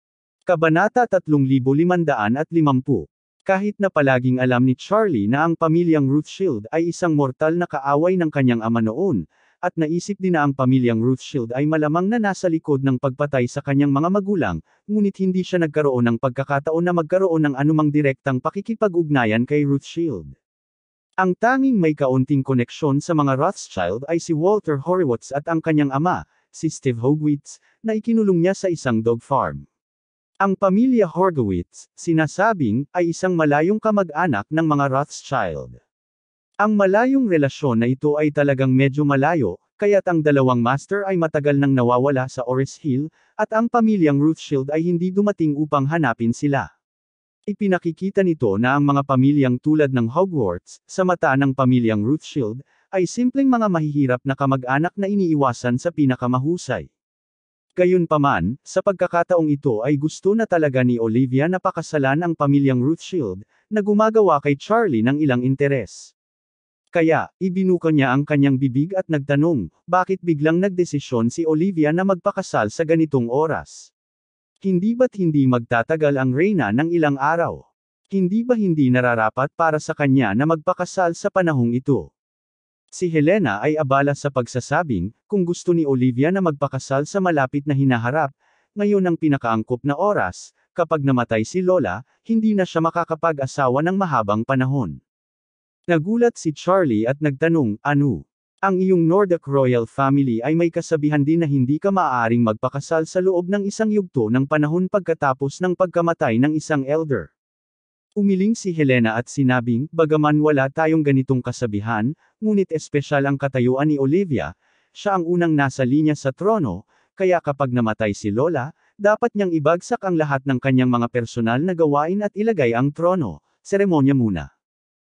Kabanata tatlong libo limandaan at limampu. Kahit na palaging alam ni Charlie na ang pamilyang Rothschild ay isang mortal na kaaway ng kanyang ama noon, at naisip din na ang pamilyang Rothschild ay malamang na nasa likod ng pagpatay sa kanyang mga magulang, ngunit hindi siya nagkaroon ng pagkakataon na magkaroon ng anumang direktang pakikipag-ugnayan kay Rothschild. Ang tanging may kaunting koneksyon sa mga Rothschild ay si Walter Horowitz at ang kanyang ama, si Steve Hogwitz, na ikinulong niya sa isang dog farm. Ang pamilya Horowitz, sinasabing, ay isang malayong kamag-anak ng mga Rothschild. Ang malayong relasyon na ito ay talagang medyo malayo, kaya't ang dalawang master ay matagal nang nawawala sa Ores Hill, at ang pamilyang Rothschild ay hindi dumating upang hanapin sila. Ipinakikita nito na ang mga pamilyang tulad ng Hogwarts, sa mata ng pamilyang Rothschild, ay simpleng mga mahihirap na kamag-anak na iniiwasan sa pinakamahusay. Gayunpaman, sa pagkakataong ito ay gusto na talaga ni Olivia na pakasalan ang pamilyang Rothschild, na gumagawa kay Charlie ng ilang interes. Kaya, ibinuka niya ang kanyang bibig at nagtanong, bakit biglang nagdesisyon si Olivia na magpakasal sa ganitong oras? Hindi ba't hindi magtatagal ang reyna ng ilang araw? Hindi ba hindi nararapat para sa kanya na magpakasal sa panahong ito? Si Helena ay abala sa pagsasabing, kung gusto ni Olivia na magpakasal sa malapit na hinaharap, ngayon ang pinakaangkop na oras, kapag namatay si Lola, hindi na siya makakapag-asawa ng mahabang panahon. Nagulat si Charlie at nagtanong, ano? Ang iyong Nordic royal family ay may kasabihan din na hindi ka maaaring magpakasal sa loob ng isang yugto ng panahon pagkatapos ng pagkamatay ng isang elder. Umiling si Helena at sinabing, bagaman wala tayong ganitong kasabihan, ngunit espesyal ang katayuan ni Olivia, siya ang unang nasa linya sa trono, kaya kapag namatay si Lola, dapat niyang ibagsak ang lahat ng kanyang mga personal na gawain at ilagay ang trono. Seremonya muna.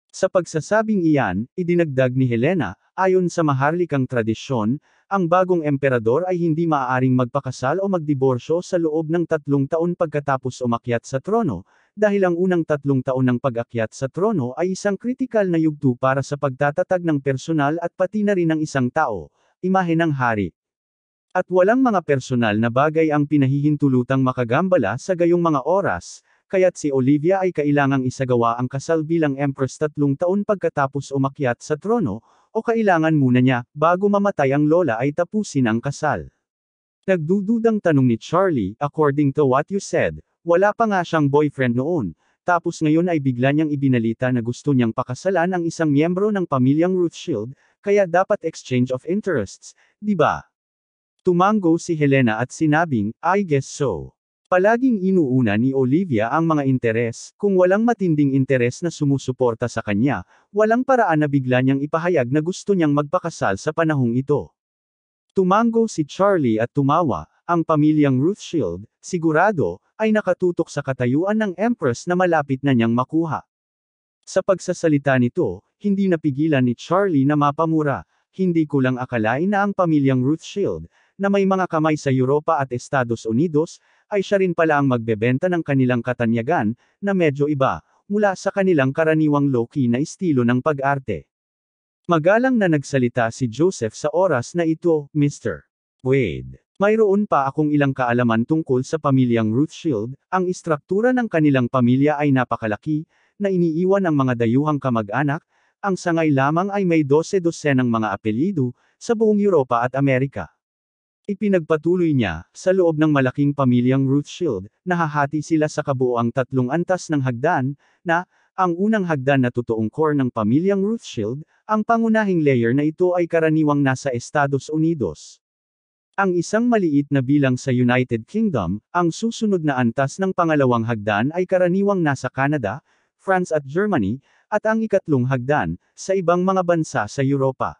Sa pagsasabing iyan, idinagdag ni Helena, ayon sa maharlikang tradisyon, ang bagong emperador ay hindi maaaring magpakasal o magdiborsyo sa loob ng tatlong taon pagkatapos umakyat sa trono, dahil ang unang tatlong taon ng pag-akyat sa trono ay isang kritikal na yugto para sa pagtatatag ng personal at pati na rin ng isang tao, imahe ng hari. At walang mga personal na bagay ang pinahihintulutang makagambala sa gayong mga oras, kaya't si Olivia ay kailangang isagawa ang kasal bilang empress tatlong taon pagkatapos umakyat sa trono, o kailangan muna niya, bago mamatay ang lola ay tapusin ang kasal. Nagdududang tanong ni Charlie, according to what you said, wala pa nga siyang boyfriend noon, tapos ngayon ay bigla niyang ibinalita na gusto niyang pakasalan ang isang miyembro ng pamilyang Rothschild, kaya dapat exchange of interests, di ba? Tumango si Helena at sinabing, I guess so. Palaging inuuna ni Olivia ang mga interes, kung walang matinding interes na sumusuporta sa kanya, walang paraan na bigla niyang ipahayag na gusto niyang magpakasal sa panahong ito. Tumango si Charlie at tumawa, ang pamilyang Rothschild, sigurado, ay nakatutok sa katayuan ng Empress na malapit na niyang makuha. Sa pagsasalita nito, hindi napigilan ni Charlie na mapamura, hindi ko lang akalain na ang pamilyang Rothschild, na may mga kamay sa Europa at Estados Unidos, ay siya rin pala ang magbebenta ng kanilang katanyagan, na medyo iba, mula sa kanilang karaniwang low-key na estilo ng pag-arte. Magalang na nagsalita si Joseph sa oras na ito, mister Wade. Mayroon pa akong ilang kaalaman tungkol sa pamilyang Rothschild, ang istruktura ng kanilang pamilya ay napakalaki, na iniiwan ang mga dayuhang kamag-anak, ang sangay lamang ay may dose-dosenang mga apelyido, sa buong Europa at Amerika. Ipinagpatuloy niya, sa loob ng malaking pamilyang Rothschild, nahahati sila sa kabuoang tatlong antas ng hagdan, na, ang unang hagdan na totoong core ng pamilyang Rothschild, ang pangunahing layer na ito ay karaniwang nasa Estados Unidos. Ang isang maliit na bilang sa United Kingdom, ang susunod na antas ng pangalawang hagdan ay karaniwang nasa Canada, France at Germany, at ang ikatlong hagdan, sa ibang mga bansa sa Europa.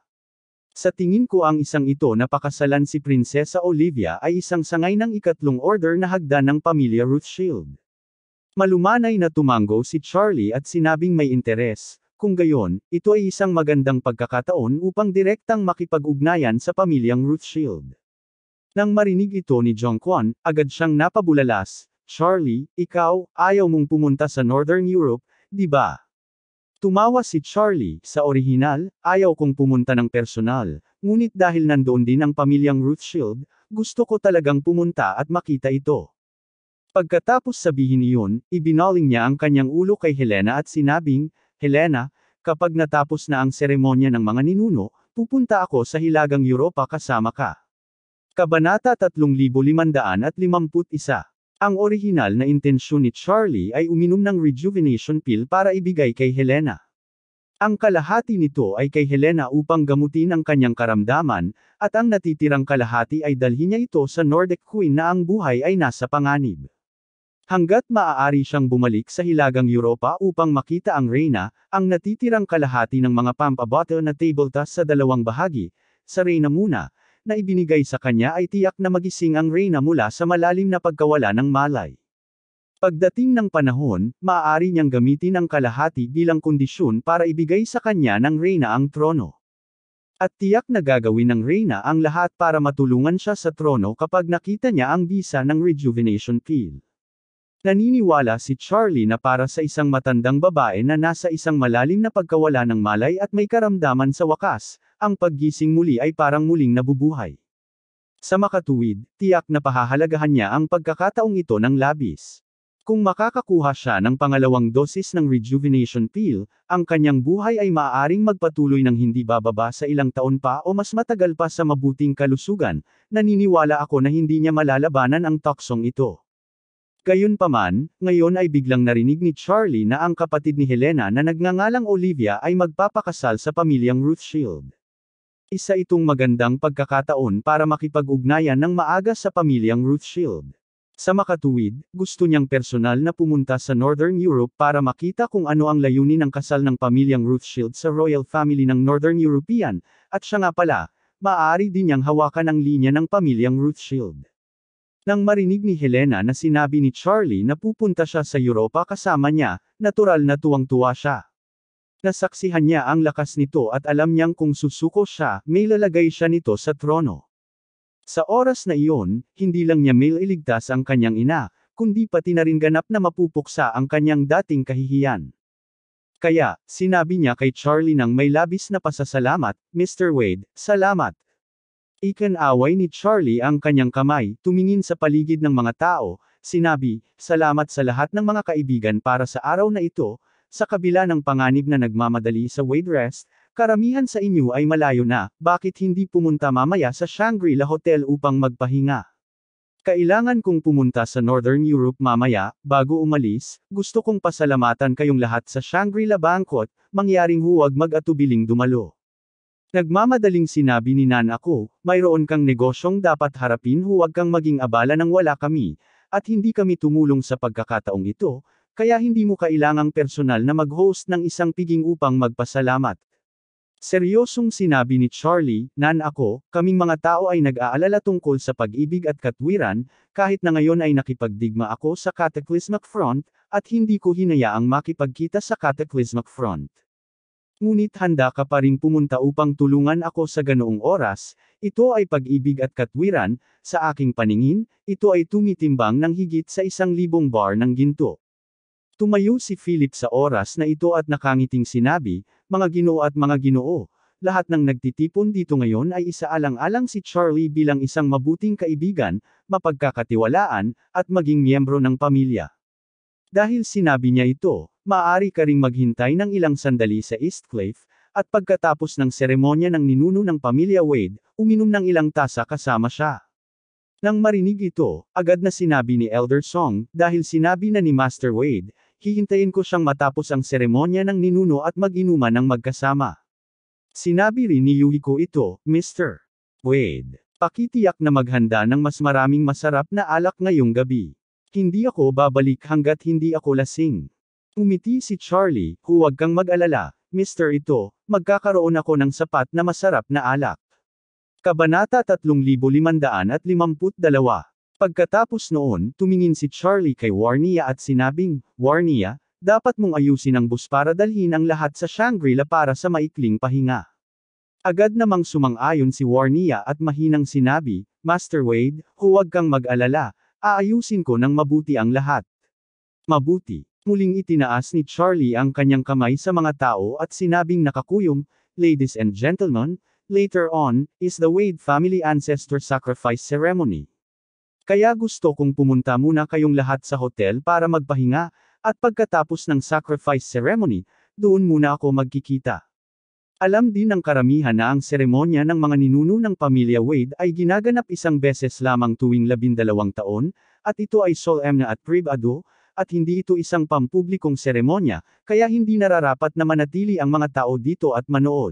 Sa tingin ko ang isang ito na pakasalan si Prinsesa Olivia ay isang sangay ng ikatlong order na hagdan ng pamilya Rothschild. Malumanay na tumango si Charlie at sinabing may interes, kung gayon, ito ay isang magandang pagkakataon upang direktang makipag-ugnayan sa pamilyang Rothschild. Nang marinig ito ni Jongkwon, agad siyang napabulalas, Charlie, ikaw, ayaw mong pumunta sa Northern Europe, di ba? Tumawa si Charlie, sa orihinal, ayaw kong pumunta ng personal, ngunit dahil nandoon din ang pamilyang Rothschild, gusto ko talagang pumunta at makita ito. Pagkatapos sabihin iyon, ibinaling niya ang kanyang ulo kay Helena at sinabing, Helena, kapag natapos na ang seremonya ng mga ninuno, pupunta ako sa Hilagang Europa kasama ka. Kabanata tatlong libo limandaan at limamput isa. Ang orihinal na intensyon ni Charlie ay uminom ng rejuvenation pill para ibigay kay Helena. Ang kalahati nito ay kay Helena upang gamutin ang kanyang karamdaman, at ang natitirang kalahati ay dalhin niya ito sa Nordic Queen na ang buhay ay nasa panganib. Hanggat maaari siyang bumalik sa Hilagang Europa upang makita ang reyna, ang natitirang kalahati ng mga pampaboto na tabletas sa dalawang bahagi, sa reyna muna, na ibinigay sa kanya ay tiyak na magising ang reyna mula sa malalim na pagkawala ng malay. Pagdating ng panahon, maaari niyang gamitin ang kalahati bilang kondisyon para ibigay sa kanya ng reyna ang trono. At tiyak na gagawin ng reyna ang lahat para matulungan siya sa trono kapag nakita niya ang bisa ng rejuvenation pill. Naniniwala si Charlie na para sa isang matandang babae na nasa isang malalim na pagkawala ng malay at may karamdaman sa wakas, ang paggising muli ay parang muling nabubuhay. Sa makatuwid, tiyak na pahahalagahan niya ang pagkakataong ito ng labis. Kung makakakuha siya ng pangalawang dosis ng rejuvenation pill, ang kanyang buhay ay maaaring magpatuloy ng hindi bababa sa ilang taon pa o mas matagal pa sa mabuting kalusugan. Naniniwala ako na hindi niya malalabanan ang toksong ito. Gayunpaman, ngayon ay biglang narinig ni Charlie na ang kapatid ni Helena na nagngangalang Olivia ay magpapakasal sa pamilyang Rothschild. Isa itong magandang pagkakataon para makipag-ugnayan ng maaga sa pamilyang Rothschild. Sa makatuwid, gusto niyang personal na pumunta sa Northern Europe para makita kung ano ang layunin ng kasal ng pamilyang Rothschild sa royal family ng Northern European, at siya nga pala, maaari din niyang hawakan ang linya ng pamilyang Rothschild. Nang marinig ni Helena na sinabi ni Charlie na pupunta siya sa Europa kasama niya, natural na tuwang-tuwa siya. Nasaksihan niya ang lakas nito at alam niyang kung susuko siya, may lalagay siya nito sa trono. Sa oras na iyon, hindi lang niya may iligtas ang kanyang ina, kundi pati na rin ganap na mapupuksa ang kanyang dating kahihiyan. Kaya, sinabi niya kay Charlie nang may labis na pasasalamat, "Mister Wade, salamat." Ikinaway ni Charlie ang kanyang kamay, tumingin sa paligid ng mga tao, sinabi, "Salamat sa lahat ng mga kaibigan para sa araw na ito, sa kabila ng panganib na nagmamadali sa Wade Rest, karamihan sa inyo ay malayo na, bakit hindi pumunta mamaya sa Shangri-La Hotel upang magpahinga? Kailangan kong pumunta sa Northern Europe mamaya, bago umalis, gusto kong pasalamatan kayong lahat sa Shangri-La Banquet, mangyaring huwag mag-atubiling dumalo." Nagmamadaling sinabi ni Nan ako, mayroon kang negosyong dapat harapin, huwag kang maging abala nang wala kami, at hindi kami tumulong sa pagkakataong ito, kaya hindi mo kailangang personal na mag-host ng isang piging upang magpasalamat. Seryosong sinabi ni Charlie, "Nan ako, kaming mga tao ay nag-aalala tungkol sa pag-ibig at katwiran, kahit na ngayon ay nakipagdigma ako sa Cataclysmic Front, at hindi ko hinayaang makipagkita sa Cataclysmic Front. Ngunit handa ka pa rin pumunta upang tulungan ako sa ganoong oras, ito ay pag-ibig at katwiran, sa aking paningin, ito ay tumitimbang ng higit sa isang libong bar ng ginto." Tumayo si Philip sa oras na ito at nakangiting sinabi, "Mga ginoo at mga ginoo, lahat ng nagtitipon dito ngayon ay isaalang-alang si Charlie bilang isang mabuting kaibigan, mapagkakatiwalaan, at maging miyembro ng pamilya. Dahil sinabi niya ito, maaari ka ring maghintay ng ilang sandali sa Eastcliff, at pagkatapos ng seremonya ng ninuno ng pamilya Wade, uminom ng ilang tasa kasama siya." Nang marinig ito, agad na sinabi ni Elder Song, dahil sinabi na ni Master Wade, hihintayin ko siyang matapos ang seremonya ng ninuno at mag-inuman ng magkasama. Sinabi rin ni Yuhiko ito, "Mister Wade, pakitiyak na maghanda ng mas maraming masarap na alak ngayong gabi. Hindi ako babalik hanggat hindi ako lasing." Umiti si Charlie, "Huwag kang mag-alala, Mister Ito, magkakaroon ako ng sapat na masarap na alak." Kabanata tatlong libo limandaan at limamput dalawa. Pagkatapos noon, tumingin si Charlie kay Warnia at sinabing, "Warnia, dapat mong ayusin ang bus para dalhin ang lahat sa Shangri-La para sa maikling pahinga." Agad namang sumang-ayon si Warnia at mahinang sinabi, "Master Wade, huwag kang mag-alala, aayusin ko ng mabuti ang lahat." "Mabuti." Muling itinaas ni Charlie ang kanyang kamay sa mga tao at sinabing nakakuyom, "Ladies and gentlemen, later on, is the Wade family ancestor sacrifice ceremony. Kaya gusto kong pumunta muna kayong lahat sa hotel para magpahinga, at pagkatapos ng sacrifice ceremony, doon muna ako magkikita." Alam din ng karamihan na ang seremonya ng mga ninuno ng pamilya Wade ay ginaganap isang beses lamang tuwing labindalawang taon, at ito ay solemne at pribado, at hindi ito isang pampublikong seremonya, kaya hindi nararapat na manatili ang mga tao dito at manood.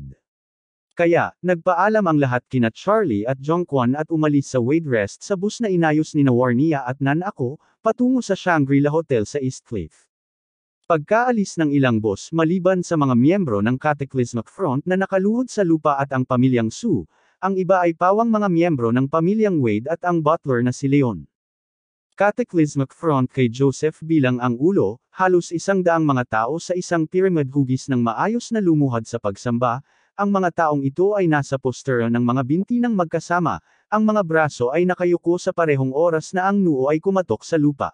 Kaya, nagpaalam ang lahat kina Charlie at Jongkwon at umalis sa Wade Rest sa bus na inayos ni na Warnia at Nan ako, patungo sa Shangri-La Hotel sa Eastcliff. Pagkaalis ng ilang bus maliban sa mga miyembro ng Cataclysmic Front na nakaluhod sa lupa at ang pamilyang Su, ang iba ay pawang mga miyembro ng pamilyang Wade at ang butler na si Leon. Cataclysmic Front kay Joseph bilang ang ulo, halos isang daang mga tao sa isang pyramid hugis ng maayos na lumuhad sa pagsamba. Ang mga taong ito ay nasa posteran ng mga binti ng magkasama, ang mga braso ay nakayuko sa parehong oras na ang noo ay kumatok sa lupa.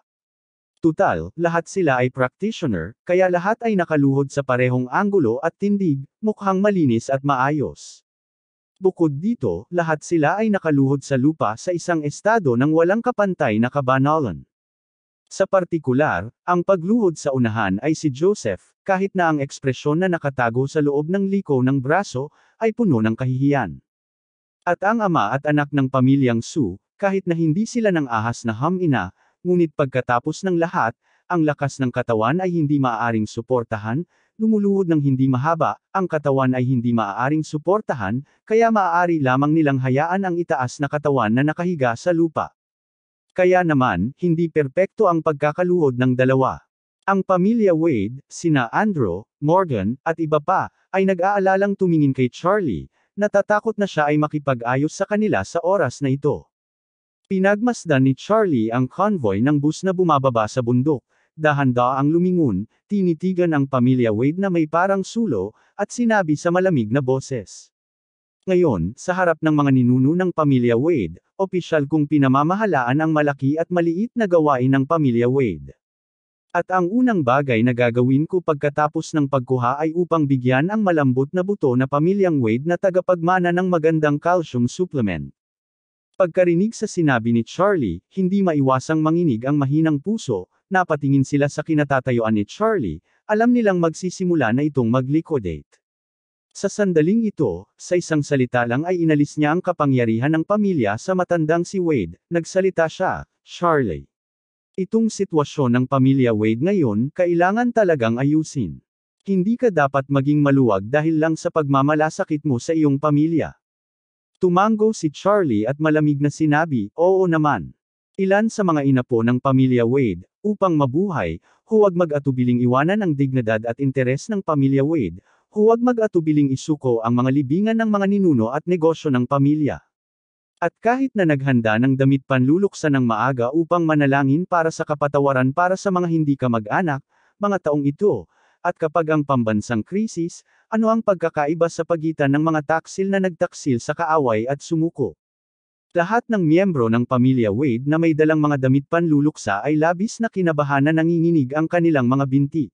Tutal, lahat sila ay practitioner, kaya lahat ay nakaluhod sa parehong anggulo at tindig, mukhang malinis at maayos. Bukod dito, lahat sila ay nakaluhod sa lupa sa isang estado ng walang kapantay na kabanalan. Sa partikular, ang pagluhod sa unahan ay si Joseph, kahit na ang ekspresyon na nakatago sa loob ng liko ng braso, ay puno ng kahihiyan. At ang ama at anak ng pamilyang Su, kahit na hindi sila ng ahas na ham-ina, ngunit pagkatapos ng lahat, ang lakas ng katawan ay hindi maaaring suportahan, lumuluhod ng hindi mahaba, ang katawan ay hindi maaaring suportahan, kaya maaari lamang nilang hayaan ang itaas na katawan na nakahiga sa lupa. Kaya naman, hindi perpekto ang pagkakaluhod ng dalawa. Ang pamilya Wade, sina Andrew, Morgan, at iba pa, ay nag-aalalang tumingin kay Charlie, natatakot na siya ay makipag-ayos sa kanila sa oras na ito. Pinagmasdan ni Charlie ang convoy ng bus na bumababa sa bundok, dahan-daang lumingon, tinitigan ang pamilya Wade na may parang sulo, at sinabi sa malamig na boses. Ngayon, sa harap ng mga ninuno ng pamilya Wade, opisyal kong pinamamahalaan ang malaki at maliit na gawain ng pamilya Wade. At ang unang bagay na gagawin ko pagkatapos ng pagkuha ay upang bigyan ang malambot na buto na pamilyang Wade na tagapagmana ng magandang calcium supplement. Pagkarinig sa sinabi ni Charlie, hindi maiwasang manginig ang mahinang puso, napatingin sila sa kinatatayuan ni Charlie, alam nilang magsisimula na itong mag-liquidate. Sa sandaling ito, sa isang salita lang ay inalis niya ang kapangyarihan ng pamilya sa matandang si Wade, nagsalita siya, Charlie. Itong sitwasyon ng pamilya Wade ngayon, kailangan talagang ayusin. Hindi ka dapat maging maluwag dahil lang sa pagmamalasakit mo sa iyong pamilya. Tumango si Charlie at malamig na sinabi, oo naman. Ilan sa mga inapo ng pamilya Wade, upang mabuhay, huwag mag-atubiling iwanan ang dignidad at interes ng pamilya Wade, huwag mag-atubiling isuko ang mga libingan ng mga ninuno at negosyo ng pamilya. At kahit na naghanda ng damit panluluksan ng maaga upang manalangin para sa kapatawaran para sa mga hindi kamag-anak, mga taong ito, at kapag ang pambansang krisis, ano ang pagkakaiba sa pagitan ng mga taksil na nagtaksil sa kaaway at sumuko? Lahat ng miyembro ng pamilya Wade na may dalang mga damit panluluksa ay labis na kinabahan na nanginginig ang kanilang mga binti.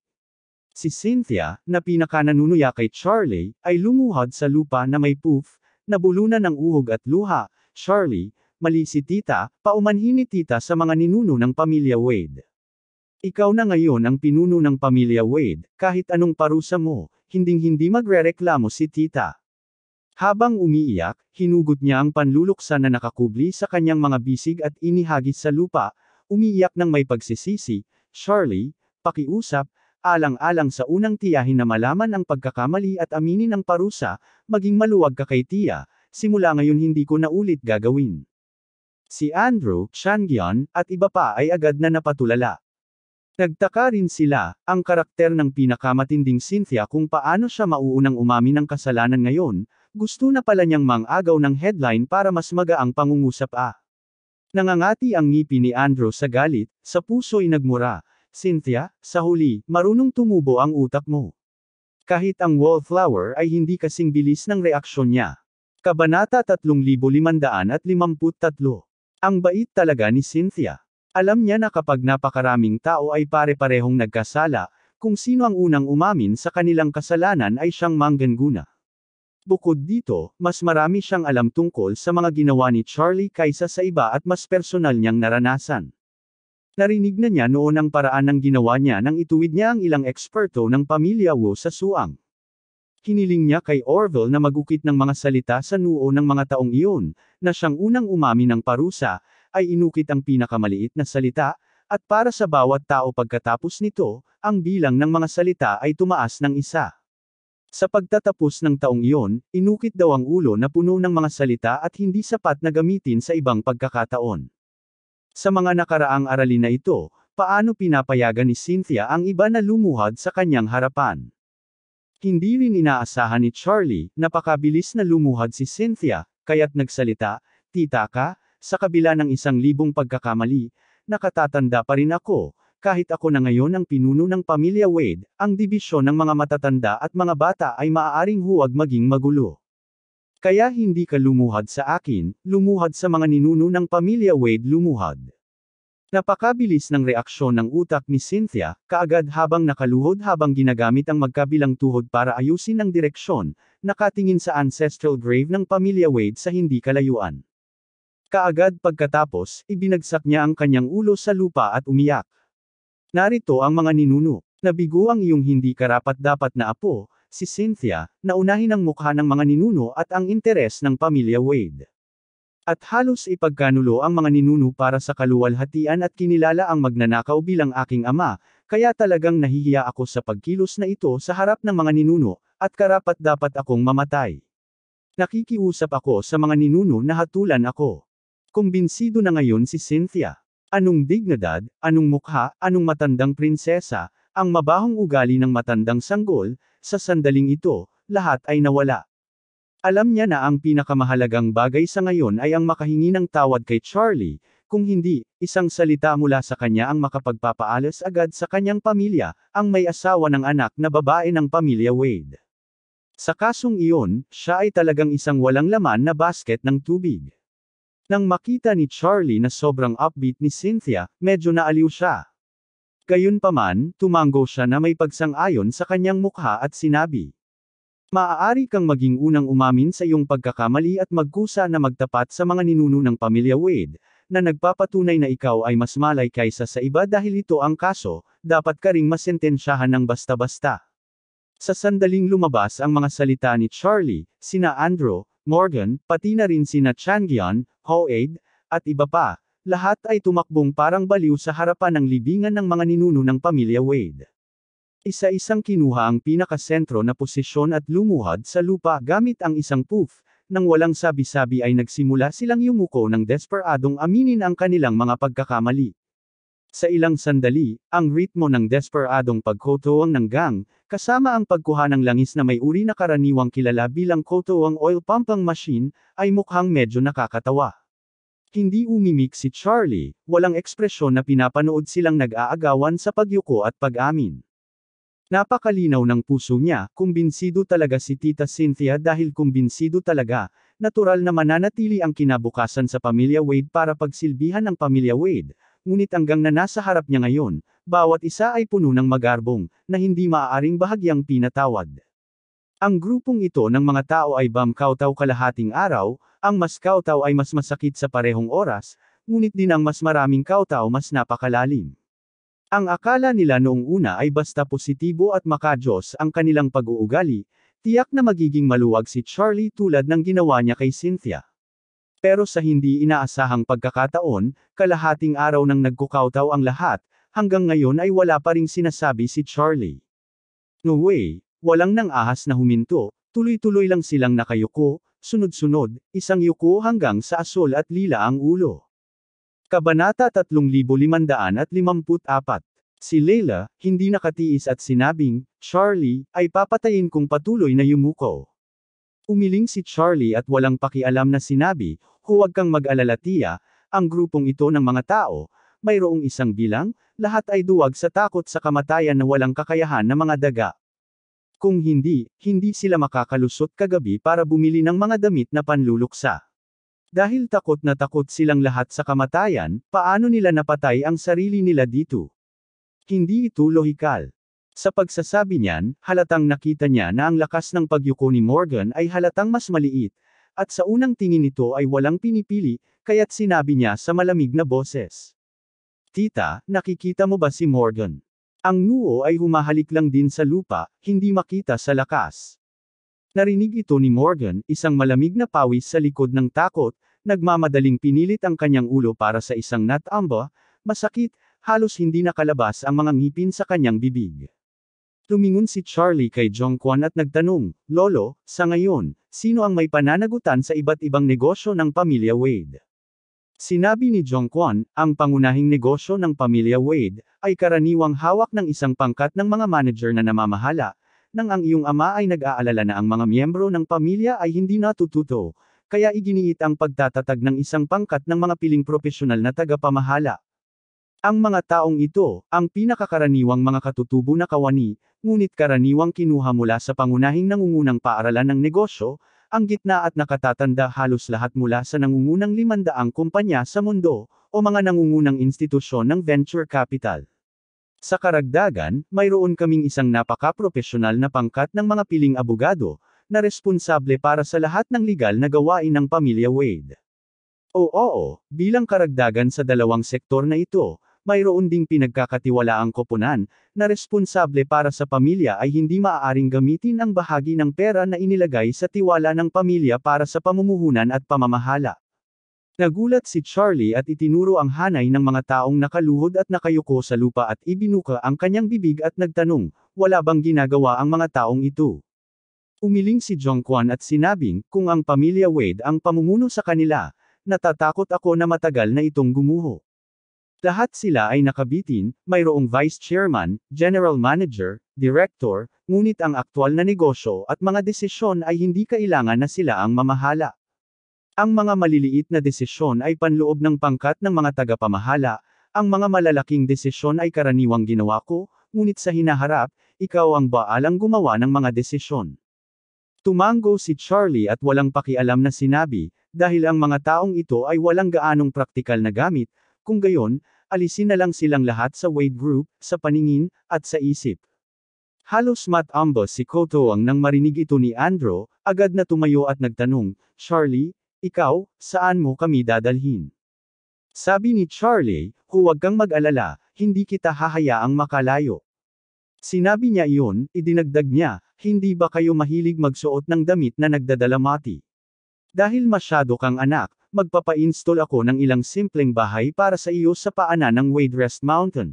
Si Cynthia, na pinakananunuya kay Charlie, ay lumuhod sa lupa na may poof, nabulunan ng uhog at luha. Charlie, mali si tita, paumanhin ni tita sa mga ninuno ng pamilya Wade. Ikaw na ngayon ang pinuno ng pamilya Wade, kahit anong parusa mo, hinding-hindi magrereklamo si tita. Habang umiiyak, hinugot niya ang panluluksa na nakakubli sa kanyang mga bisig at inihagis sa lupa, umiiyak ng may pagsisisi, Charlie, pakiusap, alang-alang sa unang tiyahin na malaman ang pagkakamali at aminin ang parusa, maging maluwag ka kay tiya. Simula ngayon hindi ko na ulit gagawin. Si Andrew, Shangyan, at iba pa ay agad na napatulala. Nagtaka rin sila, ang karakter ng pinakamatinding Cynthia kung paano siya mauunang umami ng kasalanan ngayon, gusto na pala niyang mang-agaw ng headline para mas magaang pangungusap ah. Nangangati ang ngipin ni Andrew sa galit, sa puso'y nagmura, Cynthia, sa huli, marunong tumubo ang utak mo. Kahit ang wallflower ay hindi kasing bilis ng reaksyon niya. Kabanata tatlong libo limandaan at limamput tatlo. Ang bait talaga ni Cynthia. Alam niya na kapag napakaraming tao ay pare-parehong nagkasala, kung sino ang unang umamin sa kanilang kasalanan ay siyang mangganguna. Bukod dito, mas marami siyang alam tungkol sa mga ginawa ni Charlie kaysa sa iba at mas personal niyang naranasan. Narinig na niya noon ang paraan ng ginawa niya nang ituwid niya ang ilang eksperto ng pamilya Wu sa suang. Hiniling niya kay Orville na magukit ng mga salita sa noo ng mga taong iyon, na siyang unang umami ng parusa, ay inukit ang pinakamaliit na salita, at para sa bawat tao pagkatapos nito, ang bilang ng mga salita ay tumaas ng isa. Sa pagtatapos ng taong iyon, inukit daw ang ulo na puno ng mga salita at hindi sapat na gamitin sa ibang pagkakataon. Sa mga nakaraang aralin na ito, paano pinapayagan ni Cynthia ang iba na lumuhod sa kanyang harapan? Hindi rin inaasahan ni Charlie, napakabilis na lumuhod si Cynthia, kaya't nagsalita, tita ka, sa kabila ng isang libong pagkakamali, nakatatanda pa rin ako, kahit ako na ngayon ang pinuno ng pamilya Wade, ang dibisyon ng mga matatanda at mga bata ay maaaring huwag maging magulo. Kaya hindi ka lumuhod sa akin, lumuhod sa mga ninuno ng pamilya Wade lumuhod. Napakabilis ng reaksyon ng utak ni Cynthia, kaagad habang nakaluhod habang ginagamit ang magkabilang tuhod para ayusin ang direksyon, nakatingin sa ancestral grave ng pamilya Wade sa hindi kalayuan. Kaagad pagkatapos, ibinagsak niya ang kanyang ulo sa lupa at umiyak. Narito ang mga ninuno. Nabigo ang iyong hindi karapat-dapat na apo, si Cynthia, naunahin ang mukha ng mga ninuno at ang interes ng pamilya Wade. At halos ipagkanulo ang mga ninuno para sa kaluwalhatian at kinilala ang magnanakaw bilang aking ama, kaya talagang nahihiya ako sa pagkilos na ito sa harap ng mga ninuno, at karapat-dapat akong mamatay. Nakikiusap ako sa mga ninuno na hatulan ako. Kumbinsido na ngayon si Cynthia. Anong dignidad, anong mukha, anong matandang prinsesa, ang mabahong ugali ng matandang sanggol, sa sandaling ito, lahat ay nawala. Alam niya na ang pinakamahalagang bagay sa ngayon ay ang makahingi ng tawad kay Charlie, Kung hindi, isang salita mula sa kanya ang makapagpapaalis agad sa kanyang pamilya, ang may asawa ng anak na babae ng pamilya Wade. Sa kasong iyon, siya ay talagang isang walang laman na basket ng tubig. Nang makita ni Charlie na sobrang upbeat ni Cynthia, medyo naaliw siya. Gayunpaman, tumango siya na may pagsang-ayon sa kanyang mukha at sinabi, "Maaari kang maging unang umamin sa iyong pagkakamali at magkusa na magtapat sa mga ninuno ng pamilya Wade, na nagpapatunay na ikaw ay mas malay kaysa sa iba dahil ito ang kaso, dapat ka ring masentensyahan ng basta-basta." Sa sandaling lumabas ang mga salita ni Charlie, sina Andrew, Morgan, pati na rin sina Changian, Hoade, at iba pa, lahat ay tumakbong parang baliw sa harapan ng libingan ng mga ninuno ng pamilya Wade. Isa-isang kinuha ang pinakasentro na posisyon at lumuhad sa lupa gamit ang isang poof. Nang walang sabi-sabi ay nagsimula silang yumuko ng desperadong aminin ang kanilang mga pagkakamali. Sa ilang sandali, ang ritmo ng desperadong pagkotoang ng gang, kasama ang pagkuha ng langis na may uri na karaniwang kilala bilang kotoang oil pumping machine, ay mukhang medyo nakakatawa. Hindi umimik si Charlie, walang ekspresyon na pinapanood silang nag-aagawan sa pagyuko at pag-amin. Napakalinaw ng puso niya, kumbinsido talaga si Tita Cynthia dahil kumbinsido talaga, natural na mananatili ang kinabukasan sa pamilya Wade para pagsilbihan ng pamilya Wade, ngunit hanggang na nasa harap niya ngayon, bawat isa ay puno ng magarbong, na hindi maaaring bahagyang pinatawad. Ang grupong ito ng mga tao ay bam kautaw kalahating araw, ang mas kautaw ay mas masakit sa parehong oras, ngunit din ang mas maraming kautaw mas napakalalim. Ang akala nila noong una ay basta positibo at makajos ang kanilang pag-uugali, tiyak na magiging maluwag si Charlie tulad ng ginawa niya kay Cynthia. Pero sa hindi inaasahang pagkakataon, kalahating araw nang nagkukautaw ang lahat, hanggang ngayon ay wala pa ring sinasabi si Charlie. No way, walang nang ahas na huminto, tuloy-tuloy lang silang nakayuko, sunod-sunod, isang yuko hanggang sa asol at lila ang ulo. Kabanata tatlong libo limandaan at limampu't apat. Si Leila, hindi nakatiis at sinabing, "Charlie, ay papatayin kung patuloy na yumuko." Umiling si Charlie at walang pakialam na sinabi, "Huwag kang mag-alala tiya, ang grupong ito ng mga tao, mayroong isang bilang, lahat ay duwag sa takot sa kamatayan na walang kakayahan na mga daga. Kung hindi, hindi sila makakalusot kagabi para bumili ng mga damit na panluluksa. Dahil takot na takot silang lahat sa kamatayan, paano nila napatay ang sarili nila dito? Hindi ito lohikal." Sa pagsasabi niyan, halatang nakita niya na ang lakas ng pagyuko ni Morgan ay halatang mas maliit, at sa unang tingin nito ay walang pinipili, kaya't sinabi niya sa malamig na boses, "Tita, nakikita mo ba si Morgan? Ang noo ay humahalik lang din sa lupa, hindi makita sa lakas." Narinig ito ni Morgan, isang malamig na pawis sa likod ng takot, nagmamadaling pinilit ang kanyang ulo para sa isang natamba, masakit, halos hindi nakalabas ang mga ngipin sa kanyang bibig. Tumingon si Charlie kay Jongkwon at nagtanong, "Lolo, sa ngayon, sino ang may pananagutan sa iba't ibang negosyo ng pamilya Wade?" Sinabi ni Jongkwon, ang pangunahing negosyo ng pamilya Wade, ay karaniwang hawak ng isang pangkat ng mga manager na namamahala, nang ang iyong ama ay nag-aalala na ang mga miyembro ng pamilya ay hindi natututo, kaya iginiit ang pagtatatag ng isang pangkat ng mga piling propesyonal na tagapamahala. Ang mga taong ito, ang pinakakaraniwang mga katutubo na kawani, ngunit karaniwang kinuha mula sa pangunahing nangungunang paaralan ng negosyo, ang gitna at nakatatanda halos lahat mula sa nangungunang limandaang kumpanya sa mundo, o mga nangungunang institusyon ng venture capital. Sa karagdagan, mayroon kaming isang napaka-propesyonal na pangkat ng mga piling abogado, na responsable para sa lahat ng legal na gawain ng pamilya Wade. O oo, bilang karagdagan sa dalawang sektor na ito, mayroon ding pinagkakatiwalaang koponan, na responsable para sa pamilya ay hindi maaaring gamitin ang bahagi ng pera na inilagay sa tiwala ng pamilya para sa pamumuhunan at pamamahala. Nagulat si Charlie at itinuro ang hanay ng mga taong nakaluhod at nakayuko sa lupa at ibinuka ang kanyang bibig at nagtanong, "Wala bang ginagawa ang mga taong ito?" Umiling si Jongkwon at sinabing, "Kung ang pamilya Wade ang pamumuno sa kanila, natatakot ako na matagal na itong gumuho." Lahat sila ay nakabitin, mayroong vice chairman, general manager, director, ngunit ang aktwal na negosyo at mga desisyon ay hindi kailangan na sila ang mamahala. Ang mga maliliit na desisyon ay panloob ng pangkat ng mga tagapamahala, ang mga malalaking desisyon ay karaniwang ginawa ko, ngunit sa hinaharap, ikaw ang baalang gumawa ng mga desisyon. Tumango si Charlie at walang pakialam na sinabi, dahil ang mga taong ito ay walang gaanong praktikal na gamit, kung gayon, alisin na lang silang lahat sa Wade Group, sa paningin, at sa isip. Halos matambos si Kotoang nang marinig ito ni Andrew, agad na tumayo at nagtanong, Charlie, ikaw, saan mo kami dadalhin? Sabi ni Charlie, huwag kang mag-alala, hindi kita hahayaang makalayo. Sinabi niya iyon, idinagdag niya, hindi ba kayo mahilig magsuot ng damit na nagdadalamati? Dahil masyado kang anak, magpapa-install ako ng ilang simpleng bahay para sa iyo sa paanan ng Wade Rest Mountain.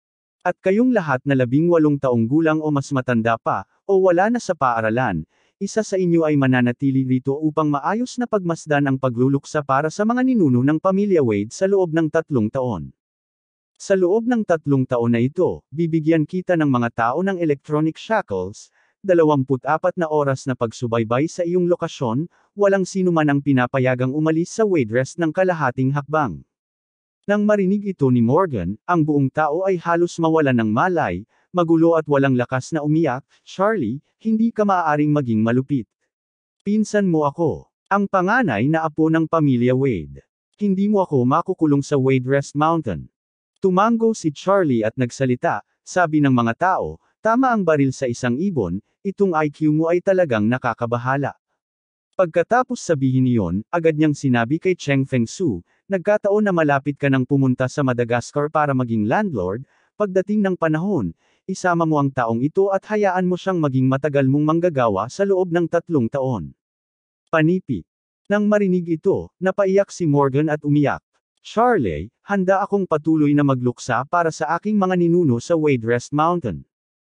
At kayong lahat na labing walong taong gulang o mas matanda pa, o wala na sa paaralan, isa sa inyo ay mananatili rito upang maayos na pagmasdan ang pagluluksa para sa mga ninuno ng pamilya Wade sa loob ng tatlong taon. Sa loob ng tatlong taon na ito, bibigyan kita ng mga tao ng electronic shackles, dalawampu't apat na oras na pagsubaybay sa iyong lokasyon, walang sino man ang pinapayagang umalis sa Wade Rest ng kalahating hakbang. Nang marinig ito ni Morgan, ang buong tao ay halos mawalan ng malay, magulo at walang lakas na umiyak, Charlie, hindi ka maaaring maging malupit. Pinsan mo ako, ang panganay na apo ng pamilya Wade. Hindi mo ako makukulong sa Wade Rest Mountain. Tumango si Charlie at nagsalita, sabi ng mga tao, tama ang baril sa isang ibon, itong I Q mo ay talagang nakakabahala. Pagkatapos sabihin niyon, agad niyang sinabi kay Cheng Fengsu, nagkataon na malapit ka nang pumunta sa Madagascar para maging landlord, pagdating ng panahon, isama mo ang taong ito at hayaan mo siyang maging matagal mong manggagawa sa loob ng tatlong taon. Panipi. Nang marinig ito, napaiyak si Morgan at umiyak. Charlie, handa akong patuloy na magluksa para sa aking mga ninuno sa Wade Rest Mountain.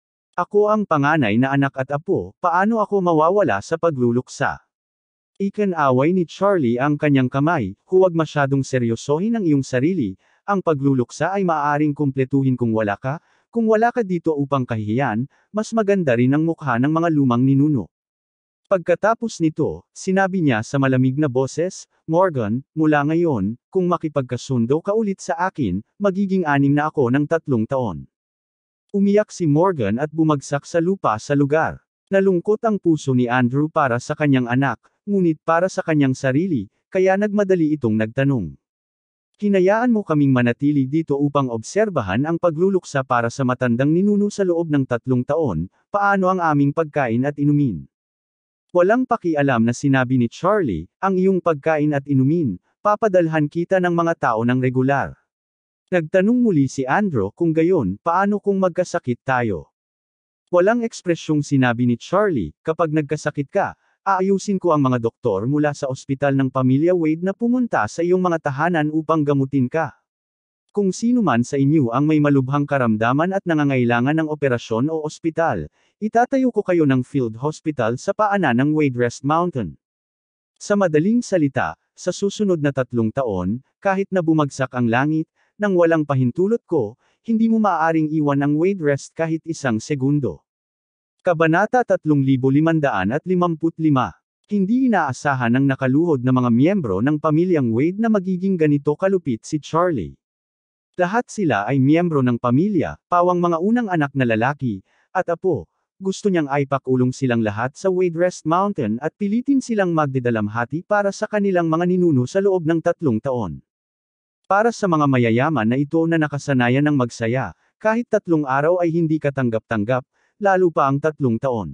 Ako ang panganay na anak at apo, paano ako mawawala sa pagluluksa? Ikan-away ni Charlie ang kanyang kamay, huwag masyadong seryosohin ang iyong sarili, ang pagluluksa ay maaaring kumpletuhin kung wala ka, kung wala ka dito upang kahihiyan, mas maganda rin ang mukha ng mga lumang ninuno. Pagkatapos nito, sinabi niya sa malamig na boses, Morgan, mula ngayon, kung makipagkasundo ka ulit sa akin, magiging anim na ako ng tatlong taon. Umiyak si Morgan at bumagsak sa lupa sa lugar. Nalungkot ang puso ni Andrew para sa kanyang anak, ngunit para sa kanyang sarili, kaya nagmadali itong nagtanong. Hinayaan mo kaming manatili dito upang obserbahan ang pagluluksa para sa matandang ninuno sa loob ng tatlong taon, paano ang aming pagkain at inumin? Walang pakialam na sinabi ni Charlie, ang iyong pagkain at inumin, papadalhan kita ng mga tao ng regular. Nagtanong muli si Andrew kung gayon, paano kung magkasakit tayo? Walang ekspresyong sinabi ni Charlie, kapag nagkasakit ka, aayusin ko ang mga doktor mula sa ospital ng pamilya Wade na pumunta sa iyong mga tahanan upang gamutin ka. Kung sino man sa inyo ang may malubhang karamdaman at nangangailangan ng operasyon o ospital, itatayo ko kayo ng field hospital sa paanan ng Wade Rest Mountain. Sa madaling salita, sa susunod na tatlong taon, kahit na bumagsak ang langit, nang walang pahintulot ko, hindi mo maaaring iwan ang Wade Rest kahit isang segundo. Kabanata tatlong libo limandaan at limamput lima. Hindi inaasahan ng nakaluhod na mga miyembro ng pamilyang Wade na magiging ganito kalupit si Charlie. Lahat sila ay miyembro ng pamilya, pawang mga unang anak na lalaki, at apo. Gusto niyang aipakulong silang lahat sa Wade Rest Mountain at pilitin silang magdidalamhati para sa kanilang mga ninuno sa loob ng tatlong taon. Para sa mga mayayaman na ito na nakasanayan ng magsaya, kahit tatlong araw ay hindi katanggap-tanggap, lalo pa ang tatlong taon.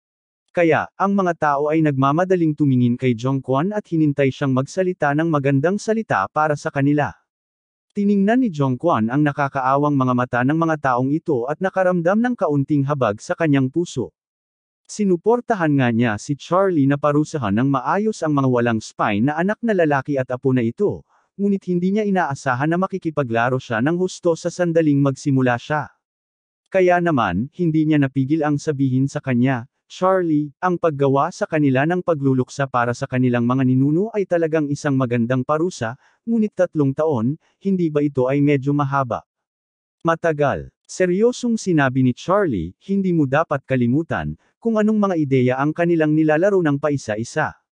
Kaya, ang mga tao ay nagmamadaling tumingin kay Jongkwon at hinintay siyang magsalita ng magandang salita para sa kanila. Tiningnan ni Jongkwon ang nakakaawang mga mata ng mga taong ito at nakaramdam ng kaunting habag sa kanyang puso. Sinuportahan nga niya si Charlie na parusahan ng maayos ang mga walang spine na anak na lalaki at apo na ito, ngunit hindi niya inaasahan na makikipaglaro siya ng husto sa sandaling magsimula siya. Kaya naman, hindi niya napigil ang sabihin sa kanya, Charlie, ang paggawa sa kanila ng pagluluksa para sa kanilang mga ninuno ay talagang isang magandang parusa, ngunit tatlong taon, hindi ba ito ay medyo mahaba? Matagal. Seryosong sinabi ni Charlie, hindi mo dapat kalimutan, kung anong mga ideya ang kanilang nilalaro ng paisa-isa.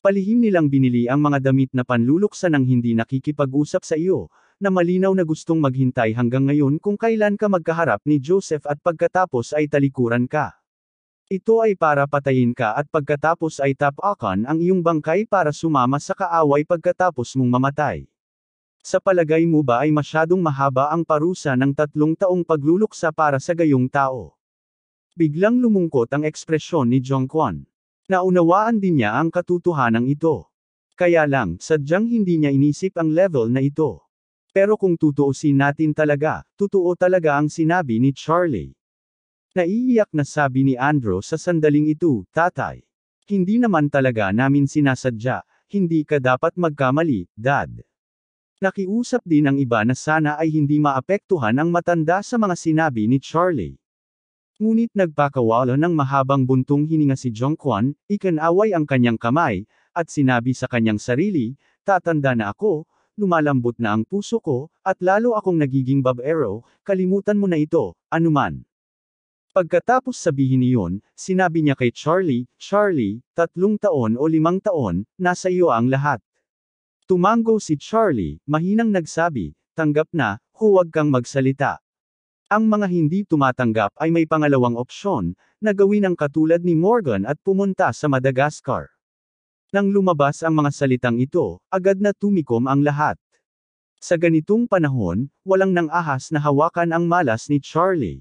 Palihim nilang binili ang mga damit na panluluksa ng hindi nakikipag-usap sa iyo, na malinaw na gustong maghintay hanggang ngayon kung kailan ka magkaharap ni Joseph at pagkatapos ay talikuran ka. Ito ay para patayin ka at pagkatapos ay tapakan ang iyong bangkay para sumama sa kaaway pagkatapos mong mamatay. Sa palagay mo ba ay masyadong mahaba ang parusa ng tatlong taong pagluluksa para sa gayong tao? Biglang lumungkot ang ekspresyon ni Jongkwon. Naunawaan din niya ang katotohanan ito. Kaya lang, sadyang hindi niya inisip ang level na ito. Pero kung tutuusin natin talaga, totoo talaga ang sinabi ni Charlie. Naiiyak na sabi ni Andrew sa sandaling ito, tatay. Hindi naman talaga namin sinasadya, hindi ka dapat magkamali, dad. Nakiusap din ang iba na sana ay hindi maapektuhan ang matanda sa mga sinabi ni Charlie. Ngunit nagpakawala ng mahabang buntong hininga si Jongkwon, ikanaway ang kanyang kamay, at sinabi sa kanyang sarili, tatanda na ako, lumalambot na ang puso ko, at lalo akong nagiging babaero, kalimutan mo na ito, anuman. Pagkatapos sabihin niyon, sinabi niya kay Charlie, Charlie, tatlong taon o limang taon, nasa iyo ang lahat. Tumango si Charlie, mahinang nagsabi, tanggap na, huwag kang magsalita. Ang mga hindi tumatanggap ay may pangalawang opsyon, na gawin ang katulad ni Morgan at pumunta sa Madagascar. Nang lumabas ang mga salitang ito, agad na tumikom ang lahat. Sa ganitong panahon, walang nang ahas na hawakan ang malas ni Charlie.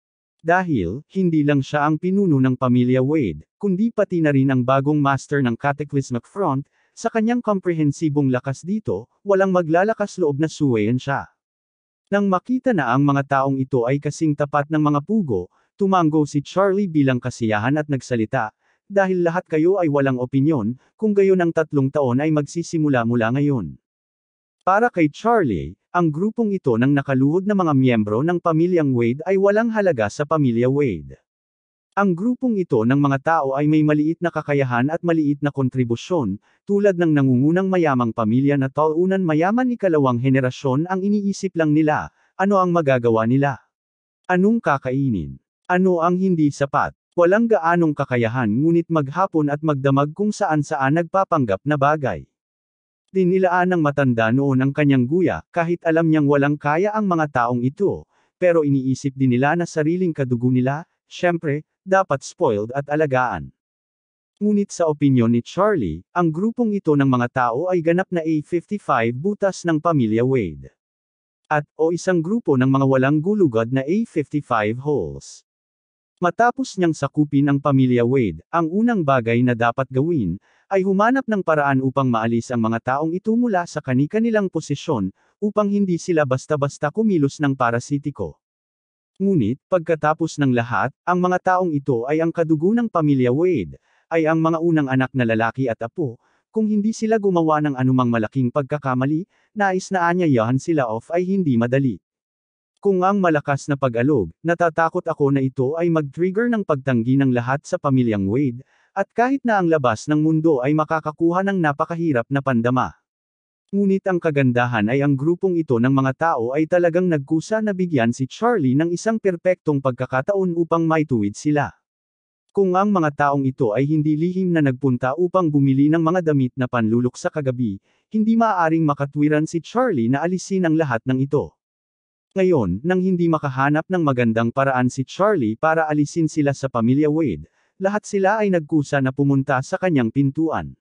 Dahil, hindi lang siya ang pinuno ng pamilya Wade, kundi pati na rin ang bagong master ng Cataclysmic Front, sa kanyang komprehensibong lakas dito, walang maglalakas loob na suwayan siya. Nang makita na ang mga taong ito ay kasing tapat ng mga pugo, tumango si Charlie bilang kasiyahan at nagsalita, dahil lahat kayo ay walang opinyon, kung gayon ang tatlong taon ay magsisimula mula ngayon. Para kay Charlie, ang grupong ito ng nakaluhod na mga miyembro ng pamilyang Wade ay walang halaga sa pamilya Wade. Ang grupong ito ng mga tao ay may maliit na kakayahan at maliit na kontribusyon, tulad ng nangungunang mayamang pamilya na talunan mayaman ikalawang henerasyon ang iniisip lang nila, ano ang magagawa nila? Anong kakainin? Ano ang hindi sapat? Walang gaanong kakayahan ngunit maghapon at magdamag kung saan-saan nagpapanggap na bagay. Dinilaan ng matanda noon ang kanyang guya, kahit alam niyang walang kaya ang mga taong ito, pero iniisip din nila na sariling kadugo nila, syempre, dapat spoiled at alagaan. Ngunit sa opinyon ni Charlie, ang grupong ito ng mga tao ay ganap na A fifty-five butas ng pamilya Wade. At, o isang grupo ng mga walang gulugad na A fifty-five holes. Matapos niyang sakupin ang pamilya Wade, ang unang bagay na dapat gawin, ay humanap ng paraan upang maalis ang mga taong ito mula sa kani-kanilang posisyon, upang hindi sila basta-basta kumilos ng parasitiko. Ngunit, pagkatapos ng lahat, ang mga taong ito ay ang kadugo ng pamilya Wade, ay ang mga unang anak na lalaki at apo, kung hindi sila gumawa ng anumang malaking pagkakamali, nais na aanyayahan sila off ay hindi madali. Kung ang malakas na pag-alog, natatakot ako na ito ay mag-trigger ng pagtanggi ng lahat sa pamilyang Wade, at kahit na ang labas ng mundo ay makakakuha ng napakahirap na pandama. Ngunit ang kagandahan ay ang grupong ito ng mga tao ay talagang nagkusa na bigyan si Charlie ng isang perpektong pagkakataon upang maituwid sila. Kung ang mga taong ito ay hindi lihim na nagpunta upang bumili ng mga damit na panluluksa kagabi, hindi maaaring makatwiran si Charlie na alisin ang lahat ng ito. Ngayon, nang hindi makahanap ng magandang paraan si Charlie para alisin sila sa pamilya Wade, lahat sila ay nagkusa na pumunta sa kanyang pintuan.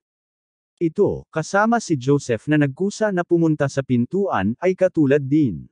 Ito, kasama si Joseph na nagkusa na pumunta sa pintuan, ay katulad din.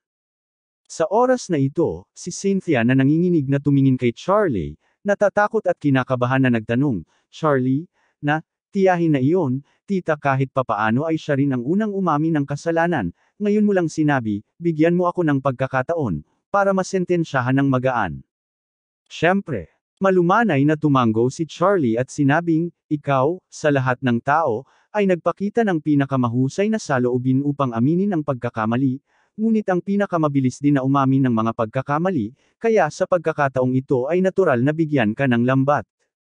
Sa oras na ito, si Cynthia na nanginginig na tumingin kay Charlie, natatakot at kinakabahan na nagtanong, Charlie, na, tiyahin na iyon, tita kahit papaano ay siya rin ang unang umami ng kasalanan, ngayon mo lang sinabi, bigyan mo ako ng pagkakataon, para masentensyahan ng magaan. Siyempre, malumanay na tumango si Charlie at sinabing, ikaw, sa lahat ng tao, ay nagpakita ng pinakamahusay na saloobin upang aminin ang pagkakamali, ngunit ang pinakamabilis din na umamin ng mga pagkakamali, kaya sa pagkakataong ito ay natural na bigyan ka ng lambat.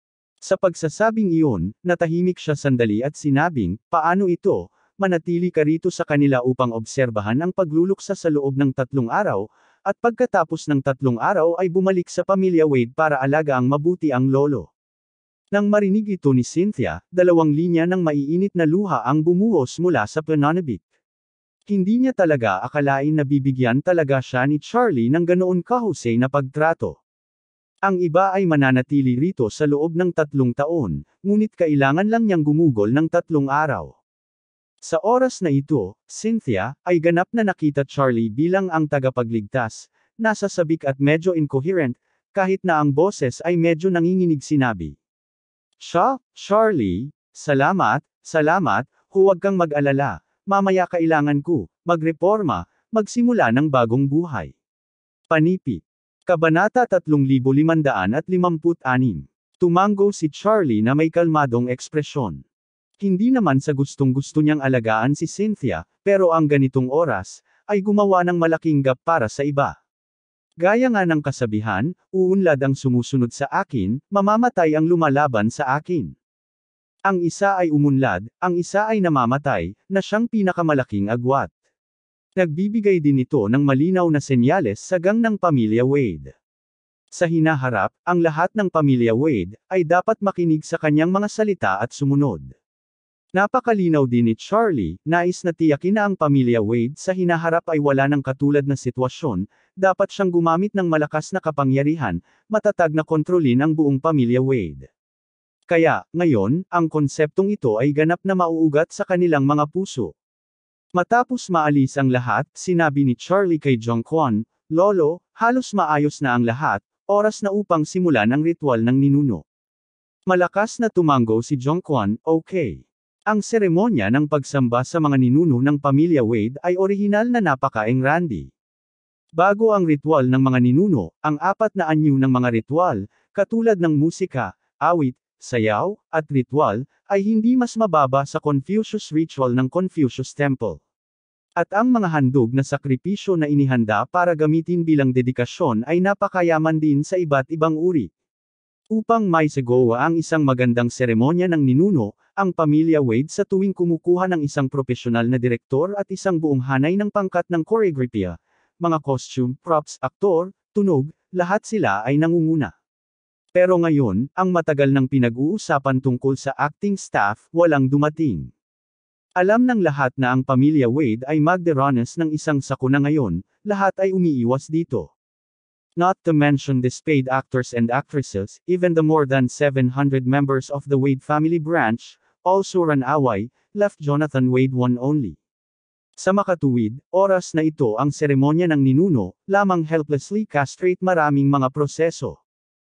Sa pagsasabing iyon, natahimik siya sandali at sinabing, paano ito, manatili ka rito sa kanila upang obserbahan ang pagluluksa sa loob ng tatlong araw, at pagkatapos ng tatlong araw ay bumalik sa pamilya Wade para alaga ang mabuti ang lolo. Nang marinig ito ni Cynthia, dalawang linya ng maiinit na luha ang bumuhos mula sa pananabik. Hindi niya talaga akalain na bibigyan talaga siya ni Charlie ng ganoon kahusay na pagtrato. Ang iba ay mananatili rito sa loob ng tatlong taon, ngunit kailangan lang niyang gumugol ng tatlong araw. Sa oras na ito, Cynthia ay ganap na nakita Charlie bilang ang tagapagligtas, nasa sabik at medyo incoherent, kahit na ang boses ay medyo nanginginig sinabi. Siya, Charlie, salamat, salamat, huwag kang mag-alala, mamaya kailangan ko, magreporma, magsimula ng bagong buhay. Panipit. Kabanata three thousand five hundred fifty-six. Tumango si Charlie na may kalmadong ekspresyon. Hindi naman sa gustong-gusto niyang alagaan si Cynthia, pero ang ganitong oras, ay gumawa ng malaking gap para sa iba. Gaya nga ng kasabihan, uunlad ang sumusunod sa akin, mamamatay ang lumalaban sa akin. Ang isa ay umunlad, ang isa ay namamatay, na siyang pinakamalaking agwat. Nagbibigay din ito ng malinaw na senyales sa gang ng pamilya Wade. Sa hinaharap, ang lahat ng pamilya Wade, ay dapat makinig sa kanyang mga salita at sumunod. Napakalinaw din ni Charlie, nais na tiyakin na ang pamilya Wade sa hinaharap ay wala ng katulad na sitwasyon, dapat siyang gumamit ng malakas na kapangyarihan, matatag na kontrolin ang buong pamilya Wade. Kaya, ngayon, ang konseptong ito ay ganap na mauugat sa kanilang mga puso. Matapos maalis ang lahat, sinabi ni Charlie kay Jongkwon, Lolo, halos maayos na ang lahat, oras na upang simulan ang ritual ng ninuno. Malakas na tumango si Jongkwon, okay. Ang seremonya ng pagsamba sa mga ninuno ng pamilya Wade ay orihinal na napaka-engrande. Bago ang ritual ng mga ninuno, ang apat na anyo ng mga ritual, katulad ng musika, awit, sayaw, at ritual, ay hindi mas mababa sa Confucius ritual ng Confucius Temple. At ang mga handog na sakripisyo na inihanda para gamitin bilang dedikasyon ay napakayaman din sa iba't ibang uri. Upang maisagawa ang isang magandang seremonya ng ninuno, ang pamilya Wade sa tuwing kumukuha ng isang profesional na direktor at isang buong hanay ng pangkat ng choreography, mga costume, props, aktor, tunog, lahat sila ay nangunguna. Pero ngayon, ang matagal ng pinag-uusapan tungkol sa acting staff, walang dumating. Alam ng lahat na ang pamilya Wade ay magdaranas ng isang sakuna ngayon, lahat ay umiiwas dito. Not to mention the paid actors and actresses, even the more than seven hundred members of the Wade family branch, also ran away, left Jonathan Wade one only. Sa makatuwid, oras na ito ang seremonya ng ninuno, lamang helplessly castrate maraming mga proseso.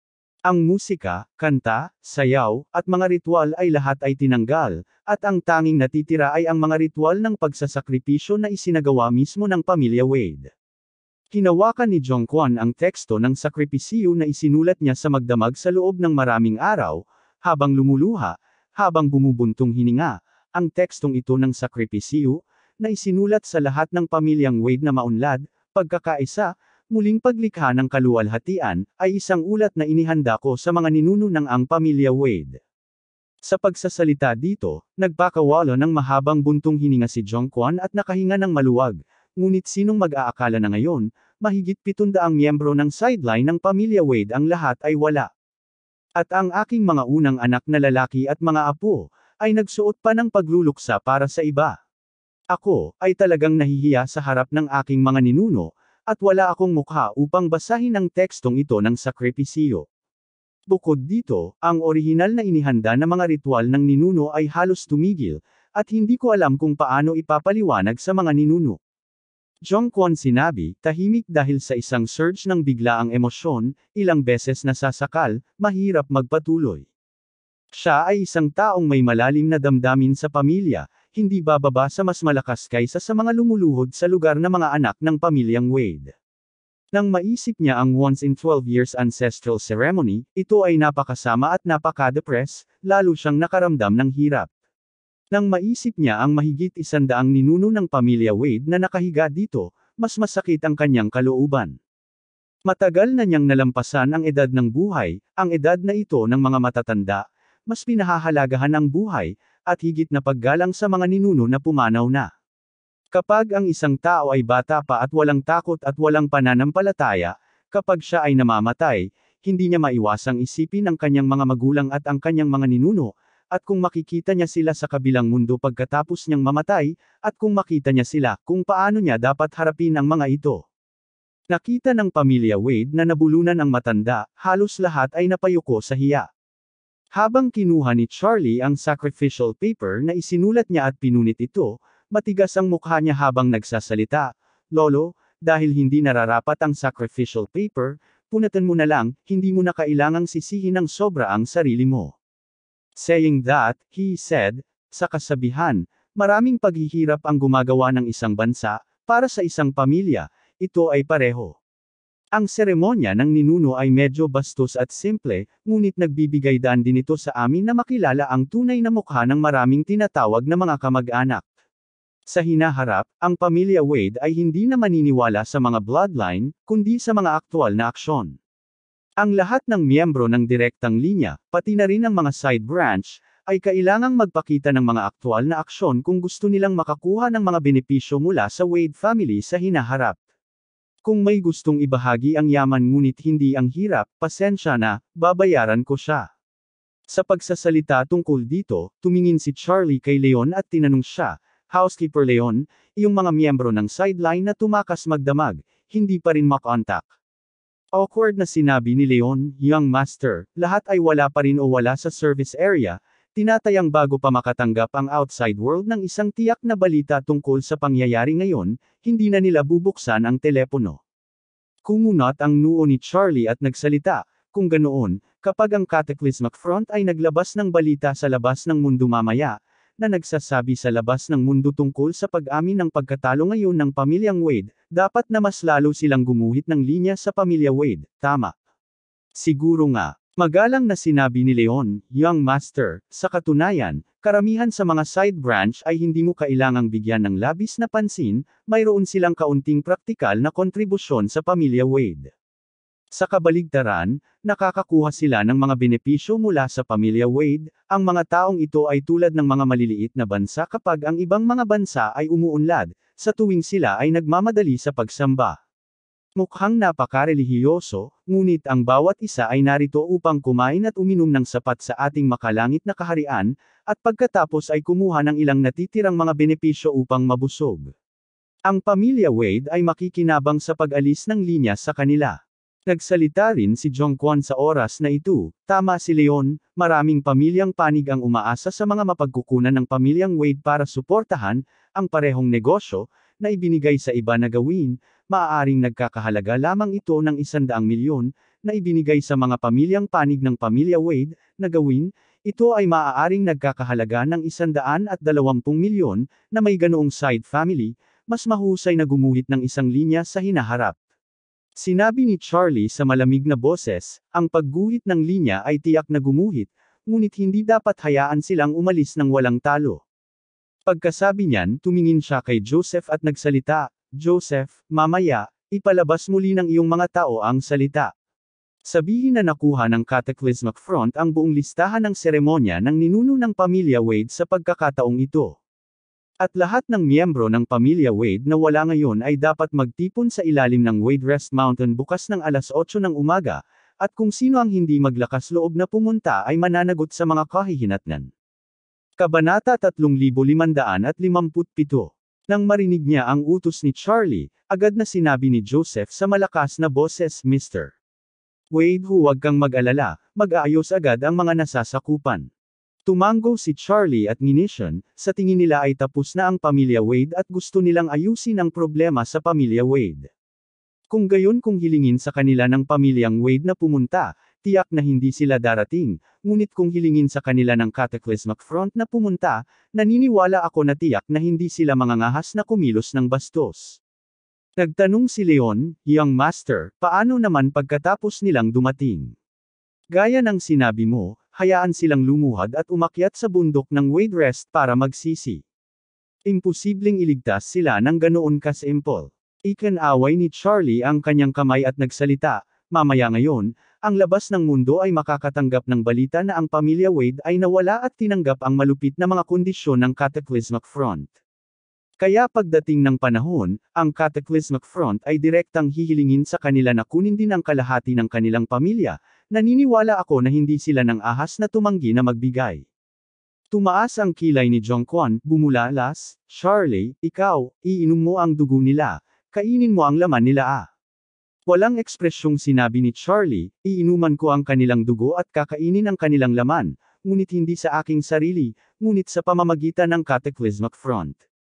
Ang musika, kanta, sayaw, at mga ritual ay lahat ay tinanggal, at ang tanging natitira ay ang mga ritual ng pagsasakripisyo na isinagawa mismo ng pamilya Wade. Hinawakan ni Jongkwon ang teksto ng sakripisyo na isinulat niya sa magdamag sa loob ng maraming araw, habang lumuluha, habang bumubuntong hininga, ang tekstong ito ng sakripisyo, na isinulat sa lahat ng pamilyang Wade na maunlad, pagkakaisa, muling paglikha ng kaluwalhatian, ay isang ulat na inihanda ko sa mga ninuno ng ang pamilya Wade. Sa pagsasalita dito, nagpakawala ng mahabang buntong hininga si Jongkwon at nakahinga ng maluwag. Ngunit sinong mag-aakala na ngayon, mahigit pitundaang miyembro ng sideline ng pamilya Wade ang lahat ay wala. At ang aking mga unang anak na lalaki at mga apo, ay nagsuot pa ng pagluluksa para sa iba. Ako, ay talagang nahihiya sa harap ng aking mga ninuno, at wala akong mukha upang basahin ang tekstong ito ng sakripisyo. Bukod dito, ang orihinal na inihanda na mga ritual ng ninuno ay halos tumigil, at hindi ko alam kung paano ipapaliwanag sa mga ninuno. Jongkwon sinabi, tahimik dahil sa isang surge ng biglaang emosyon, ilang beses nasasakal, mahirap magpatuloy. Siya ay isang taong may malalim na damdamin sa pamilya, hindi bababa sa mas malakas kaysa sa mga lumuluhod sa lugar na mga anak ng pamilyang Wade. Nang maisip niya ang once in twelve years ancestral ceremony, ito ay napakasama at napaka-depress, lalo siyang nakaramdam ng hirap. Nang maisip niya ang mahigit isandaang ninuno ng pamilya Wade na nakahiga dito, mas masakit ang kanyang kalooban. Matagal na niyang nalampasan ang edad ng buhay, ang edad na ito ng mga matatanda, mas pinahahalagahan ang buhay, at higit na paggalang sa mga ninuno na pumanaw na. Kapag ang isang tao ay bata pa at walang takot at walang pananampalataya, kapag siya ay namamatay, hindi niya maiwasang isipin ang kanyang mga magulang at ang kanyang mga ninuno, at kung makikita niya sila sa kabilang mundo pagkatapos niyang mamatay, at kung makita niya sila, kung paano niya dapat harapin ang mga ito. Nakita ng pamilya Wade na nabulunan ang matanda, halos lahat ay napayuko sa hiya. Habang kinuha ni Charlie ang sacrificial paper na isinulat niya at pinunit ito, matigas ang mukha niya habang nagsasalita, "Lolo, dahil hindi nararapat ang sacrificial paper, punatan mo na lang, hindi mo na kailangang sisihin ng sobra ang sarili mo." Saying that, he said, sa kasabihan, maraming paghihirap ang gumagawa ng isang bansa, para sa isang pamilya, ito ay pareho. Ang seremonya ng ninuno ay medyo bastos at simple, ngunit nagbibigay daan din ito sa amin na makilala ang tunay na mukha ng maraming tinatawag na mga kamag-anak. Sa hinaharap, ang pamilya Wade ay hindi na maniniwala sa mga bloodline, kundi sa mga aktwal na aksyon. Ang lahat ng miyembro ng direktang linya, pati na rin ang mga side branch, ay kailangang magpakita ng mga aktwal na aksyon kung gusto nilang makakuha ng mga benepisyo mula sa Wade family sa hinaharap. Kung may gustong ibahagi ang yaman ngunit hindi ang hirap, pasensya na, babayaran ko siya. Sa pagsasalita tungkol dito, tumingin si Charlie kay Leon at tinanong siya, "Housekeeper Leon, iyong mga miyembro ng sideline na tumakas magdamag, hindi pa rin makontak." Awkward na sinabi ni Leon, "Young master, lahat ay wala pa rin o wala sa service area, tinatayang bago pa makatanggap ang outside world ng isang tiyak na balita tungkol sa pangyayari ngayon, hindi na nila bubuksan ang telepono." Kumunot ang noo ni Charlie at nagsalita, "Kung ganoon, kapag ang Cataclysmic Front ay naglabas ng balita sa labas ng mundo mamaya, na nagsasabi sa labas ng mundo tungkol sa pag-amin ng pagkatalo ngayon ng pamilyang Wade, dapat na mas lalo silang gumuhit ng linya sa pamilya Wade, tama?" "Siguro nga." Magalang na sinabi ni Leon, "Young master, sa katunayan, karamihan sa mga side branch ay hindi mo kailangang bigyan ng labis na pansin, mayroon silang kaunting praktikal na kontribusyon sa pamilya Wade. Sa kabaligtaran, nakakakuha sila ng mga benepisyo mula sa pamilya Wade, ang mga taong ito ay tulad ng mga maliliit na bansa kapag ang ibang mga bansa ay umuunlad, sa tuwing sila ay nagmamadali sa pagsamba. Mukhang napakarelihiyoso, ngunit ang bawat isa ay narito upang kumain at uminom ng sapat sa ating makalangit na kaharian, at pagkatapos ay kumuha ng ilang natitirang mga benepisyo upang mabusog. Ang pamilya Wade ay makikinabang sa pag-alis ng linya sa kanila. Nagsalita rin si Jongkwon sa oras na ito, "Tama si Leon, maraming pamilyang panig ang umaasa sa mga mapagkukunan ng pamilyang Wade para suportahan ang parehong negosyo na ibinigay sa iba na gawin, maaaring nagkakahalaga lamang ito ng isandaang milyon, na ibinigay sa mga pamilyang panig ng pamilya Wade, na gawin, ito ay maaaring nagkakahalaga ng isandaan at dalawampung milyon, na may ganoong side family, mas mahusay na gumuhit ng isang linya sa hinaharap." Sinabi ni Charlie sa malamig na boses, "Ang pagguhit ng linya ay tiyak na gumuhit, ngunit hindi dapat hayaan silang umalis ng walang talo." Pagkasabi niyan, tumingin siya kay Joseph at nagsalita, "Joseph, mamaya, ipalabas muli ng iyong mga tao ang salita. Sabihin na nakuha ng Cataclysmic Front ang buong listahan ng seremonya ng ninuno ng pamilya Wade sa pagkakataong ito. At lahat ng miyembro ng pamilya Wade na wala ngayon ay dapat magtipon sa ilalim ng Wade Rest Mountain bukas ng alas otso ng umaga, at kung sino ang hindi maglakas loob na pumunta ay mananagot sa mga kahihinatnan." Kabanata tatlong libo limandaan at limamput pito. Nang marinig niya ang utos ni Charlie, agad na sinabi ni Joseph sa malakas na boses, "Mister Wade, huwag kang mag-alala, mag-aayos agad ang mga nasasakupan." Tumango si Charlie at nginisyon, sa tingin nila ay tapos na ang pamilya Wade at gusto nilang ayusin ang problema sa pamilya Wade. Kung gayon kung hilingin sa kanila ng pamilyang Wade na pumunta, tiyak na hindi sila darating, ngunit kung hilingin sa kanila ng Cataclysmic Front na pumunta, naniniwala ako na tiyak na hindi sila mangangahas na kumilos ng bastos. Nagtanong si Leon, "Young master, paano naman pagkatapos nilang dumating?" "Gaya ng sinabi mo, hayaan silang lumuhad at umakyat sa bundok ng Wade Rest para magsisi. Imposibleng iligtas sila ng ganoon kasimple." Ikinaway ni Charlie ang kanyang kamay at nagsalita, "Mamaya ngayon, ang labas ng mundo ay makakatanggap ng balita na ang pamilya Wade ay nawala at tinanggap ang malupit na mga kondisyon ng Cataclysmic Front. Kaya pagdating ng panahon, ang Cataclysmic Front ay direktang hihilingin sa kanila na kunin din ang kalahati ng kanilang pamilya. Naniniwala ako na hindi sila nang ahas na tumanggi na magbigay. Tumaas ang kilay ni Jongkwon, bumulalas, Charlie, ikaw, iinom mo ang dugo nila, kainin mo ang laman nila ah. Walang ekspresyong sinabi ni Charlie, iinuman ko ang kanilang dugo at kakainin ang kanilang laman, ngunit hindi sa aking sarili, ngunit sa pamamagitan ng Cataclysmic Front.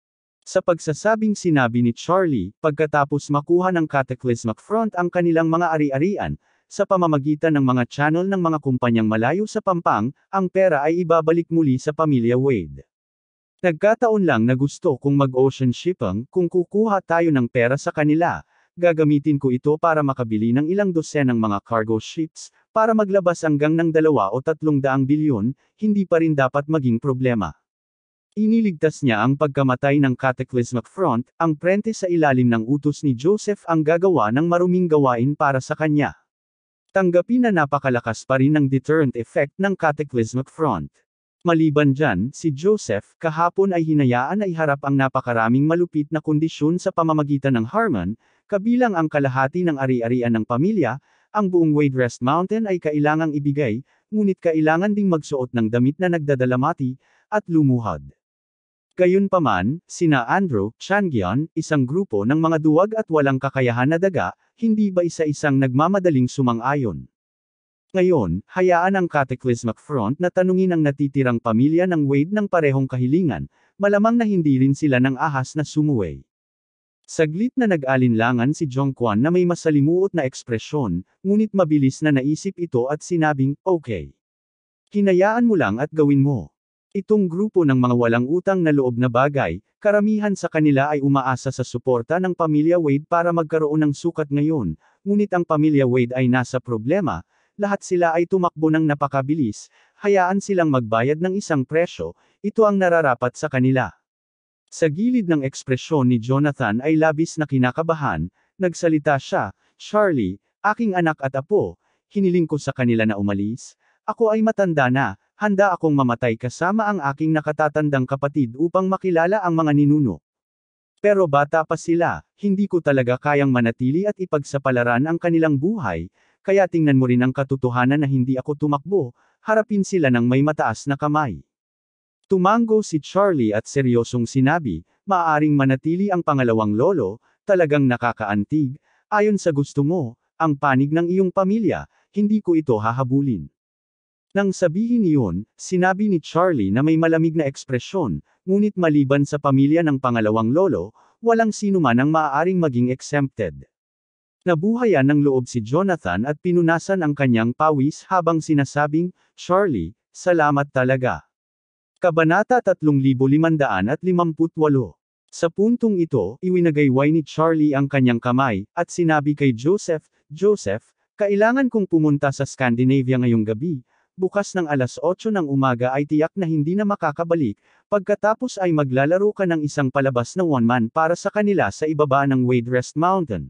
Sa pagsasabing sinabi ni Charlie, pagkatapos makuha ng Cataclysmic Front ang kanilang mga ari-arian, sa pamamagitan ng mga channel ng mga kumpanyang malayo sa Pampang, ang pera ay ibabalik muli sa pamilya Wade. Nagkataon lang na gusto kong mag-ocean shipping, kung kukuha tayo ng pera sa kanila, gagamitin ko ito para makabili ng ilang dosenang mga cargo ships, para maglabas hanggang ng dalawa o tatlong daang bilyon, hindi pa rin dapat maging problema. Iniligtas niya ang pagkamatay ng Cataclysmic Front, ang prente sa ilalim ng utos ni Joseph ang gagawa ng maruming gawain para sa kanya. Tanggapin na napakalakas pa rin ang deterrent effect ng Cataclysmic Front. Maliban dyan, si Joseph, kahapon ay hinayaan na iharap ang napakaraming malupit na kondisyon sa pamamagitan ng Harmon, kabilang ang kalahati ng ari-arian ng pamilya, ang buong Wade Rest Mountain ay kailangang ibigay, ngunit kailangan ding magsuot ng damit na nagdadalamati, at lumuhad. Gayunpaman, sina Andrew, Changyeon, isang grupo ng mga duwag at walang kakayahan na daga, hindi ba isa-isang nagmamadaling sumang-ayon. Ngayon, hayaan ang Cataclysmic Front na tanungin ang natitirang pamilya ng Wade ng parehong kahilingan, malamang na hindi rin sila ng ahas na sumuway. Saglit na nag-alinlangan si Jongkwon na may masalimuot na ekspresyon, ngunit mabilis na naisip ito at sinabing, okay. Hinayaan mo lang at gawin mo. Itong grupo ng mga walang utang na loob na bagay, karamihan sa kanila ay umaasa sa suporta ng pamilya Wade para magkaroon ng sukat ngayon, ngunit ang pamilya Wade ay nasa problema, lahat sila ay tumakbo ng napakabilis, hayaan silang magbayad ng isang presyo, ito ang nararapat sa kanila. Sa gilid ng ekspresyon ni Jonathan ay labis na kinakabahan, nagsalita siya, Charlie, aking anak at apo, hiniling ko sa kanila na umalis, ako ay matanda na, handa akong mamatay kasama ang aking nakatatandang kapatid upang makilala ang mga ninuno. Pero bata pa sila, hindi ko talaga kayang manatili at ipagsapalaran ang kanilang buhay, kaya tingnan mo rin ang katotohanan na hindi ako tumakbo, harapin sila ng may mataas na kamay. Tumango si Charlie at seryosong sinabi, maaaring manatili ang pangalawang lolo, talagang nakakaantig, ayon sa gusto mo, ang panig ng iyong pamilya, hindi ko ito hahabulin. Nang sabihin iyon, sinabi ni Charlie na may malamig na ekspresyon, ngunit maliban sa pamilya ng pangalawang lolo, walang sino man ang maaaring maging exempted. Nabuhayan ng loob si Jonathan at pinunasan ang kanyang pawis habang sinasabing, Charlie, salamat talaga. Kabanata tatlong libo limandaan limampu't-walo. Sa puntong ito, iwinagayway ni Charlie ang kanyang kamay, at sinabi kay Joseph, Joseph, kailangan kong pumunta sa Scandinavia ngayong gabi. Bukas ng alas otso ng umaga ay tiyak na hindi na makakabalik, pagkatapos ay maglalaro ka ng isang palabas na one-man para sa kanila sa ibaba ng Wade Rest Mountain.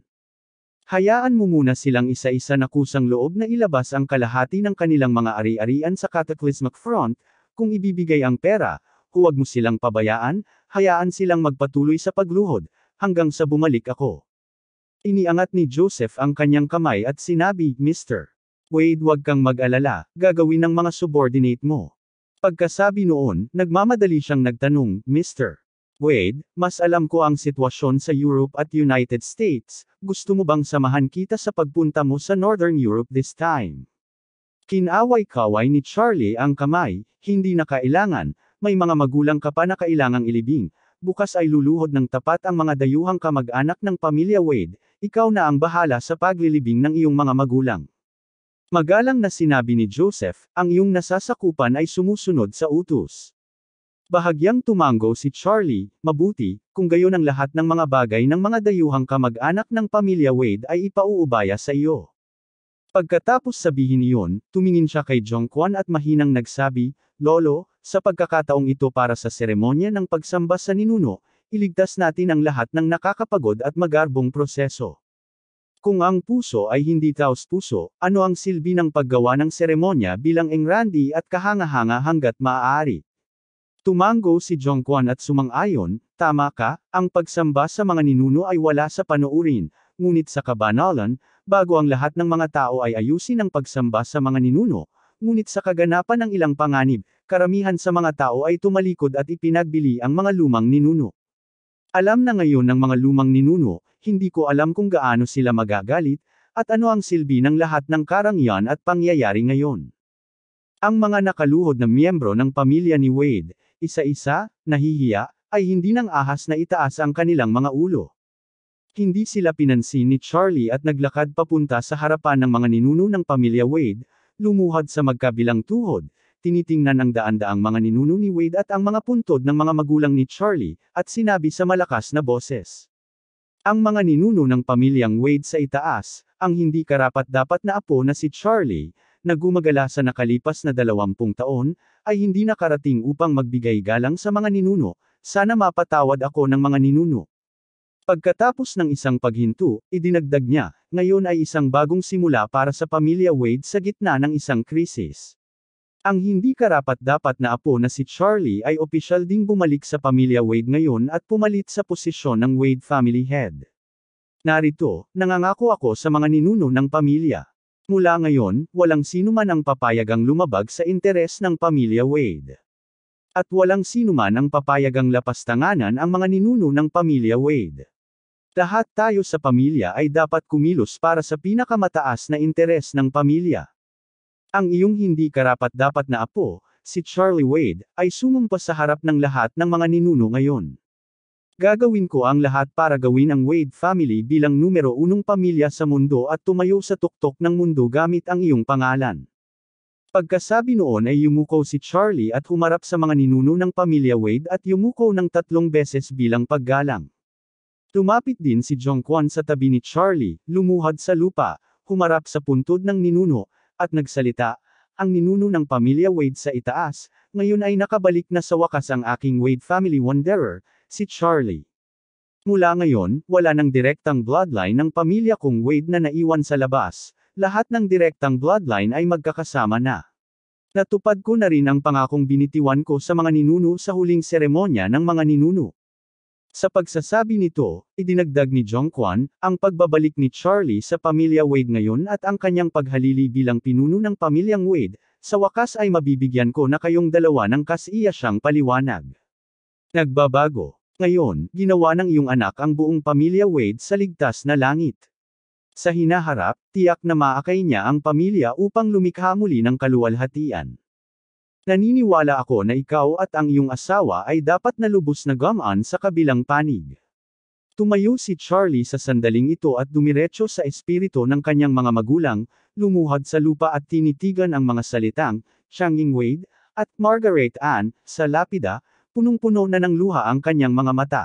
Hayaan mo muna silang isa-isa na kusang loob na ilabas ang kalahati ng kanilang mga ari-arian sa Cataclysmic Front, kung ibibigay ang pera, huwag mo silang pabayaan, hayaan silang magpatuloy sa pagluhod, hanggang sa bumalik ako. Iniangat ni Joseph ang kanyang kamay at sinabi, Mister Wade, wag kang mag-alala, gagawin ng mga subordinate mo. Pagkasabi noon, nagmamadali siyang nagtanong, Mister Wade, mas alam ko ang sitwasyon sa Europe at United States, gusto mo bang samahan kita sa pagpunta mo sa Northern Europe this time? Kinaway-kaway ni Charlie ang kamay, hindi na kailangan, may mga magulang ka pa na kailangang ilibing, bukas ay luluhod ng tapat ang mga dayuhang kamag-anak ng pamilya Wade, ikaw na ang bahala sa paglilibing ng iyong mga magulang. Magalang na sinabi ni Joseph, ang iyong nasasakupan ay sumusunod sa utos. Bahagyang tumango si Charlie, mabuti, kung gayon ang lahat ng mga bagay ng mga dayuhang kamag-anak ng pamilya Wade ay ipauubaya sa iyo. Pagkatapos sabihin iyon, tumingin siya kay Jongkwon at mahinang nagsabi, Lolo, sa pagkakataong ito para sa seremonya ng pagsamba sa ninuno, iligtas natin ang lahat ng nakakapagod at magarbong proseso. Kung ang puso ay hindi taos-puso, ano ang silbi ng paggawa ng seremonya bilang engrandi at kahanga-hanga hanggat maaari? Tumango si Jongkwon at sumang-ayon, tama ka, ang pagsamba sa mga ninuno ay wala sa panoorin, ngunit sa kabanalan, bago ang lahat ng mga tao ay ayusin ang pagsamba sa mga ninuno, ngunit sa kaganapan ng ilang panganib, karamihan sa mga tao ay tumalikod at ipinagbili ang mga lumang ninuno. Alam na ngayon ng mga lumang ninuno, hindi ko alam kung gaano sila magagalit, at ano ang silbi ng lahat ng karangyaan at pangyayari ngayon. Ang mga nakaluhod na miyembro ng pamilya ni Wade, isa-isa, nahihiya, ay hindi nang ahas na itaas ang kanilang mga ulo. Hindi sila pinansin ni Charlie at naglakad papunta sa harapan ng mga ninuno ng pamilya Wade, lumuhad sa magkabilang tuhod, tinitingnan ang daan-daang mga ninuno ni Wade at ang mga puntod ng mga magulang ni Charlie, at sinabi sa malakas na boses. Ang mga ninuno ng pamilyang Wade sa itaas, ang hindi karapat-dapat na apo na si Charlie, na gumagala sa nakalipas na dalawampung taon, ay hindi nakarating upang magbigay galang sa mga ninuno, sana mapatawad ako ng mga ninuno. Pagkatapos ng isang paghinto, idinagdag niya, ngayon ay isang bagong simula para sa pamilya Wade sa gitna ng isang krisis. Ang hindi karapat-dapat na apo na si Charlie ay opisyal ding bumalik sa pamilya Wade ngayon at pumalit sa posisyon ng Wade family head. Narito, nangangako ako sa mga ninuno ng pamilya. Mula ngayon, walang sinuman ang papayagang lumabag sa interes ng pamilya Wade. At walang sinuman ang papayagang lapastanganan ang mga ninuno ng pamilya Wade. Lahat tayo sa pamilya ay dapat kumilos para sa pinakamataas na interes ng pamilya. Ang iyong hindi karapat-dapat na apo, si Charlie Wade, ay sumumpa sa harap ng lahat ng mga ninuno ngayon. Gagawin ko ang lahat para gawin ang Wade family bilang numero unong pamilya sa mundo at tumayo sa tuktok ng mundo gamit ang iyong pangalan. Pagkasabi noon ay yumuko si Charlie at humarap sa mga ninuno ng pamilya Wade at yumuko ng tatlong beses bilang paggalang. Lumapit din si Jongkwon sa tabi ni Charlie, lumuhad sa lupa, humarap sa puntod ng ninuno, at nagsalita, ang ninuno ng pamilya Wade sa itaas, ngayon ay nakabalik na sa wakas ang aking Wade family wanderer, si Charlie. Mula ngayon, wala nang direktang bloodline ng pamilya kong Wade na naiwan sa labas, lahat ng direktang bloodline ay magkakasama na. Natupad ko na rin ang pangakong binitiwan ko sa mga ninuno sa huling seremonya ng mga ninuno. Sa pagsasabi nito, idinagdag ni Jongkwon, ang pagbabalik ni Charlie sa pamilya Wade ngayon at ang kanyang paghalili bilang pinuno ng pamilyang Wade, sa wakas ay mabibigyan ko na kayong dalawa ng kasiyasyang paliwanag. Nagbabago. Ngayon, ginawa ng iyong anak ang buong pamilya Wade sa ligtas na langit. Sa hinaharap, tiyak na maakay niya ang pamilya upang lumikha muli ng kaluwalhatian. Naniniwala ako na ikaw at ang iyong asawa ay dapat na lubos na gamaan sa kabilang panig. Tumayo si Charlie sa sandaling ito at dumiretso sa espiritu ng kanyang mga magulang, lumuhad sa lupa at tinitigan ang mga salitang, Changjing Wade, at Margaret Ann, sa lapida, punong-puno na ng luha ang kanyang mga mata.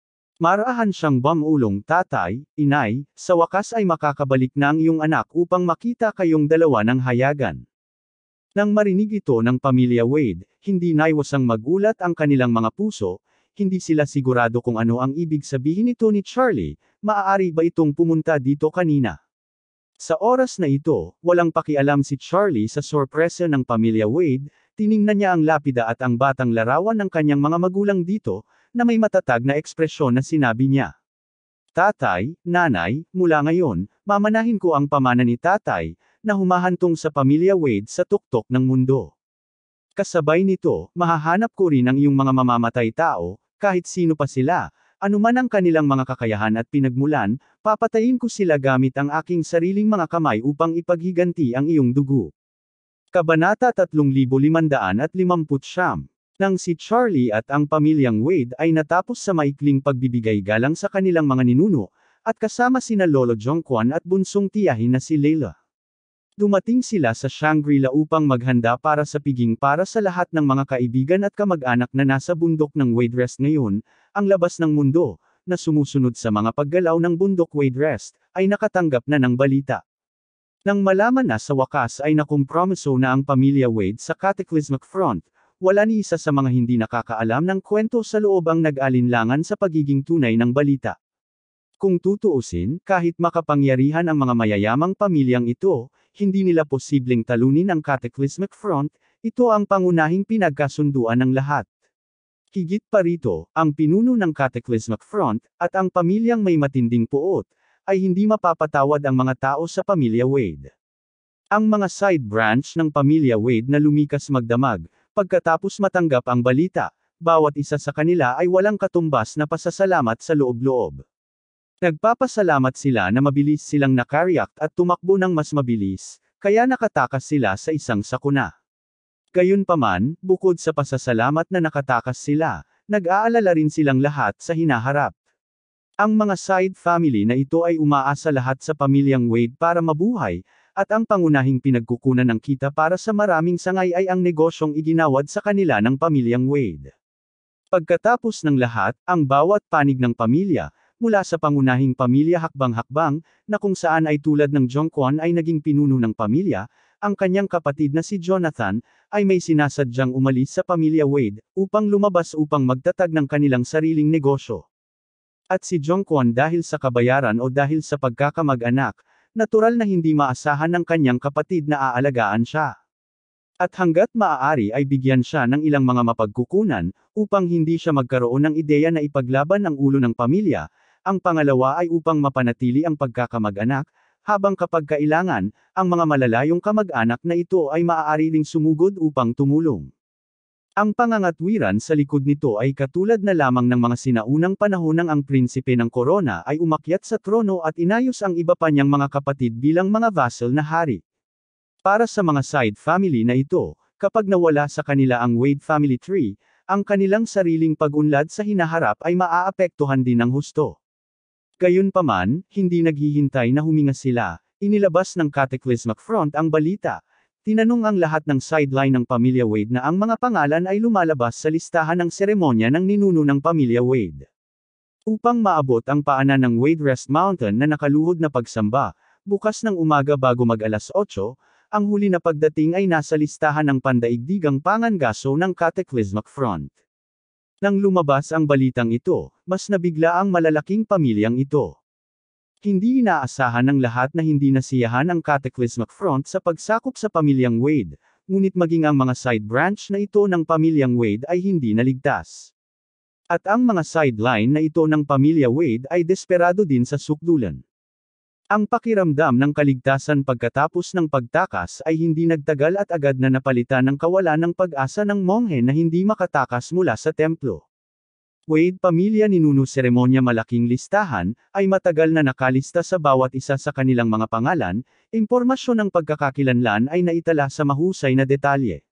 Marahan siyang bamulong tatay, inay, sa wakas ay makakabalik na ang iyong anak upang makita kayong dalawa ng hayagan. Nang marinig ito ng pamilya Wade, hindi naiwasang magulat ang kanilang mga puso, hindi sila sigurado kung ano ang ibig sabihin nito ni Charlie, maaari ba itong pumunta dito kanina. Sa oras na ito, walang pakialam si Charlie sa sorpresa ng pamilya Wade, tiningnan niya ang lapida at ang batang larawan ng kanyang mga magulang dito, na may matatag na ekspresyon na sinabi niya. Tatay, nanay, mula ngayon, mamanahin ko ang pamana ni tatay, na humahantong sa pamilya Wade sa tuktok ng mundo. Kasabay nito, mahahanap ko rin ang iyong mga mamamatay tao, kahit sino pa sila, anuman ang kanilang mga kakayahan at pinagmulan, papatayin ko sila gamit ang aking sariling mga kamay upang ipaghiganti ang iyong dugo. Kabanata tatlong libo limandaan at limamput siyam. Nang si Charlie at ang pamilyang Wade ay natapos sa maikling pagbibigay galang sa kanilang mga ninuno, at kasama sina Lolo Jongkwon at bunsong tiyahin na si Layla. Dumating sila sa Shangri-La upang maghanda para sa piging para sa lahat ng mga kaibigan at kamag-anak na nasa bundok ng Wade Rest ngayon, ang labas ng mundo, na sumusunod sa mga paggalaw ng bundok Wade Rest, ay nakatanggap na ng balita. Nang malaman na sa wakas ay nakompromiso na ang pamilya Wade sa Cataclysmic Front, wala ni isa sa mga hindi nakakaalam ng kwento sa loob ang nag-alinlangan sa pagiging tunay ng balita. Kung tutuusin, kahit makapangyarihan ang mga mayayamang pamilyang ito, hindi nila posibleng talunin ang Cataclysmic Front, ito ang pangunahing pinagkasunduan ng lahat. Higit pa rito, ang pinuno ng Cataclysmic Front, at ang pamilyang may matinding puot, ay hindi mapapatawad ang mga tao sa pamilya Wade. Ang mga side branch ng pamilya Wade na lumikas magdamag, pagkatapos matanggap ang balita, bawat isa sa kanila ay walang katumbas na pasasalamat sa loob-loob. Nagpapasalamat sila na mabilis silang nakareact at tumakbo ng mas mabilis, kaya nakatakas sila sa isang sakuna. Gayunpaman, bukod sa pasasalamat na nakatakas sila, nag-aalala rin silang lahat sa hinaharap. Ang mga side family na ito ay umaasa lahat sa pamilyang Wade para mabuhay, at ang pangunahing pinagkukunan ng kita para sa maraming sangay ay ang negosyong iginawad sa kanila ng pamilyang Wade. Pagkatapos ng lahat, ang bawat panig ng pamilya, mula sa pangunahing pamilya hakbang-hakbang, na kung saan ay tulad ng Jongkwon ay naging pinuno ng pamilya, ang kanyang kapatid na si Jonathan, ay may sinasadyang umalis sa pamilya Wade, upang lumabas upang magtatag ng kanilang sariling negosyo. At si Jongkwon dahil sa kabayaran o dahil sa pagkakamag-anak, natural na hindi maasahan ng kanyang kapatid na aalagaan siya. At hanggat maaari ay bigyan siya ng ilang mga mapagkukunan, upang hindi siya magkaroon ng ideya na ipaglaban ang ulo ng pamilya. Ang pangalawa ay upang mapanatili ang pagkakamag-anak, habang kapag kailangan, ang mga malalayong kamag-anak na ito ay maaari ring sumugod upang tumulong. Ang pangangatwiran sa likod nito ay katulad na lamang ng mga sinaunang panahon ng ang prinsipe ng Corona ay umakyat sa trono at inayos ang iba pa niyang mga kapatid bilang mga vassal na hari. Para sa mga side family na ito, kapag nawala sa kanila ang Wade family tree, ang kanilang sariling pag-unlad sa hinaharap ay maaapektuhan din ng husto. Gayunpaman, hindi naghihintay na huminga sila, inilabas ng Cataclysmic Front ang balita. Tinanong ang lahat ng sideline ng pamilya Wade na ang mga pangalan ay lumalabas sa listahan ng seremonya ng ninuno ng pamilya Wade. Upang maabot ang paanan ng Wade Rest Mountain na nakaluhod na pagsamba, bukas ng umaga bago mag alas otso, ang huli na pagdating ay nasa listahan ng pandaigdigang pangangaso ng Cataclysmic Front. Nang lumabas ang balitang ito, mas nabigla ang malalaking pamilyang ito. Hindi inaasahan ng lahat na hindi nasiyahan ang Cataclysmic Front sa pagsakop sa pamilyang Wade, ngunit maging ang mga side branch na ito ng pamilyang Wade ay hindi naligtas. At ang mga sideline na ito ng pamilya Wade ay desperado din sa sukdulan. Ang pakiramdam ng kaligtasan pagkatapos ng pagtakas ay hindi nagtagal at agad na napalitan ng kawalan ng pag-asa ng monghe na hindi makatakas mula sa templo. Wade pamilya ninuno seremonya malaking listahan, ay matagal na nakalista sa bawat isa sa kanilang mga pangalan, impormasyon ng pagkakakilanlan ay naitala sa mahusay na detalye.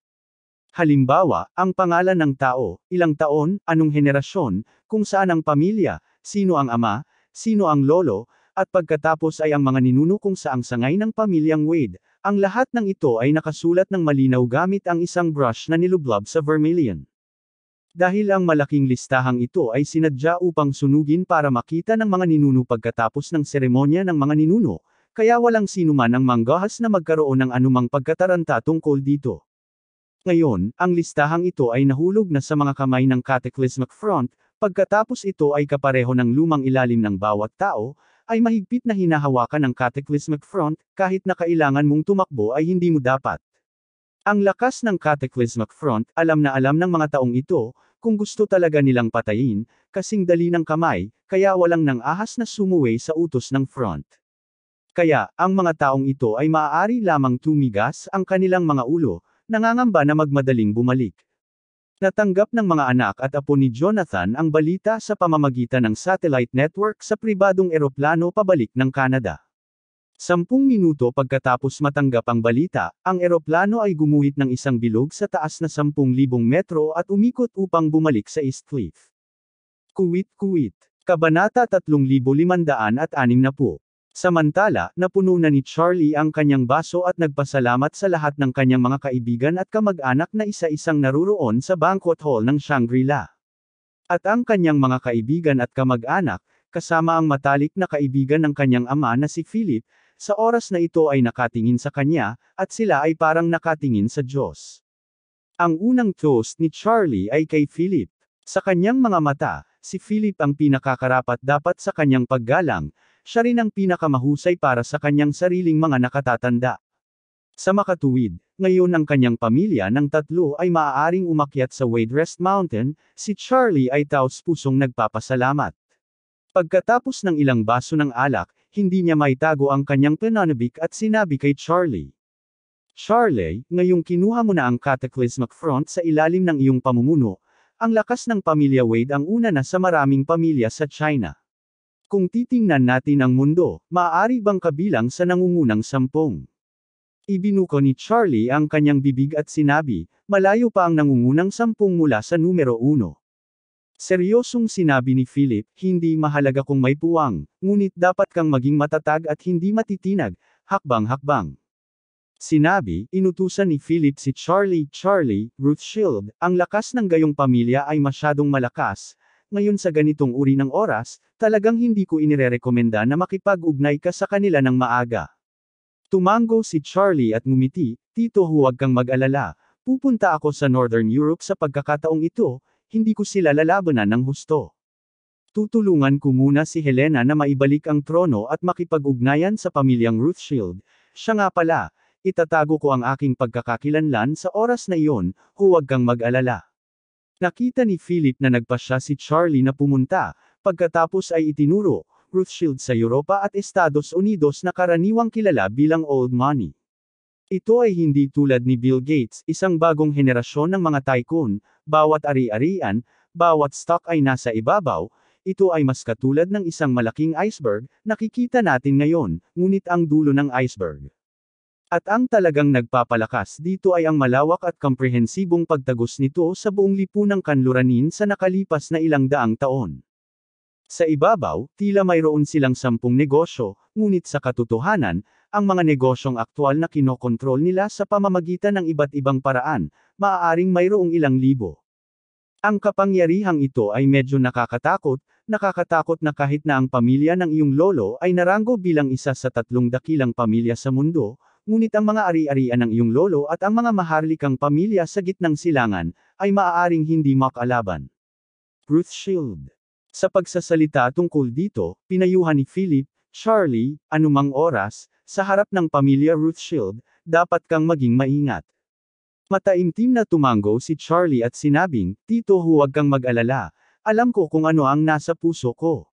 Halimbawa, ang pangalan ng tao, ilang taon, anong henerasyon, kung saan ang pamilya, sino ang ama, sino ang lolo, at pagkatapos ay ang mga ninuno kung saang sangay ng pamilyang Wade. Ang lahat ng ito ay nakasulat ng malinaw gamit ang isang brush na nilublob sa vermilion. Dahil ang malaking listahang ito ay sinadya upang sunugin para makita ng mga ninuno pagkatapos ng seremonya ng mga ninuno, kaya walang sinuman ang manggahas na magkaroon ng anumang pagkataranta tungkol dito. Ngayon, ang listahang ito ay nahulog na sa mga kamay ng Cataclysmic Front, pagkatapos ito ay kapareho ng lumang ilalim ng bawat tao, ay mahigpit na hinahawakan ng Cataclysmic Front, kahit na kailangan mong tumakbo ay hindi mo dapat. Ang lakas ng Cataclysmic Front, alam na alam ng mga taong ito, kung gusto talaga nilang patayin, kasing dali ng kamay, kaya walang nang ahas na sumuway sa utos ng Front. Kaya, ang mga taong ito ay maaari lamang tumigas ang kanilang mga ulo, nangangamba na magmadaling bumalik. Natanggap ng mga anak at apo ni Jonathan ang balita sa pamamagitan ng satellite network sa pribadong eroplano pabalik ng Canada. Sampung minuto pagkatapos matanggap ang balita, ang eroplano ay gumuhit ng isang bilog sa taas na sampung libong metro at umikot upang bumalik sa East Cliff. Kuwit-kuwit. Kabanata tatlong libo limandaan at anim na po. Samantala, napuno na ni Charlie ang kanyang baso at nagpasalamat sa lahat ng kanyang mga kaibigan at kamag-anak na isa-isang naruroon sa banquet hall ng Shangri-La. At ang kanyang mga kaibigan at kamag-anak, kasama ang matalik na kaibigan ng kanyang ama na si Philip, sa oras na ito ay nakatingin sa kanya, at sila ay parang nakatingin sa Diyos. Ang unang toast ni Charlie ay kay Philip. Sa kanyang mga mata, si Philip ang pinakakarapat dapat sa kanyang paggalang, siya rin ang pinakamahusay para sa kanyang sariling mga nakatatanda. Sa makatuwid, ngayon ang kanyang pamilya ng tatlo ay maaaring umakyat sa Waderest Mountain, si Charlie ay taos-pusong nagpapasalamat. Pagkatapos ng ilang baso ng alak, hindi niya maitago ang kanyang pananabik at sinabi kay Charlie. Charlie, ngayong kinuha mo na ang Cataclysmic Front sa ilalim ng iyong pamumuno, ang lakas ng pamilya Wade ang una na sa maraming pamilya sa China. Kung titingnan natin ang mundo, maaari bang kabilang sa nangungunang sampung? Ibinuko ni Charlie ang kanyang bibig at sinabi, malayo pa ang nangungunang sampung mula sa numero uno. Seryosong sinabi ni Philip, hindi mahalaga kung may puwang, ngunit dapat kang maging matatag at hindi matitinag, hakbang-hakbang. Sinabi, inutusan ni Philip si Charlie, Charlie, Rothschild, ang lakas ng gayong pamilya ay masyadong malakas. Ngayon sa ganitong uri ng oras, talagang hindi ko inirerekomenda na makipag-ugnay ka sa kanila ng maaga. Tumango si Charlie at ngumiti, Tito huwag kang mag-alala, pupunta ako sa Northern Europe sa pagkakataong ito, hindi ko sila lalabanan ng husto. Tutulungan ko muna si Helena na maibalik ang trono at makipag-ugnayan sa pamilyang Rothschild. Siya nga pala, itatago ko ang aking pagkakakilanlan sa oras na iyon, huwag kang mag-alala. Nakita ni Philip na nagpasya si Charlie na pumunta, pagkatapos ay itinuro, Rothschild sa Europa at Estados Unidos na karaniwang kilala bilang old money. Ito ay hindi tulad ni Bill Gates, isang bagong henerasyon ng mga tycoon, bawat ari-arian, bawat stock ay nasa ibabaw, ito ay mas katulad ng isang malaking iceberg, nakikita natin ngayon, ngunit ang dulo ng iceberg. At ang talagang nagpapalakas dito ay ang malawak at komprehensibong pagtagos nito sa buong lipunang kanluranin sa nakalipas na ilang daang taon. Sa ibabaw, tila mayroon silang sampung negosyo, ngunit sa katotohanan, ang mga negosyong aktwal na kinokontrol nila sa pamamagitan ng iba't ibang paraan, maaaring mayroong ilang libo. Ang kapangyarihang ito ay medyo nakakatakot, nakakatakot na kahit na ang pamilya ng iyong lolo ay naranggo bilang isa sa tatlong dakilang pamilya sa mundo, ngunit ang mga ari-arian ng iyong lolo at ang mga maharlikang pamilya sa gitnang silangan, ay maaaring hindi makalaban. Rothschild. Sa pagsasalita tungkol dito, pinayuhan ni Philip, Charlie, anumang oras, sa harap ng pamilya Rothschild, dapat kang maging maingat. Mataimtim na tumango si Charlie at sinabing, Tito huwag kang mag-alala, alam ko kung ano ang nasa puso ko.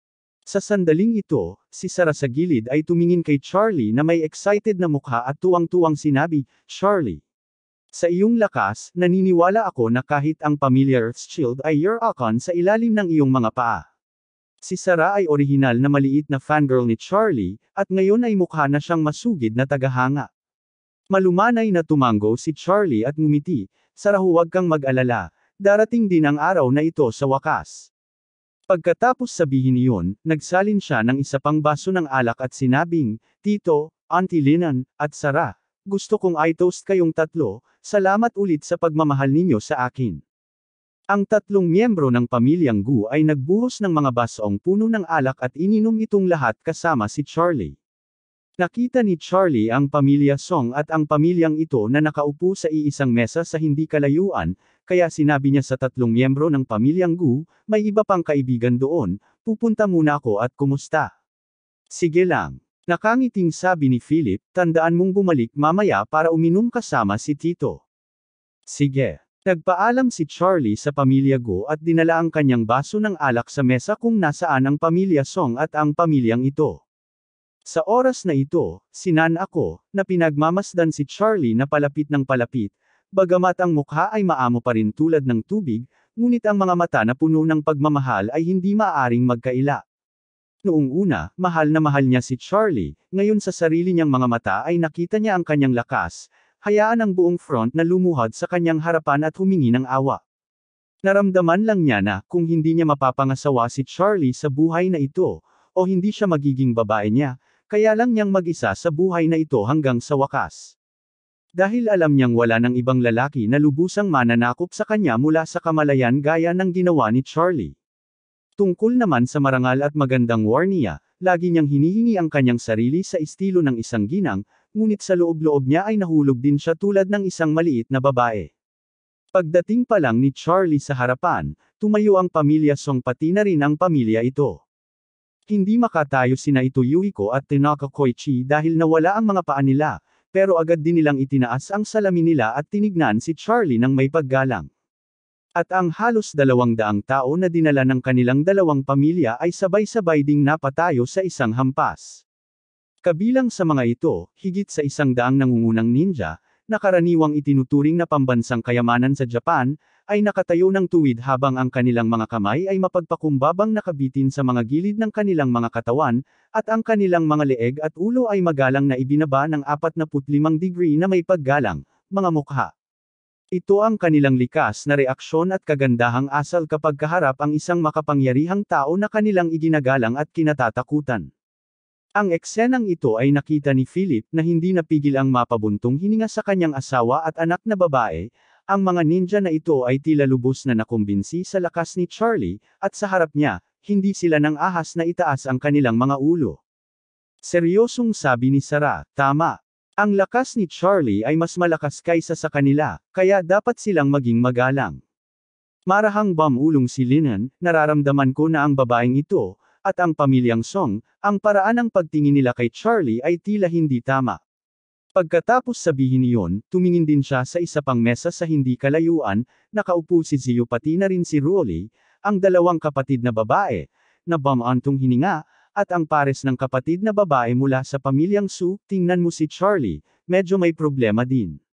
Sa sandaling ito, si Sarah sa gilid ay tumingin kay Charlie na may excited na mukha at tuwang-tuwang sinabi, Charlie. Sa iyong lakas, naniniwala ako na kahit ang pamilya Rothschild ay yurakon sa ilalim ng iyong mga paa. Si Sarah ay orihinal na maliit na fangirl ni Charlie, at ngayon ay mukha na siyang masugid na tagahanga. Malumanay na tumango si Charlie at ngumiti, Sarah huwag kang mag-alala, darating din ang araw na ito sa wakas. Pagkatapos sabihin iyon, nagsalin siya ng isa pang baso ng alak at sinabing, Tito, Auntie Linan, at Sarah, gusto kong i-toast kayong tatlo, salamat ulit sa pagmamahal ninyo sa akin. Ang tatlong miyembro ng pamilyang Gu ay nagbuhos ng mga basong puno ng alak at ininom itong lahat kasama si Charlie. Nakita ni Charlie ang pamilya Song at ang pamilyang ito na nakaupo sa iisang mesa sa hindi kalayuan, kaya sinabi niya sa tatlong miyembro ng pamilyang Gu, may iba pang kaibigan doon, pupunta muna ako at kumusta. Sige lang. Nakangiting sabi ni Philip, tandaan mong bumalik mamaya para uminom kasama si Tito. Sige. Nagpaalam si Charlie sa pamilya Gu at dinala ang kanyang baso ng alak sa mesa kung nasaan ang pamilya Song at ang pamilyang ito. Sa oras na ito, sinan ako, na pinagmamasdan si Charlie na palapit ng palapit, bagamat ang mukha ay maamo pa rin tulad ng tubig, ngunit ang mga mata na puno ng pagmamahal ay hindi maaaring magkaila. Noong una, mahal na mahal niya si Charlie, ngayon sa sarili niyang mga mata ay nakita niya ang kanyang lakas, hayaan ang buong front na lumuhad sa kanyang harapan at humingi ng awa. Naramdaman lang niya na, kung hindi niya mapapangasawa si Charlie sa buhay na ito, o hindi siya magiging babae niya, kaya lang niyang mag-isa sa buhay na ito hanggang sa wakas. Dahil alam niyang wala ng ibang lalaki na lubusang mananakop sa kanya mula sa kamalayan gaya ng ginawa ni Charlie. Tungkol naman sa marangal at magandang war niya, lagi niyang hinihingi ang kanyang sarili sa estilo ng isang ginang, ngunit sa loob-loob niya ay nahulog din siya tulad ng isang maliit na babae. Pagdating pa lang ni Charlie sa harapan, tumayo ang pamilya Song pati na rin ang pamilya ito. Hindi makatayo sina Ito Yuiko at Tanaka Koichi dahil nawala ang mga paa nila, pero agad din nilang itinaas ang salamin nila at tinignan si Charlie ng may paggalang. At ang halos dalawang daang tao na dinala ng kanilang dalawang pamilya ay sabay-sabay ding napatayo sa isang hampas. Kabilang sa mga ito, higit sa isang daang nangungunang ninja, na karaniwang itinuturing na pambansang kayamanan sa Japan, ay nakatayo ng tuwid habang ang kanilang mga kamay ay mapagpakumbabang nakabitin sa mga gilid ng kanilang mga katawan, at ang kanilang mga leeg at ulo ay magalang na ibinaba ng apat na limang degree na may paggalang, mga mukha. Ito ang kanilang likas na reaksyon at kagandahang asal kapag kaharap ang isang makapangyarihang tao na kanilang iginagalang at kinatatakutan. Ang eksenang ito ay nakita ni Philip na hindi napigil ang mapabuntong hininga sa kanyang asawa at anak na babae. Ang mga ninja na ito ay tila lubos na nakumbinsi sa lakas ni Charlie, at sa harap niya, hindi sila nang ahas na itaas ang kanilang mga ulo. Seryosong sabi ni Sarah, tama. Ang lakas ni Charlie ay mas malakas kaysa sa kanila, kaya dapat silang maging magalang. Marahang bamulong si Linan, nararamdaman ko na ang babaeng ito, at ang pamilyang Song, ang paraan ng pagtingin nila kay Charlie ay tila hindi tama. Pagkatapos sabihin iyon, tumingin din siya sa isa pang mesa sa hindi kalayuan, nakaupo si Zio pati na rin si Rolly, ang dalawang kapatid na babae, na bumantong hininga, at ang pares ng kapatid na babae mula sa pamilyang Su. Tingnan mo si Charlie, medyo may problema din.